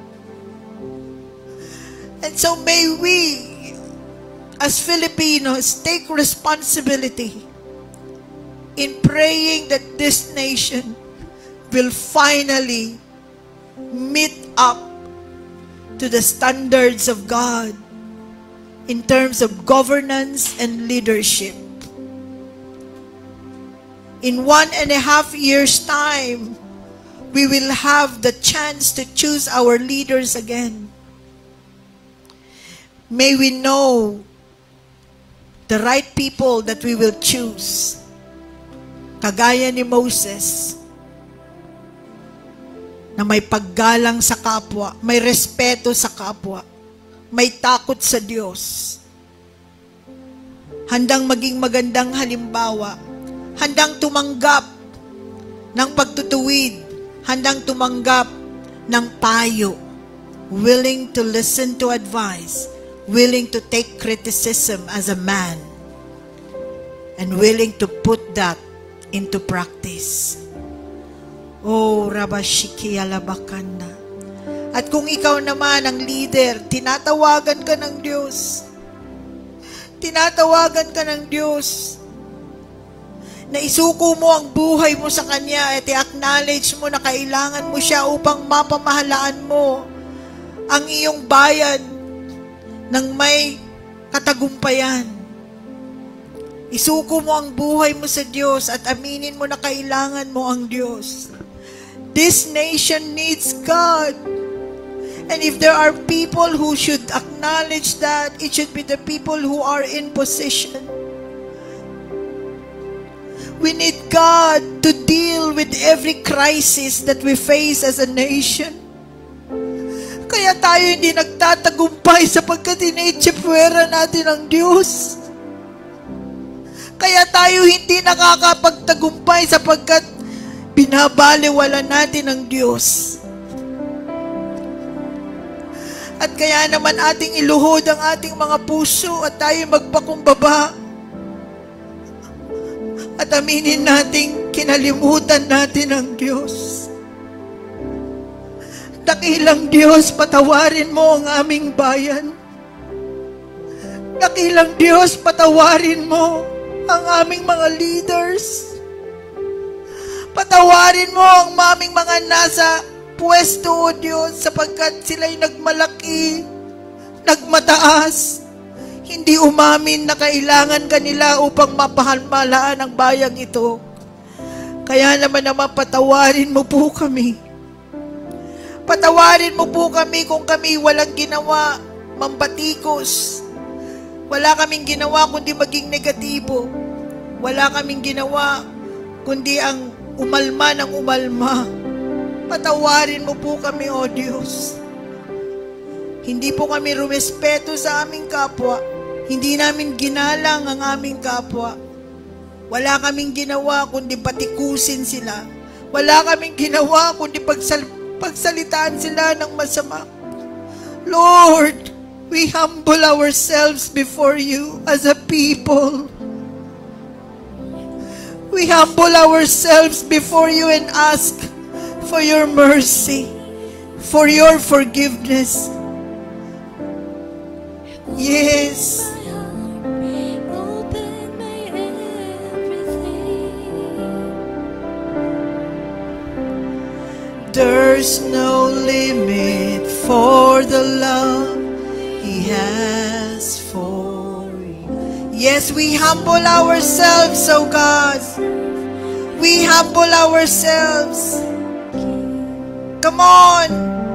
And so may we, as Filipinos, take responsibility in praying that this nation will finally meet up to the standards of God in terms of governance and leadership. In one and a half years' time, we will have the chance to choose our leaders again. May we know the right people that we will choose. Kagaya ni Moses, na may paggalang sa kapwa, may respeto sa kapwa, may takot sa Diyos, handang maging magandang halimbawa, handang tumanggap ng pagtutuwid, handang tumanggap ng payo, willing to listen to advice, willing to take criticism as a man, and willing to put that into practice. Oh, Rabashikia Labakanda. At kung ikaw naman ang leader, tinatawagan ka ng Diyos. Tinatawagan ka ng Diyos na isuko mo ang buhay mo sa Kanya at i-acknowledge mo na kailangan mo siya upang mapamahalaan mo ang iyong bayan ng may katagumpayan. Isuko mo ang buhay mo sa Diyos at aminin mo na kailangan mo ang Diyos. This nation needs God. And if there are people who should acknowledge that, it should be the people who are in position. We need God to deal with every crisis that we face as a nation. Kaya tayo hindi nagtatagumpay sapagkat iniitsipwera natin ang Diyos. Kaya tayo hindi nakakapagtagumpay sapagkat binabaliwala natin ang Diyos. At kaya naman ating iluhod ang ating mga puso at tayo magpakumbaba. At aminin nating kinalimutan natin ang Diyos. Dakilang Diyos, patawarin mo ang aming bayan. Dakilang Diyos, patawarin mo ang aming mga leaders. Patawarin mo ang aming mga nasa pwesto, O Diyos, sapagkat sila'y nagmalaki, nagmataas, hindi umamin na kailangan kanila upang mapahalmalaan ang bayang ito. Kaya naman naman patawarin mo po kami. Patawarin mo po kami kung kami walang ginawa, mambatikos. Wala kaming ginawa kundi maging negatibo. Wala kaming ginawa kundi ang umalma ng umalma. Patawarin mo po kami, O Diyos. Hindi po kami rumespeto sa aming kapwa. Hindi namin ginalang ang aming kapwa. Wala kaming ginawa kundi batikusin sila. Wala kaming ginawa kundi pagsal pagsalitaan sila ng masama. Lord, we humble ourselves before you as a people. We humble ourselves before you and ask for your mercy, for your forgiveness. Yes. There's no limit for the love He has for you. Yes, we humble ourselves, oh God. We humble ourselves. Come on.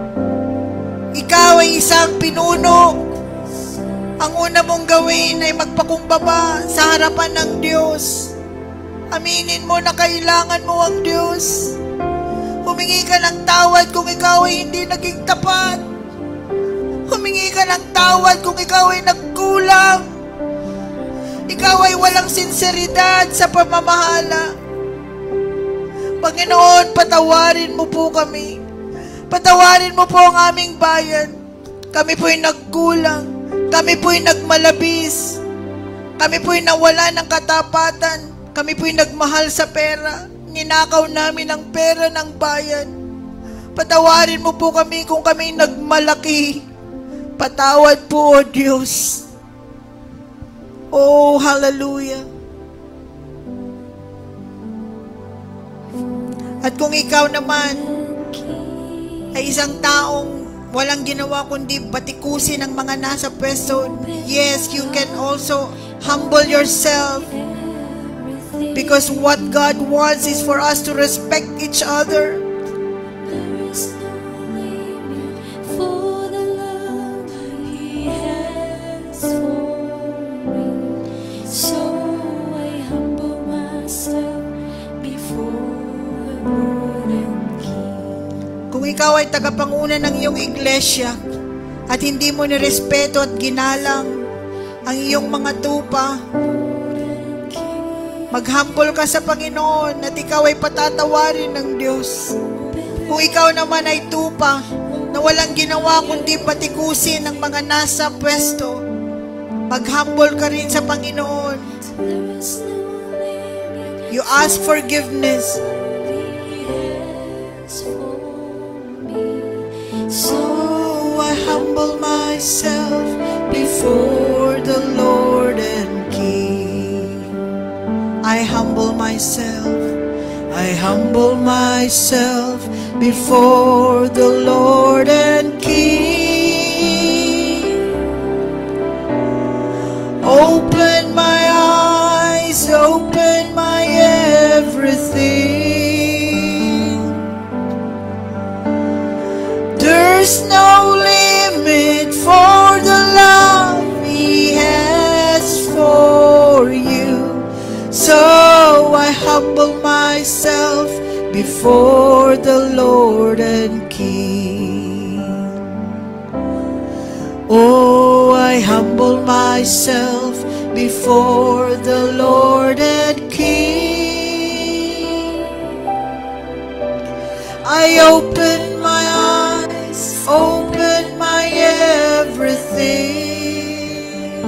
Ikaw ay isang pinuno. Ang una mong gawin ay magpakumbaba sa harapan ng Diyos. Aminin mo na kailangan mo ang Diyos. Humingi ka ng tawad kung ikaw ay hindi naging tapat. Humingi ka ng tawad kung ikaw ay nagkulang. Ikaw ay walang sinseridad sa pamamahala. Panginoon, patawarin mo po kami. Patawarin mo po ang aming bayan. Kami po'y nagkulang. Kami po'y nagmalabis. Kami po'y nawala ng katapatan. Kami po'y nagmahal sa pera. Ninakaw namin ang pera ng bayan. Patawarin mo po kami kung kami nagmalaki. Patawad po, O Diyos. Oh, hallelujah. At kung ikaw naman ay isang taong walang ginawa kundi batikusin ang mga nasa pwesto, yes, you can also humble yourself. Because what God wants is for us to respect each other. There is no limit for the love He has for me. So I humble myself before the Lord and King. Kung ikaw ay tagapanguna ng iyong iglesia at hindi mo nirespeto at ginalang ang iyong mga tupa, mag-humble ka sa Panginoon at ikaw ay patatawarin ng Diyos. Kung ikaw naman ay tupa na walang ginawa kundi patikusin ang mga nasa pwesto, mag-humble ka rin sa Panginoon. You ask forgiveness. So humble myself before the Lord and King. I humble myself, I humble myself before the Lord and King. Open my eyes, open my everything. There's no limit for the love He has for you. So I humble myself before the Lord and King. Oh, I humble myself before the Lord and King. I open my eyes, open my everything.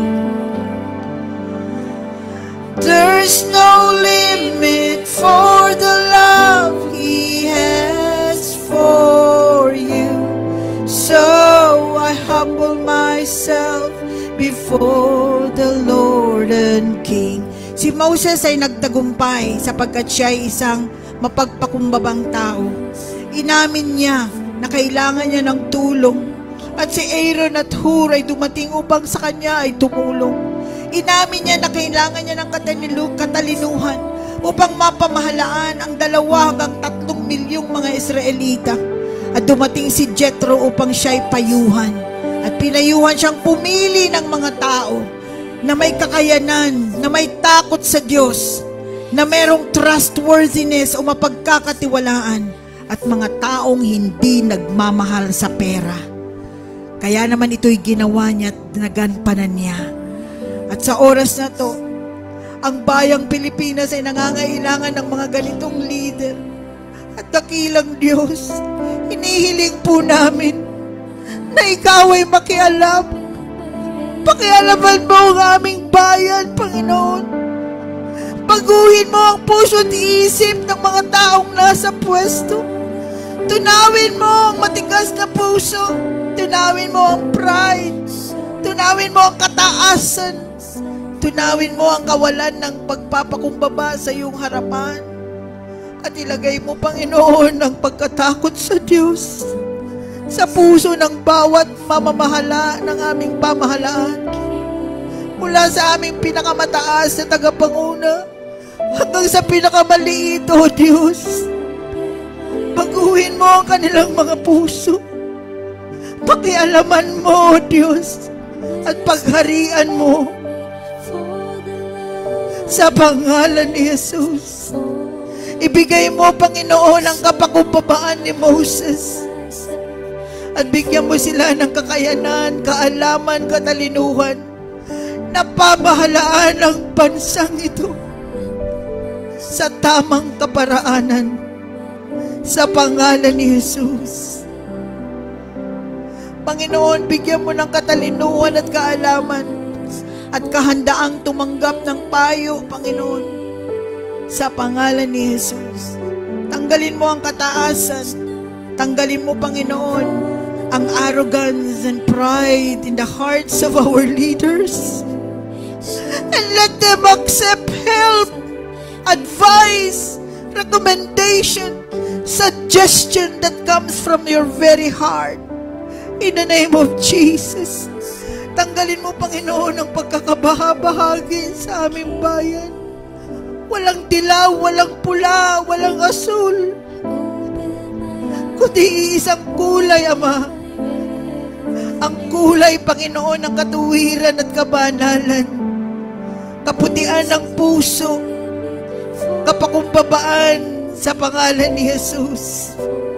There's no limit for the love He has for you. So I humble myself before the Lord and King. Si Moses ay nagtagumpay sapagkat siya ay isang mapagpakumbabang tao. Inamin niya na kailangan niya ng tulong. At si Aaron at Hur ay dumating upang sa kanya ay tumulong. Inamin niya na kailangan niya ng katalinuhan upang mapamahalaan ang dalawa hanggang tatlong milyong mga Israelita. At dumating si Jethro upang siya'y payuhan. At pinayuhan siyang pumili ng mga tao na may kakayanan, na may takot sa Diyos, na merong trustworthiness o mapagkakatiwalaan, at mga taong hindi nagmamahal sa pera. Kaya naman ito'y ginawa niya at nagampanan niya. At sa oras na to, ang bayang Pilipinas ay nangangailangan ng mga ganitong leader. At dakilang Diyos, hinihiling po namin na Ikaw ay makialam. Pakialaman mo ang aming bayan, Panginoon. Baguhin mo ang puso at isip ng mga taong nasa pwesto. Tunawin mo ang matigas na puso. Tunawin mo ang pride. Tunawin mo ang kataasan. Tunawin mo ang kawalan ng pagpapakumbaba sa iyong harapan. At ilagay mo, Panginoon, ang pagkatakot sa Diyos sa puso ng bawat mamamahala ng aming pamahalaan. Mula sa aming pinakamataas na tagapanguna hanggang sa pinakamaliit, O Diyos. Baguhin mo ang kanilang mga puso. Pakialaman mo, O Diyos, at pagharian mo sa pangalan ni Jesus. Ibigay mo, Panginoon, ang kapakumbabaan ni Moses. At bigyan mo sila ng kakayanan, kaalaman, katalinuhan na pamahalaan ang bansang ito sa tamang kaparaanan sa pangalan ni Jesus. Panginoon, bigyan mo ng katalinuhan at kaalaman at kahandaang tumanggap ng payo, Panginoon, sa pangalan ni Jesus. Tanggalin mo ang kataasan. Tanggalin mo, Panginoon, ang arrogance and pride in the hearts of our leaders. And let them accept help, advice, recommendation, suggestion that comes from your very heart. In the name of Jesus. Tanggalin mo, Panginoon, ang pagkakabahabahagi sa aming bayan. Walang dilaw, walang pula, walang asul, kundi isang kulay, Ama. Ang kulay, Panginoon, ng katuwiran at kabanalan, kaputian ng puso, kapakumbabaan sa pangalan ni Jesus.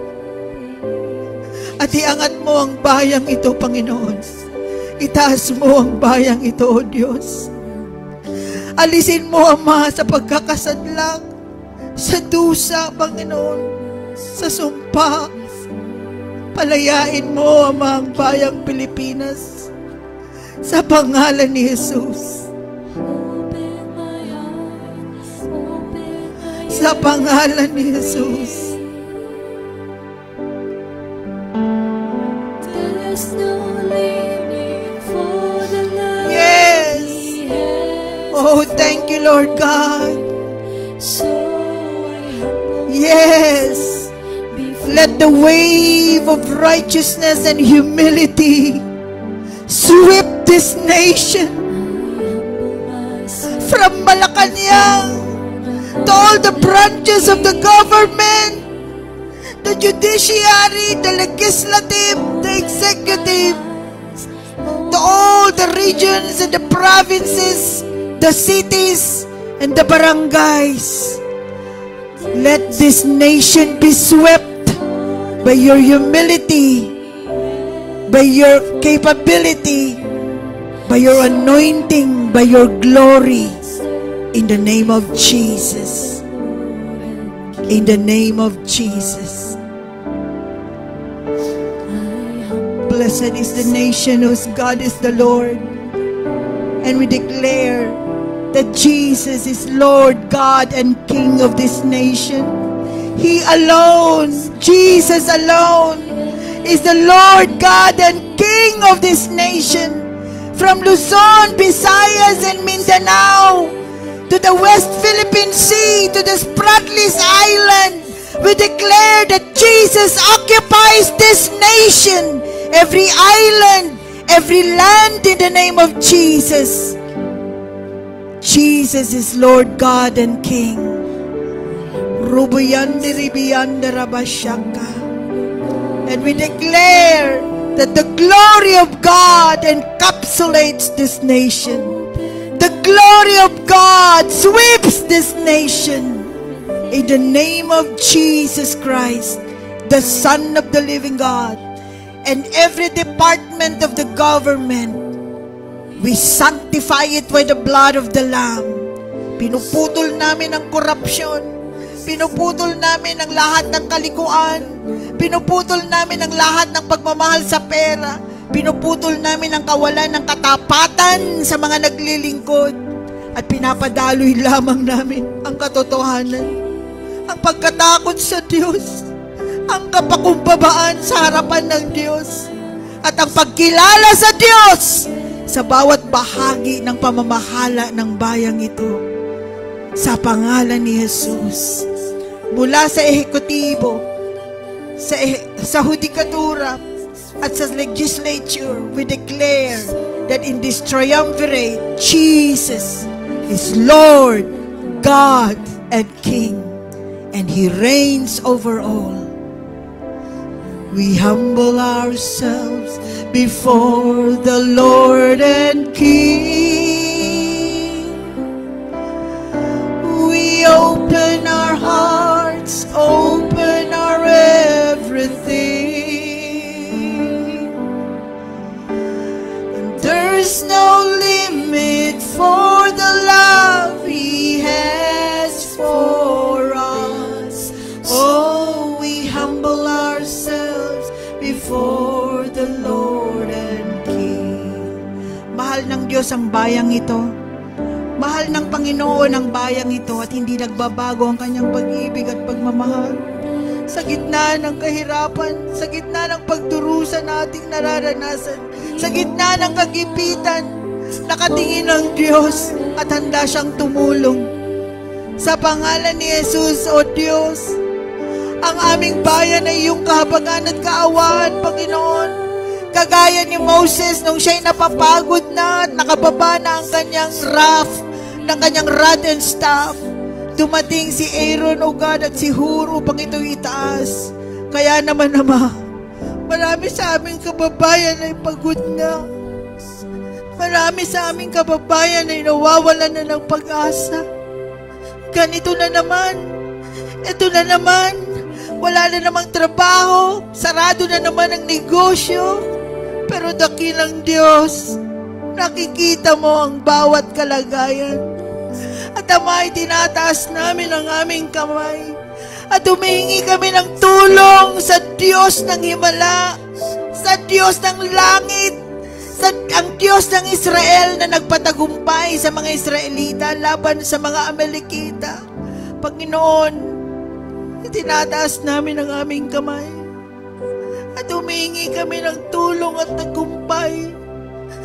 At iangat mo ang bayang ito, Panginoon. Itaas mo ang bayang ito, O Diyos. Alisin mo, Ama, sa pagkakasadlak, sa dusa, Panginoon, sa sumpa. Palayain mo, Ama, ang bayang Pilipinas sa pangalan ni Jesus. Sa pangalan ni Jesus. There's no Oh, thank you, Lord God. Yes. Let the wave of righteousness and humility sweep this nation from Malacanang to all the branches of the government, the judiciary, the legislative, the executive, to all the regions and the provinces, the cities, and the barangays. Let this nation be swept by your humility, by your capability, by your anointing, by your glory, in the name of Jesus. In the name of Jesus. Blessed is the nation whose God is the Lord. And we declare that Jesus is Lord, God, and King of this nation. He alone, Jesus alone, is the Lord, God, and King of this nation. From Luzon, Visayas, and Mindanao, to the West Philippine Sea, to the Spratlys Island, we declare that Jesus occupies this nation, every island, every land, in the name of Jesus. Jesus is Lord, God, and King. And we declare that the glory of God encapsulates this nation. The glory of God sweeps this nation. In the name of Jesus Christ, the Son of the living God, and every department of the government, we sanctify it by the blood of the Lamb. Pinuputol namin ang korupsyon. Pinuputol namin ang lahat ng kalikuan. Pinuputol namin ang lahat ng pagmamahal sa pera. Pinuputol namin ang kawalan ng katapatan sa mga naglilingkod. At pinapadaloy lamang namin ang katotohanan, ang pagkatakot sa Diyos, ang kapakumbabaan sa harapan ng Diyos, at ang pagkilala sa Diyos sa bawat bahagi ng pamamahala ng bayang ito. Sa pangalan ni Jesus, mula sa ehekutibo, sa, eh, sa hudikatura, at sa legislature, we declare that in this triumvirate, Jesus is Lord, God, and King, and He reigns over all. We humble ourselves before the Lord and King. We open our hearts, open our everything. And there's no limit for the love He has for us. Oh, we humble ourselves before the Lord and King. Mahal ng Diyos ang bayang ito. Mahal ng Panginoon ang bayang ito, at hindi nagbabago ang kanyang pag-ibig at pagmamahal. Sa gitna ng kahirapan, sa gitna ng pagdurusa nating nararanasan, sa gitna ng kagipitan, nakatingin ang Diyos at handa siyang tumulong. Sa pangalan ni Jesus, O Diyos, ang aming bayan ay iyong kahabagan at kaawaan, Panginoon. Kagaya ni Moses nung siya'y napapagod na at nakababa na ang kanyang raft, ng kanyang rod and staff. Dumating si Aaron, O God, at si Hur upang ito'y itaas. Kaya naman, Ama, marami sa aming kababayan ay pagod na. Marami sa aming kababayan ay nawawalan na ng pag-asa. Ganito na naman. Ito na naman. Wala na namang trabaho. Sarado na naman ang negosyo. Pero dakilang Diyos, nakikita mo ang bawat kalagayan. At Ama, tinataas namin ang aming kamay. At humihingi kami ng tulong sa Diyos ng himala, sa Diyos ng langit, sa ang Diyos ng Israel na nagpatagumpay sa mga Israelita laban sa mga Amalekita. Panginoon, tinataas namin ang aming kamay. At humingi kami ng tulong at tagumpay. Kung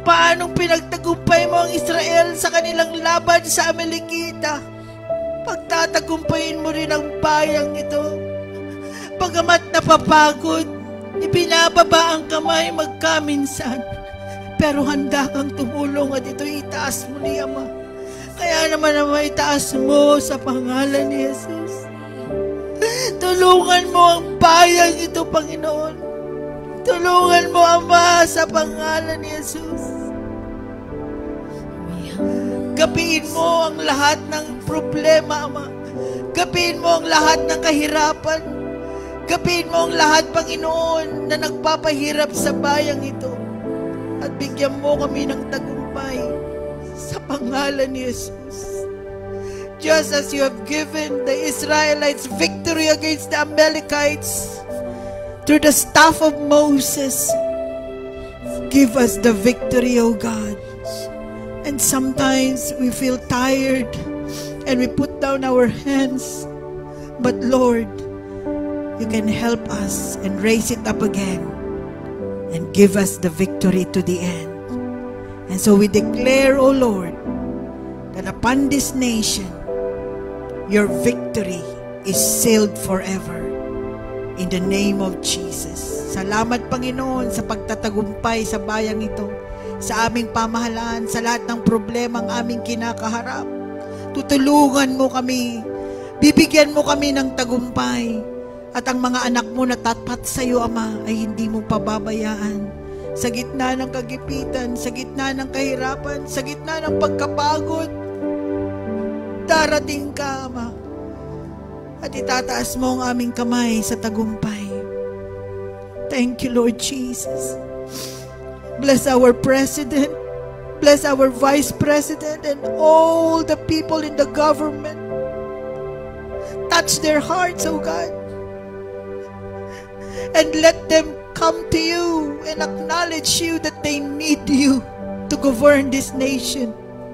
paanong pinagtagumpay mo ang Israel sa kanilang laban sa Amalekita, pagtatagumpayin mo rin ang bayang ito. Bagamat napapagod, ibinababa ang kamay magkaminsan, pero handa kang tumulong at ito itaas mo ni Ama. Kaya naman naman itaas mo sa pangalan ni Jesus. Tulungan mo ang bayang ito, Panginoon. Tulungan mo, Ama, sa pangalan ni Jesus. Gapiin mo ang lahat ng problema, Ama. Gapiin mo ang lahat ng kahirapan. Gapiin mo ang lahat, Panginoon, na nagpapahirap sa bayang ito. At bigyan mo kami ng tagumpay sa pangalan ni Jesus. Just as you have given the Israelites victory against the Amalekites through the staff of Moses, give us the victory, O God. And sometimes we feel tired and we put down our hands. But Lord, you can help us and raise it up again and give us the victory to the end. And so we declare, O Lord, that upon this nation, your victory is sealed forever. In the name of Jesus. Salamat, Panginoon, sa pagtatagumpay sa bayang ito, sa aming pamahalaan, sa lahat ng problema ang aming kinakaharap. Tutulungan mo kami, bibigyan mo kami ng tagumpay, at ang mga anak mo na tapat sa iyo, Ama, ay hindi mo pababayaan. Sa gitna ng kagipitan, sa gitna ng kahirapan, sa gitna ng pagkapagod, darating ka, Ama, at itataas mo ang aming kamay sa tagumpay. Thank you, Lord Jesus. Bless our President, bless our Vice President, and all the people in the government. Touch their hearts, O God, and let them come to you and acknowledge you that they need you to govern this nation.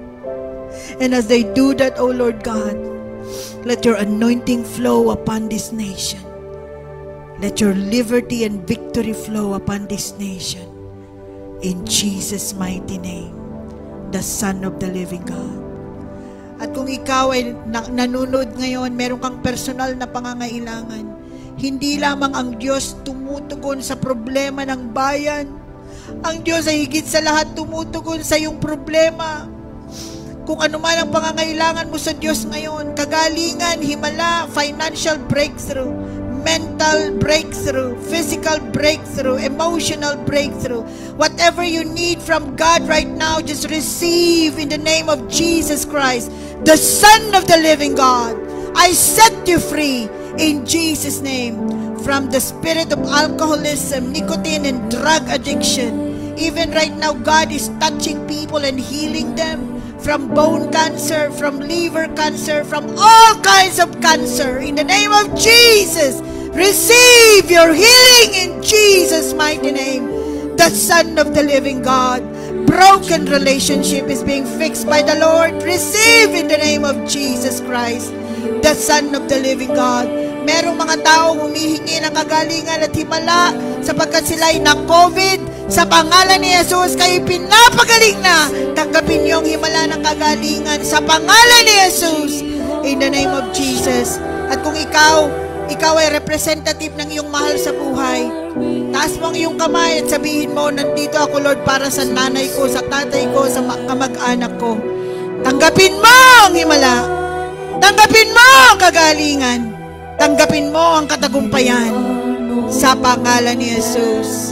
And as they do that, O Lord God, let your anointing flow upon this nation. Let your liberty and victory flow upon this nation. In Jesus' mighty name, the Son of the living God. At kung ikaw ay nanunod ngayon, meron kang personal na pangangailangan, hindi lamang ang Diyos tumutugon sa problema ng bayan. Ang Diyos ay higit sa lahat tumutugon sa iyong problema. Kung ano man ang pangangailangan mo sa Diyos ngayon, kagalingan, himala, financial breakthrough, mental breakthrough, physical breakthrough, emotional breakthrough, whatever you need from God right now, just receive in the name of Jesus Christ, the Son of the living God. I set you free in Jesus' name from the spirit of alcoholism, nicotine, and drug addiction. Even right now, God is touching people and healing them from bone cancer, from liver cancer, from all kinds of cancer. In the name of Jesus, receive your healing in Jesus' mighty name, the Son of the living God. Broken relationship is being fixed by the Lord. Receive in the name of Jesus Christ, the Son of the living God. Merong mga tao humihingi ng kagalingan at himala sapagkat sila ay na-COVID. Sa pangalan ni Jesus, kayo pinapagaling na. Tanggapin niyo ang himala ng kagalingan sa pangalan ni Jesus, in the name of Jesus. At kung ikaw, ikaw ay representative ng iyong mahal sa buhay, taas mo ang iyong kamay at sabihin mo, nandito ako, Lord, para sa nanay ko, sa tatay ko, sa kamag-anak ko. Tanggapin mo ang himala. Tanggapin mo ang kagalingan. Tanggapin mo ang katagumpayan sa pangalan ni Jesus.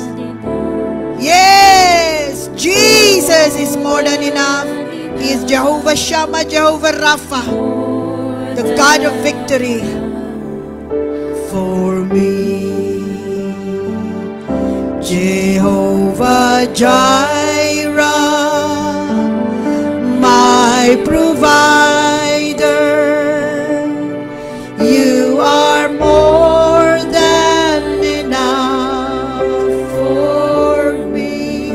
Yes, Jesus is more than enough. He is Jehovah Shammah, Jehovah Rapha, the God of victory for me. Jehovah Jireh, my provider, you are more than enough for me.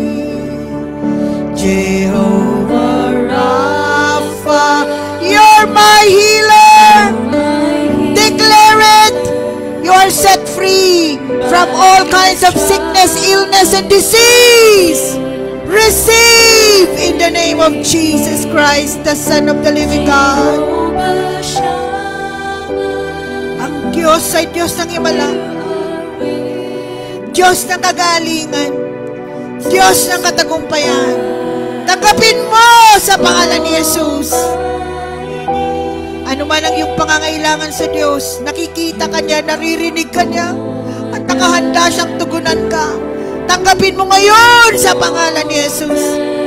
Jehovah Rapha, you're my healer. Declare it. You are set free from all kinds of sickness, illness, and disease. Receive in the name of Jesus Christ, the Son of the living God. Ang Diyos ay Diyos ng himala. Diyos ng kagalingan. Diyos ng katagumpayan. Tanggapin mo sa pangalan ni Jesus. Ano man ang iyong pangangailangan sa Diyos, nakikita ka niya, naririnig ka niya, at nakahanda siyang tugunan ka. Tanggapin mo ngayon sa pangalan ni Jesus.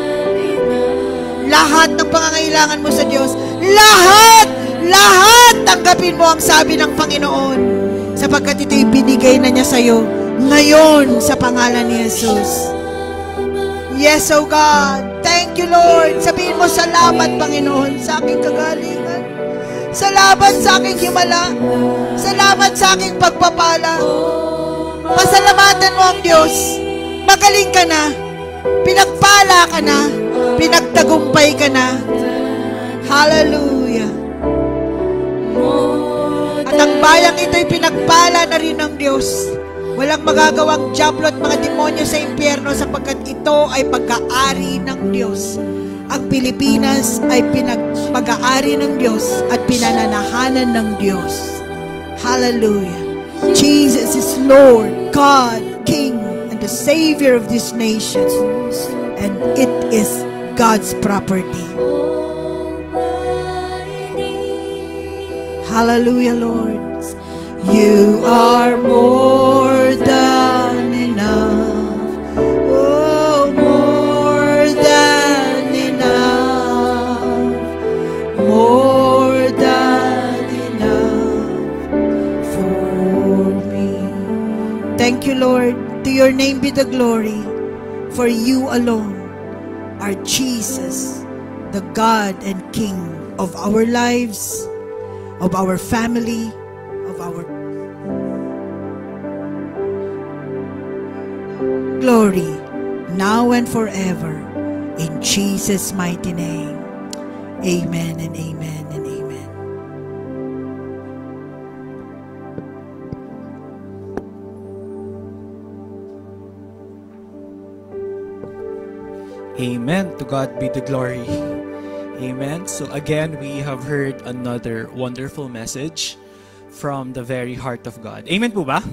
Lahat ng pangangailangan mo sa Diyos, lahat, lahat tanggapin mo ang sabi ng Panginoon, sapagkat ito'y binigay na niya sa iyo ngayon sa pangalan ni Jesus. Yes, oh God. Thank you, Lord. Sabihin mo, salamat, Panginoon, sa aking kagalingan. Salamat sa aking himala. Salamat sa aking pagpapala. Pasalamatan mo ang Diyos. Magaling ka na. Pinagpala ka na. Pinagtagumpay ka na. Hallelujah. At ang bayang ito'y pinagpala na rin ng Diyos. Walang magagawang diablo at mga demonyo sa impyerno sapagkat ito ay pagkaari ng Diyos. Ang Pilipinas ay pinagpag-aari ng Diyos at pinananahanan ng Diyos. Hallelujah. Jesus is Lord, God, King, and the Savior of this nation. And it is God's property. Hallelujah, Lord. You are more than enough. Oh, more than enough. More than enough for me. Thank you, Lord. To your name be the glory. For you alone are Jesus, the God and King of our lives, of our family, of our glory, now and forever, in Jesus' mighty name. Amen and amen and amen. Amen. To God be the glory. Amen. So again, we have heard another wonderful message from the very heart of God. Amen po ba?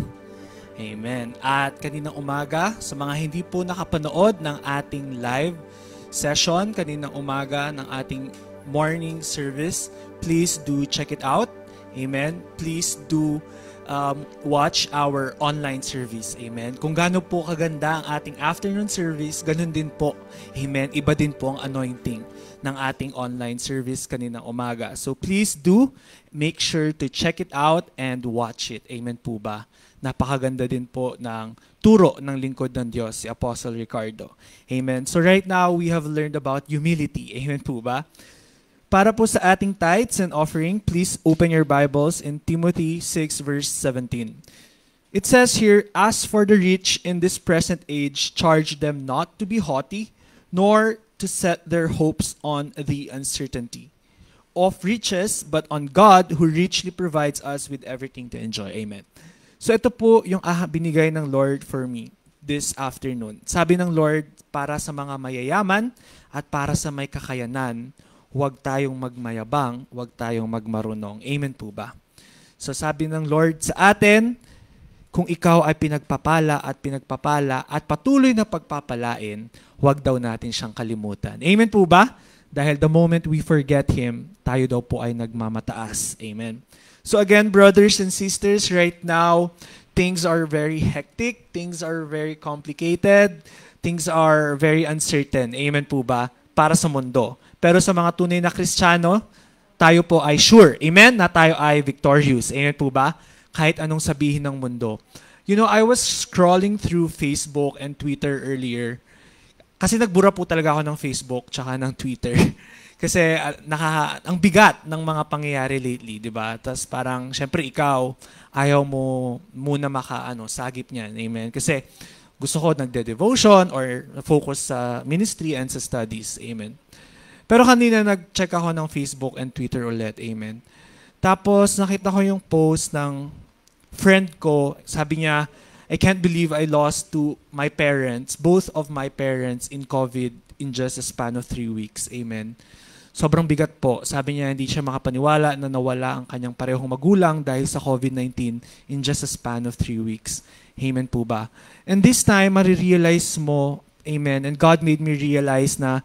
Amen. At kaninang umaga, sa mga hindi po nakapanood ng ating live session, kaninang umaga ng ating morning service, please do check it out. Amen. Please do um, watch our online service. Amen. Kung gaano po kaganda ang ating afternoon service, ganun din po. Amen. Iba din po ang anointing ng ating online service kaninang umaga. So please do make sure to check it out and watch it. Amen po ba? Napakaganda din po ng turo ng lingkod ng Diyos, si Apostle Ricardo. Amen. So right now, we have learned about humility. Amen po ba? Para po sa ating tithes and offering, please open your Bibles in Timothy six verse seventeen. It says here, "As for the rich in this present age, charge them not to be haughty, nor to set their hopes on the uncertainty of riches, but on God who richly provides us with everything to enjoy." Amen. So ito po yung ah, binigay ng Lord for me this afternoon. Sabi ng Lord, para sa mga mayayaman at para sa may kakayanan, huwag tayong magmayabang, huwag tayong magmarunong. Amen po ba? So sabi ng Lord sa atin, kung ikaw ay pinagpapala at pinagpapala at patuloy na pagpapalain, huwag daw natin siyang kalimutan. Amen po ba? Dahil the moment we forget Him, tayo daw po ay nagmamataas. Amen. So again, brothers and sisters, right now, things are very hectic, things are very complicated, things are very uncertain. Amen po ba? Para sa mundo. Pero sa mga tunay na Kristiyano, tayo po ay sure. Amen? Na tayo ay victorious. Amen po ba? Kahit anong sabihin ng mundo. You know, I was scrolling through Facebook and Twitter earlier. Kasi nagbura po talaga ako ng Facebook tsaka ng Twitter. Kasi uh, naka, ang bigat ng mga pangyayari lately, di ba? Tapos parang, syempre ikaw, ayaw mo muna maka, ano, sagip niyan. Amen? Kasi gusto ko nagde-devotion or focus sa ministry and sa studies. Amen? Pero kanina nag-check ako ng Facebook and Twitter ulit. Amen? Tapos nakita ko yung post ng friend ko. Sabi niya, I can't believe I lost to my parents, both of my parents in COVID in just a span of three weeks. Amen. Sobrang bigat po. Sabi niya, hindi siya makapaniwala na nawala ang kanyang parehong magulang dahil sa COVID nineteen in just a span of three weeks. Amen po ba? And this time, marirealize mo, amen, and God made me realize na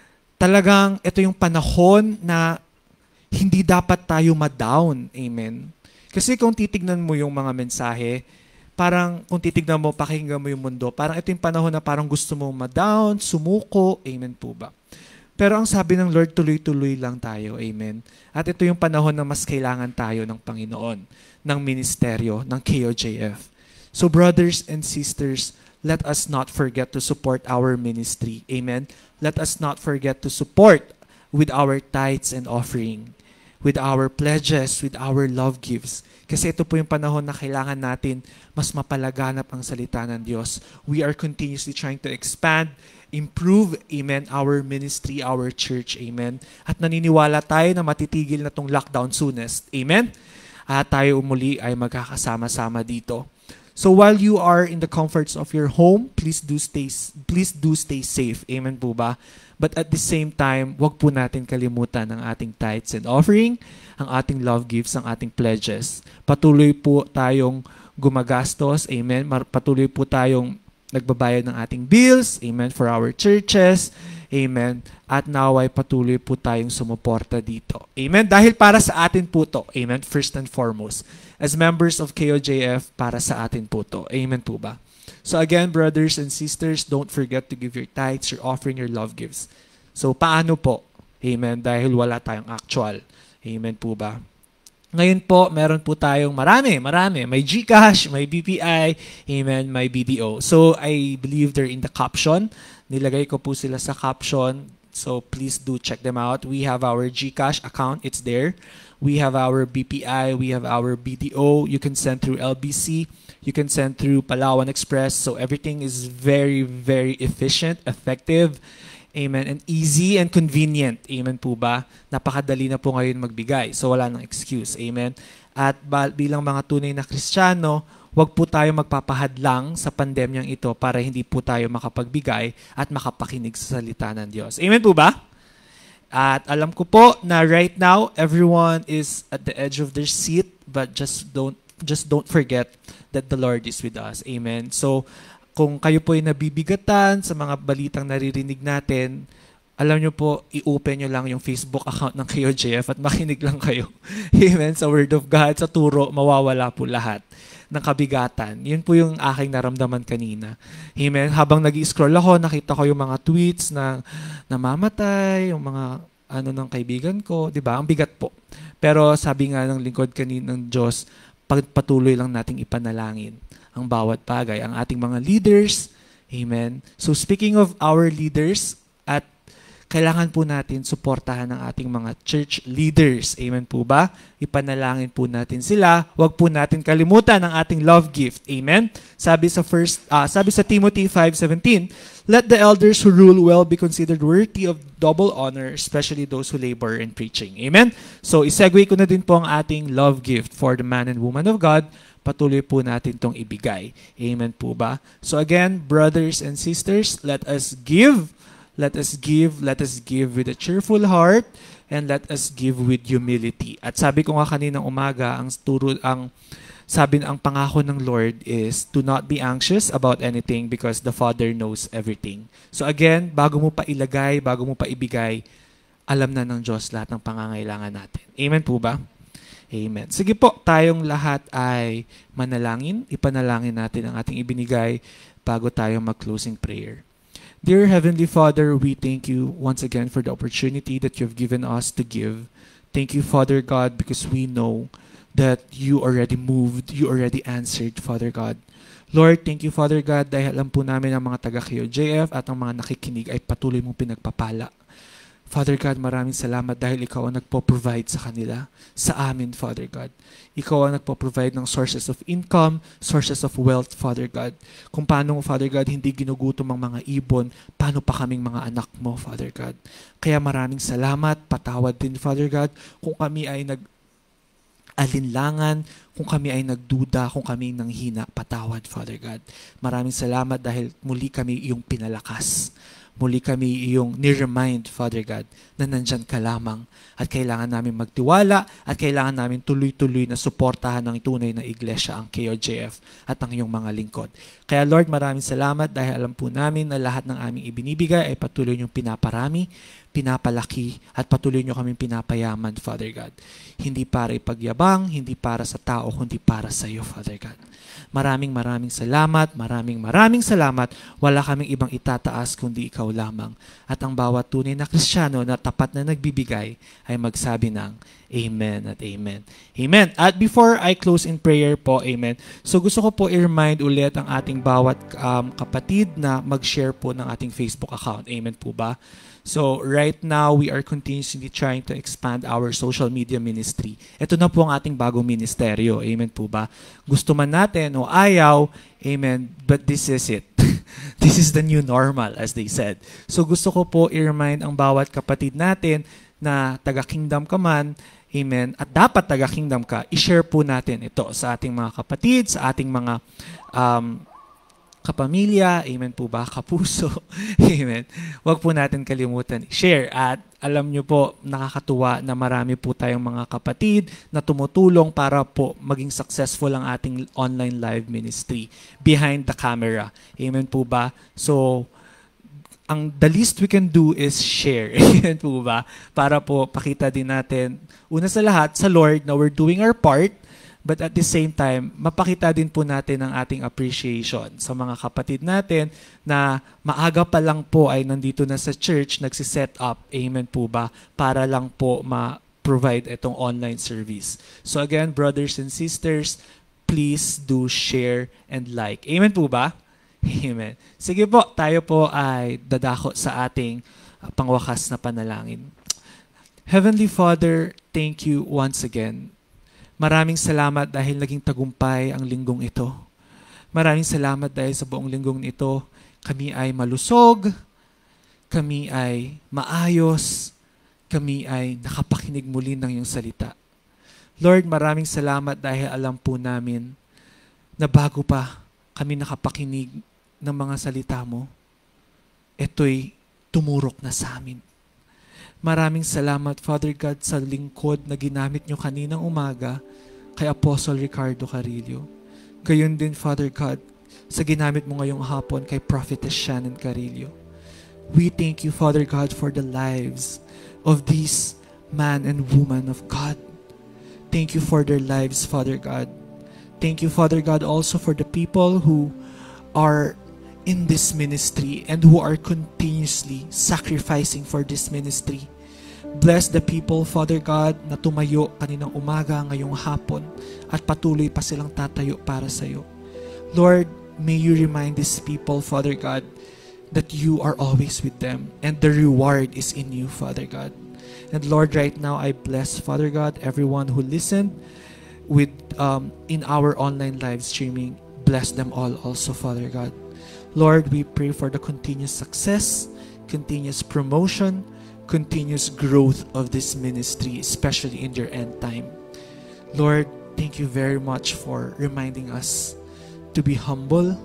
talagang ito yung panahon na hindi dapat tayo ma-down. Amen. Kasi kung titignan mo yung mga mensahe, parang kung titignan mo, pakinggan mo yung mundo, parang ito yung panahon na parang gusto mo ma-down, sumuko. Amen po ba? Pero ang sabi ng Lord, tuloy-tuloy lang tayo. Amen. At ito yung panahon na mas kailangan tayo ng Panginoon, ng ministeryo, ng K O J F. So brothers and sisters, let us not forget to support our ministry. Amen. Let us not forget to support with our tithes and offering, with our pledges, with our love gifts. Kasi ito po yung panahon na kailangan natin mas mapalaganap ang salita ng Diyos. We are continuously trying to expand, improve, amen, our ministry, our church, amen. At naniniwala tayo na matitigil na tong lockdown soonest, amen. At tayo umuli ay magkakasama-sama dito. So while you are in the comforts of your home, please do stay please do stay safe. Amen po ba? But at the same time, wag po natin kalimutan ang ating tithes and offering, ang ating love gifts, ang ating pledges. Patuloy po tayong gumagastos. Amen. Patuloy po tayong nagbabayad ng ating bills. Amen. For our churches. Amen. At naway patuloy po tayong sumuporta dito. Amen. Dahil para sa atin po to. Amen. First and foremost. As members of K O J F, para sa atin po to. Amen po ba? So again, brothers and sisters, don't forget to give your tithes, your offering, your love gifts. So paano po? Amen. Dahil wala tayong actual. Amen po ba? Ngayon po, meron po tayong marami, marami. May GCash, may B P I, amen, may B D O. So I believe they're in the caption. Nilagay ko po sila sa caption. So please do check them out. We have our GCash account. It's there. We have our B P I. We have our B D O. You can send through L B C. You can send through Palawan Express. So everything is very, very efficient, effective, amen, and easy and convenient. Amen po ba? Napakadali na po ngayon magbigay. So wala nang excuse. Amen. At bilang mga tunay na Kristiyano, wag po tayo magpapahadlang sa pandemyang ito para hindi po tayo makapagbigay at makapakinig sa salita ng Diyos. Amen po ba? At alam ko po na right now, everyone is at the edge of their seat, but just don't just don't forget that the Lord is with us. Amen. So, kung kayo po ay nabibigatan sa mga balitang naririnig natin, alam nyo po, i-open nyo lang yung Facebook account ng K O J F at makinig lang kayo. Amen. Sa Word of God, sa turo, mawawala po lahat ng kabigatan. Yun po yung aking naramdaman kanina. Amen. Habang nag-i-scroll ako, nakita ko yung mga tweets na namamatay, yung mga ano ng kaibigan ko, di ba? Ang bigat po. Pero sabi nga ng lingkod kanina ng Diyos, patuloy lang nating ipanalangin ang bawat bagay, ang ating mga leaders. Amen. So speaking of our leaders, at kailangan po natin suportahan ang ating mga church leaders. Amen po ba? Ipanalangin po natin sila. Huwag po natin kalimutan ang ating love gift. Amen? Sabi sa first, uh, sabi sa Timothy five seventeen, let the elders who rule well be considered worthy of double honor, especially those who labor in preaching. Amen? So, isegue ko na din po ang ating love gift for the man and woman of God. Patuloy po natin itong ibigay. Amen po ba? So again, brothers and sisters, let us give. Let us give, let us give with a cheerful heart, and let us give with humility. At sabi ko nga kaninang umaga, ang turo, ang sabi ang pangako ng Lord is to not be anxious about anything because the Father knows everything. So again, bago mo pa ilagay, bago mo pa ibigay, alam na ng Diyos lahat ng pangangailangan natin. Amen po ba? Amen. Sige po, tayong lahat ay manalangin. Ipanalangin natin ang ating ibinigay bago tayo mag-closing prayer. Dear Heavenly Father, we thank you once again for the opportunity that you've given us to give. Thank you, Father God, because we know that you already moved, you already answered, Father God. Lord, thank you, Father God, dahil alam po namin ang mga taga-K O J F at ang mga nakikinig ay patuloy mong pinagpapala. Father God, maraming salamat dahil ikaw ang nagpo-provide sa kanila, sa amin, Father God. Ikaw ang nagpo-provide ng sources of income, sources of wealth, Father God. Kung paano, Father God, hindi ginugutom ang mga ibon, paano pa kaming mga anak mo, Father God. Kaya maraming salamat, patawad din, Father God, kung kami ay nag alinlangan, kung kami ay nagduda, kung kami nanghina, patawad, Father God. Maraming salamat dahil muli kami iyong pinalakas. Muli kami iyong ni-remind, Father God, na nandyan ka lamang at kailangan namin magtiwala at kailangan namin tuloy-tuloy na suportahan ng tunay na iglesia, ang K O J F at ang iyong mga lingkod. Kaya Lord, maraming salamat dahil alam po namin na lahat ng aming ibinibigay ay patuloy niyong pinaparami, pinapalaki at patuloy niyo kaming pinapayaman, Father God. Hindi para ipagyabang, hindi para sa tao, kundi para sa iyo, Father God. Maraming maraming salamat, maraming maraming salamat. Wala kaming ibang itataas kundi ikaw lamang. At ang bawat tunay na Kristiyano na tapat na nagbibigay ay magsabi ng Amen at Amen. Amen. At before I close in prayer po, Amen. So gusto ko po i-remind ulit ang ating bawat um, kapatid na mag-share po ng ating Facebook account. Amen po ba? So right now, we are continuously trying to expand our social media ministry. Ito na po ang ating bagong ministeryo. Amen po ba? Gusto man natin o ayaw, amen, but this is it. This is the new normal, as they said. So gusto ko po i-remind ang bawat kapatid natin na taga-kingdom ka man, amen, at dapat taga-kingdom ka, i-share po natin ito sa ating mga kapatid, sa ating mga um, kapamilya, amen po ba, kapuso, amen. Huwag po natin kalimutan i-share. At alam nyo po, nakakatuwa na marami po tayong mga kapatid na tumutulong para po maging successful ang ating online live ministry behind the camera. Amen po ba? So, ang the least we can do is share. Amen po ba? Para po pakita din natin, una sa lahat, sa Lord na we're doing our part. But at the same time, mapakita din po natin ang ating appreciation sa mga kapatid natin na maaga pa lang po ay nandito na sa church, nagsiset up, amen po ba, para lang po ma-provide itong online service. So again, brothers and sisters, please do share and like. Amen po ba? Amen. Sige po, tayo po ay dadako sa ating uh, pangwakas na panalangin. Heavenly Father, thank you once again. Maraming salamat dahil naging tagumpay ang linggong ito. Maraming salamat dahil sa buong linggong ito, kami ay malusog, kami ay maayos, kami ay nakapakinig muli ng iyong salita. Lord, maraming salamat dahil alam po namin na bago pa kami nakapakinig ng mga salita mo, ito'y tumurok na sa amin. Maraming salamat, Father God, sa lingkod na ginamit nyo kaninang umaga kay Apostle Ricardo Carillo. Gayon din, Father God, sa ginamit mo ngayong hapon kay Prophetess Shannon Carillo. We thank you, Father God, for the lives of these man and woman of God. Thank you for their lives, Father God. Thank you, Father God, also for the people who are in this ministry and who are continuously sacrificing for this ministry. Bless the people, Father God, na tumayo kaninang umaga ngayong hapon at patuloy pa silang tatayo para sa iyo. Lord, may you remind these people, Father God, that you are always with them and the reward is in you, Father God. And Lord, right now I bless, Father God, everyone who listened with um, in our online live streaming. Bless them all also, Father God. Lord, we pray for the continuous success, continuous promotion, continuous growth of this ministry, especially in your end time. Lord, thank you very much for reminding us to be humble,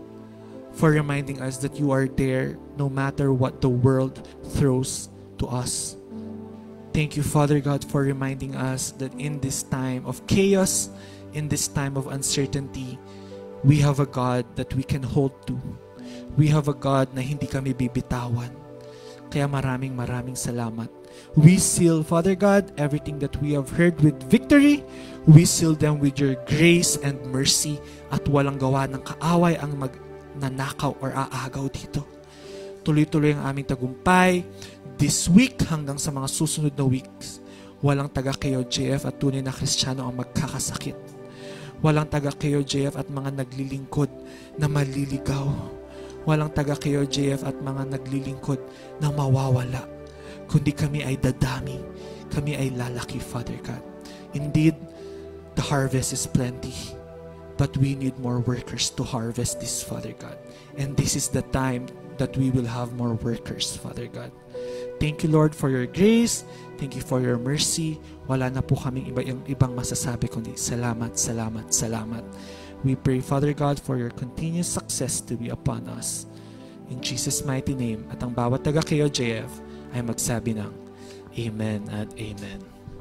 for reminding us that you are there no matter what the world throws to us. Thank you, Father God, for reminding us that in this time of chaos, in this time of uncertainty, we have a God that we can hold to. We have a God na hindi kami bibitawan. Kaya maraming maraming salamat. We seal, Father God, everything that we have heard with victory. We seal them with your grace and mercy at walang gawa ng kaaway ang magnanakaw or aagaw dito. Tuloy-tuloy ang aming tagumpay this week hanggang sa mga susunod na weeks. Walang taga-K O J F at tunay na Kristiyano ang magkakasakit. Walang taga-K O J F at mga naglilingkod na maliligaw. Walang taga-K O J F at mga naglilingkod na mawawala. Kundi kami ay dadami. Kami ay lalaki, Father God. Indeed, the harvest is plenty. But we need more workers to harvest this, Father God. And this is the time that we will have more workers, Father God. Thank you, Lord, for your grace. Thank you for your mercy. Wala na po kaming iba, yung ibang masasabi kundi salamat, salamat, salamat. We pray, Father God, for your continuous success to be upon us. In Jesus' mighty name, at ang bawat taga K O J F ay magsabi ng Amen at Amen.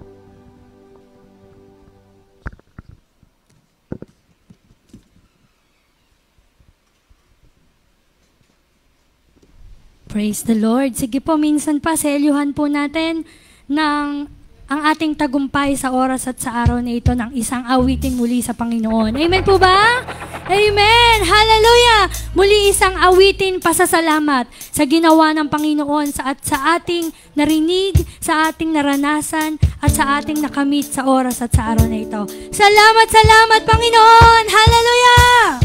Praise the Lord. Sige po, minsan pa, selyuhan po natin ng ang ating tagumpay sa oras at sa araw na ito ng isang awitin muli sa Panginoon. Amen po ba? Amen! Hallelujah! Muli isang awitin pasasalamat sa ginawa ng Panginoon sa, at sa ating narinig, sa ating naranasan, at sa ating nakamit sa oras at sa araw na ito. Salamat, salamat, Panginoon! Hallelujah!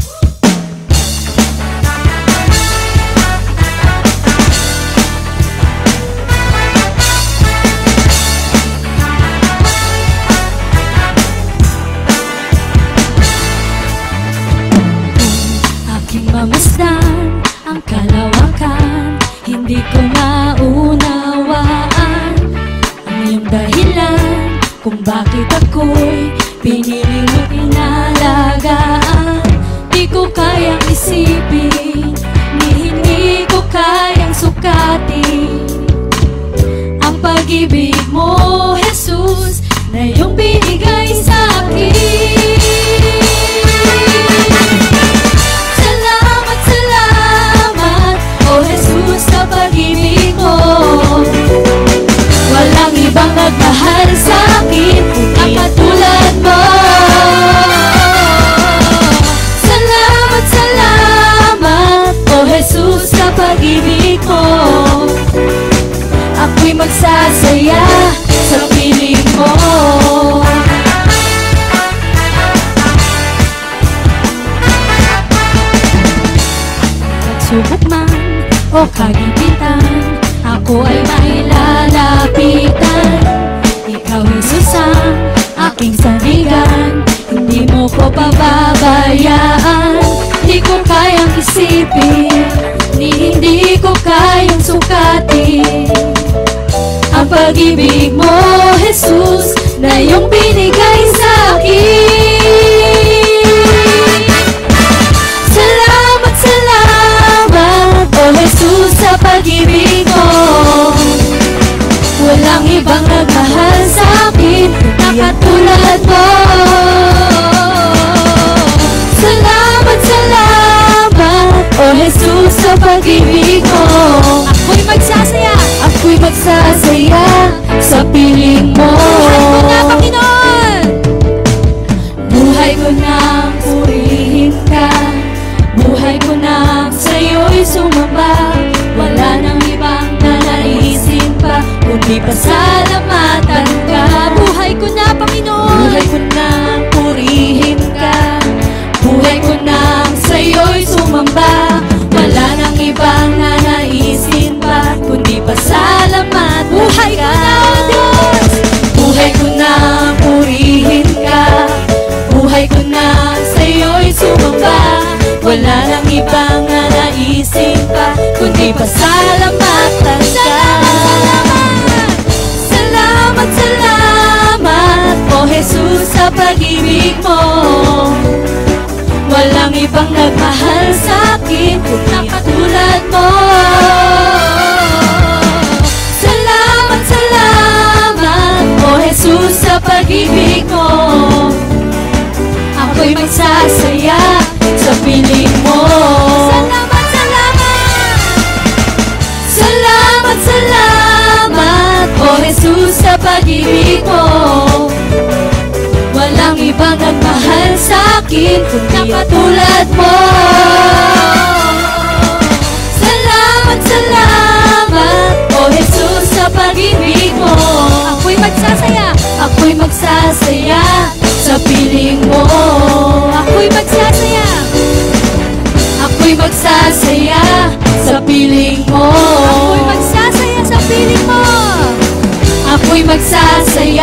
Mamasdan ang kalawakan, hindi ko maunawaan ang iyong dahilan kung bakit ako'y pinili mo inalagaan. Di ko kayang isipin, ni hindi ko kayang sukatin ang pag-ibig mo, Jesus, na iyong binigay sa akin. Sa pag-ibig mo, walang ibang nagmahal sa akin ang katulad mo. Salamat, salamat, O Jesus, sa pag-ibig mo. Ako'y magsasaya sa piling mo. Pagsubok man o kagipitan, ako ay mailalapitan. Ikaw, Jesus, ang aking sandigan, hindi mo ko pababayaan. Di ko kayang isipin, ni hindi ko kayang sukatin ang pag-ibig mo, Jesus, na iyong binigay sa akin. Salamat, salamat, O Jesus, sa pag-ibig mo. Walang ibang nagmahal sa akin na katulad mo. Salamat, salamat, O Jesus, sa pag-ibig mo. Ako'y magsasaya, ako'y magsasaya sa piling mo. Buhay ko na, Panginoon! Buhay ko nang purihin ka, buhay ko nang sa'yo'y sumamba. Wala nang ibang nanaisin pa, kundi pasalamatan ka. Buhay ko na, Panginoon! Buhay ko nang purihin ka, buhay ko nang sa'yo'y sumamba. Wala nang ibang nanaisin pa, kundi pasalamat. Buhay ka na, O Diyos! Buhay ko nang purihin ka, buhay ko nang sa'yo'y sumamba. Wala nang ibang nanaisin pa, kundi pasalamatan ka. Salamat, salamat, O Jesus, sa pag-ibig mo. Walang ibang nagmahal sa akin na katulad mo. Salamat, salamat, O Jesus, sa pag-ibig mo. Ako'y magsasaya sa piling mo. Salamat, salamat, salamat, salamat, O Jesus, sa pag-ibig mo. Walang ibang nagmahal sa akin na katulad mo. Salamat, salamat, O Jesus, sa pag-ibig mo. Ako'y magsasaya, ako'y magsasaya sa piling mo. Ako'y magsasaya, ako'y magsasaya sa piling mo. Ako'y magsasaya sa piling mo. Ako'y magsasaya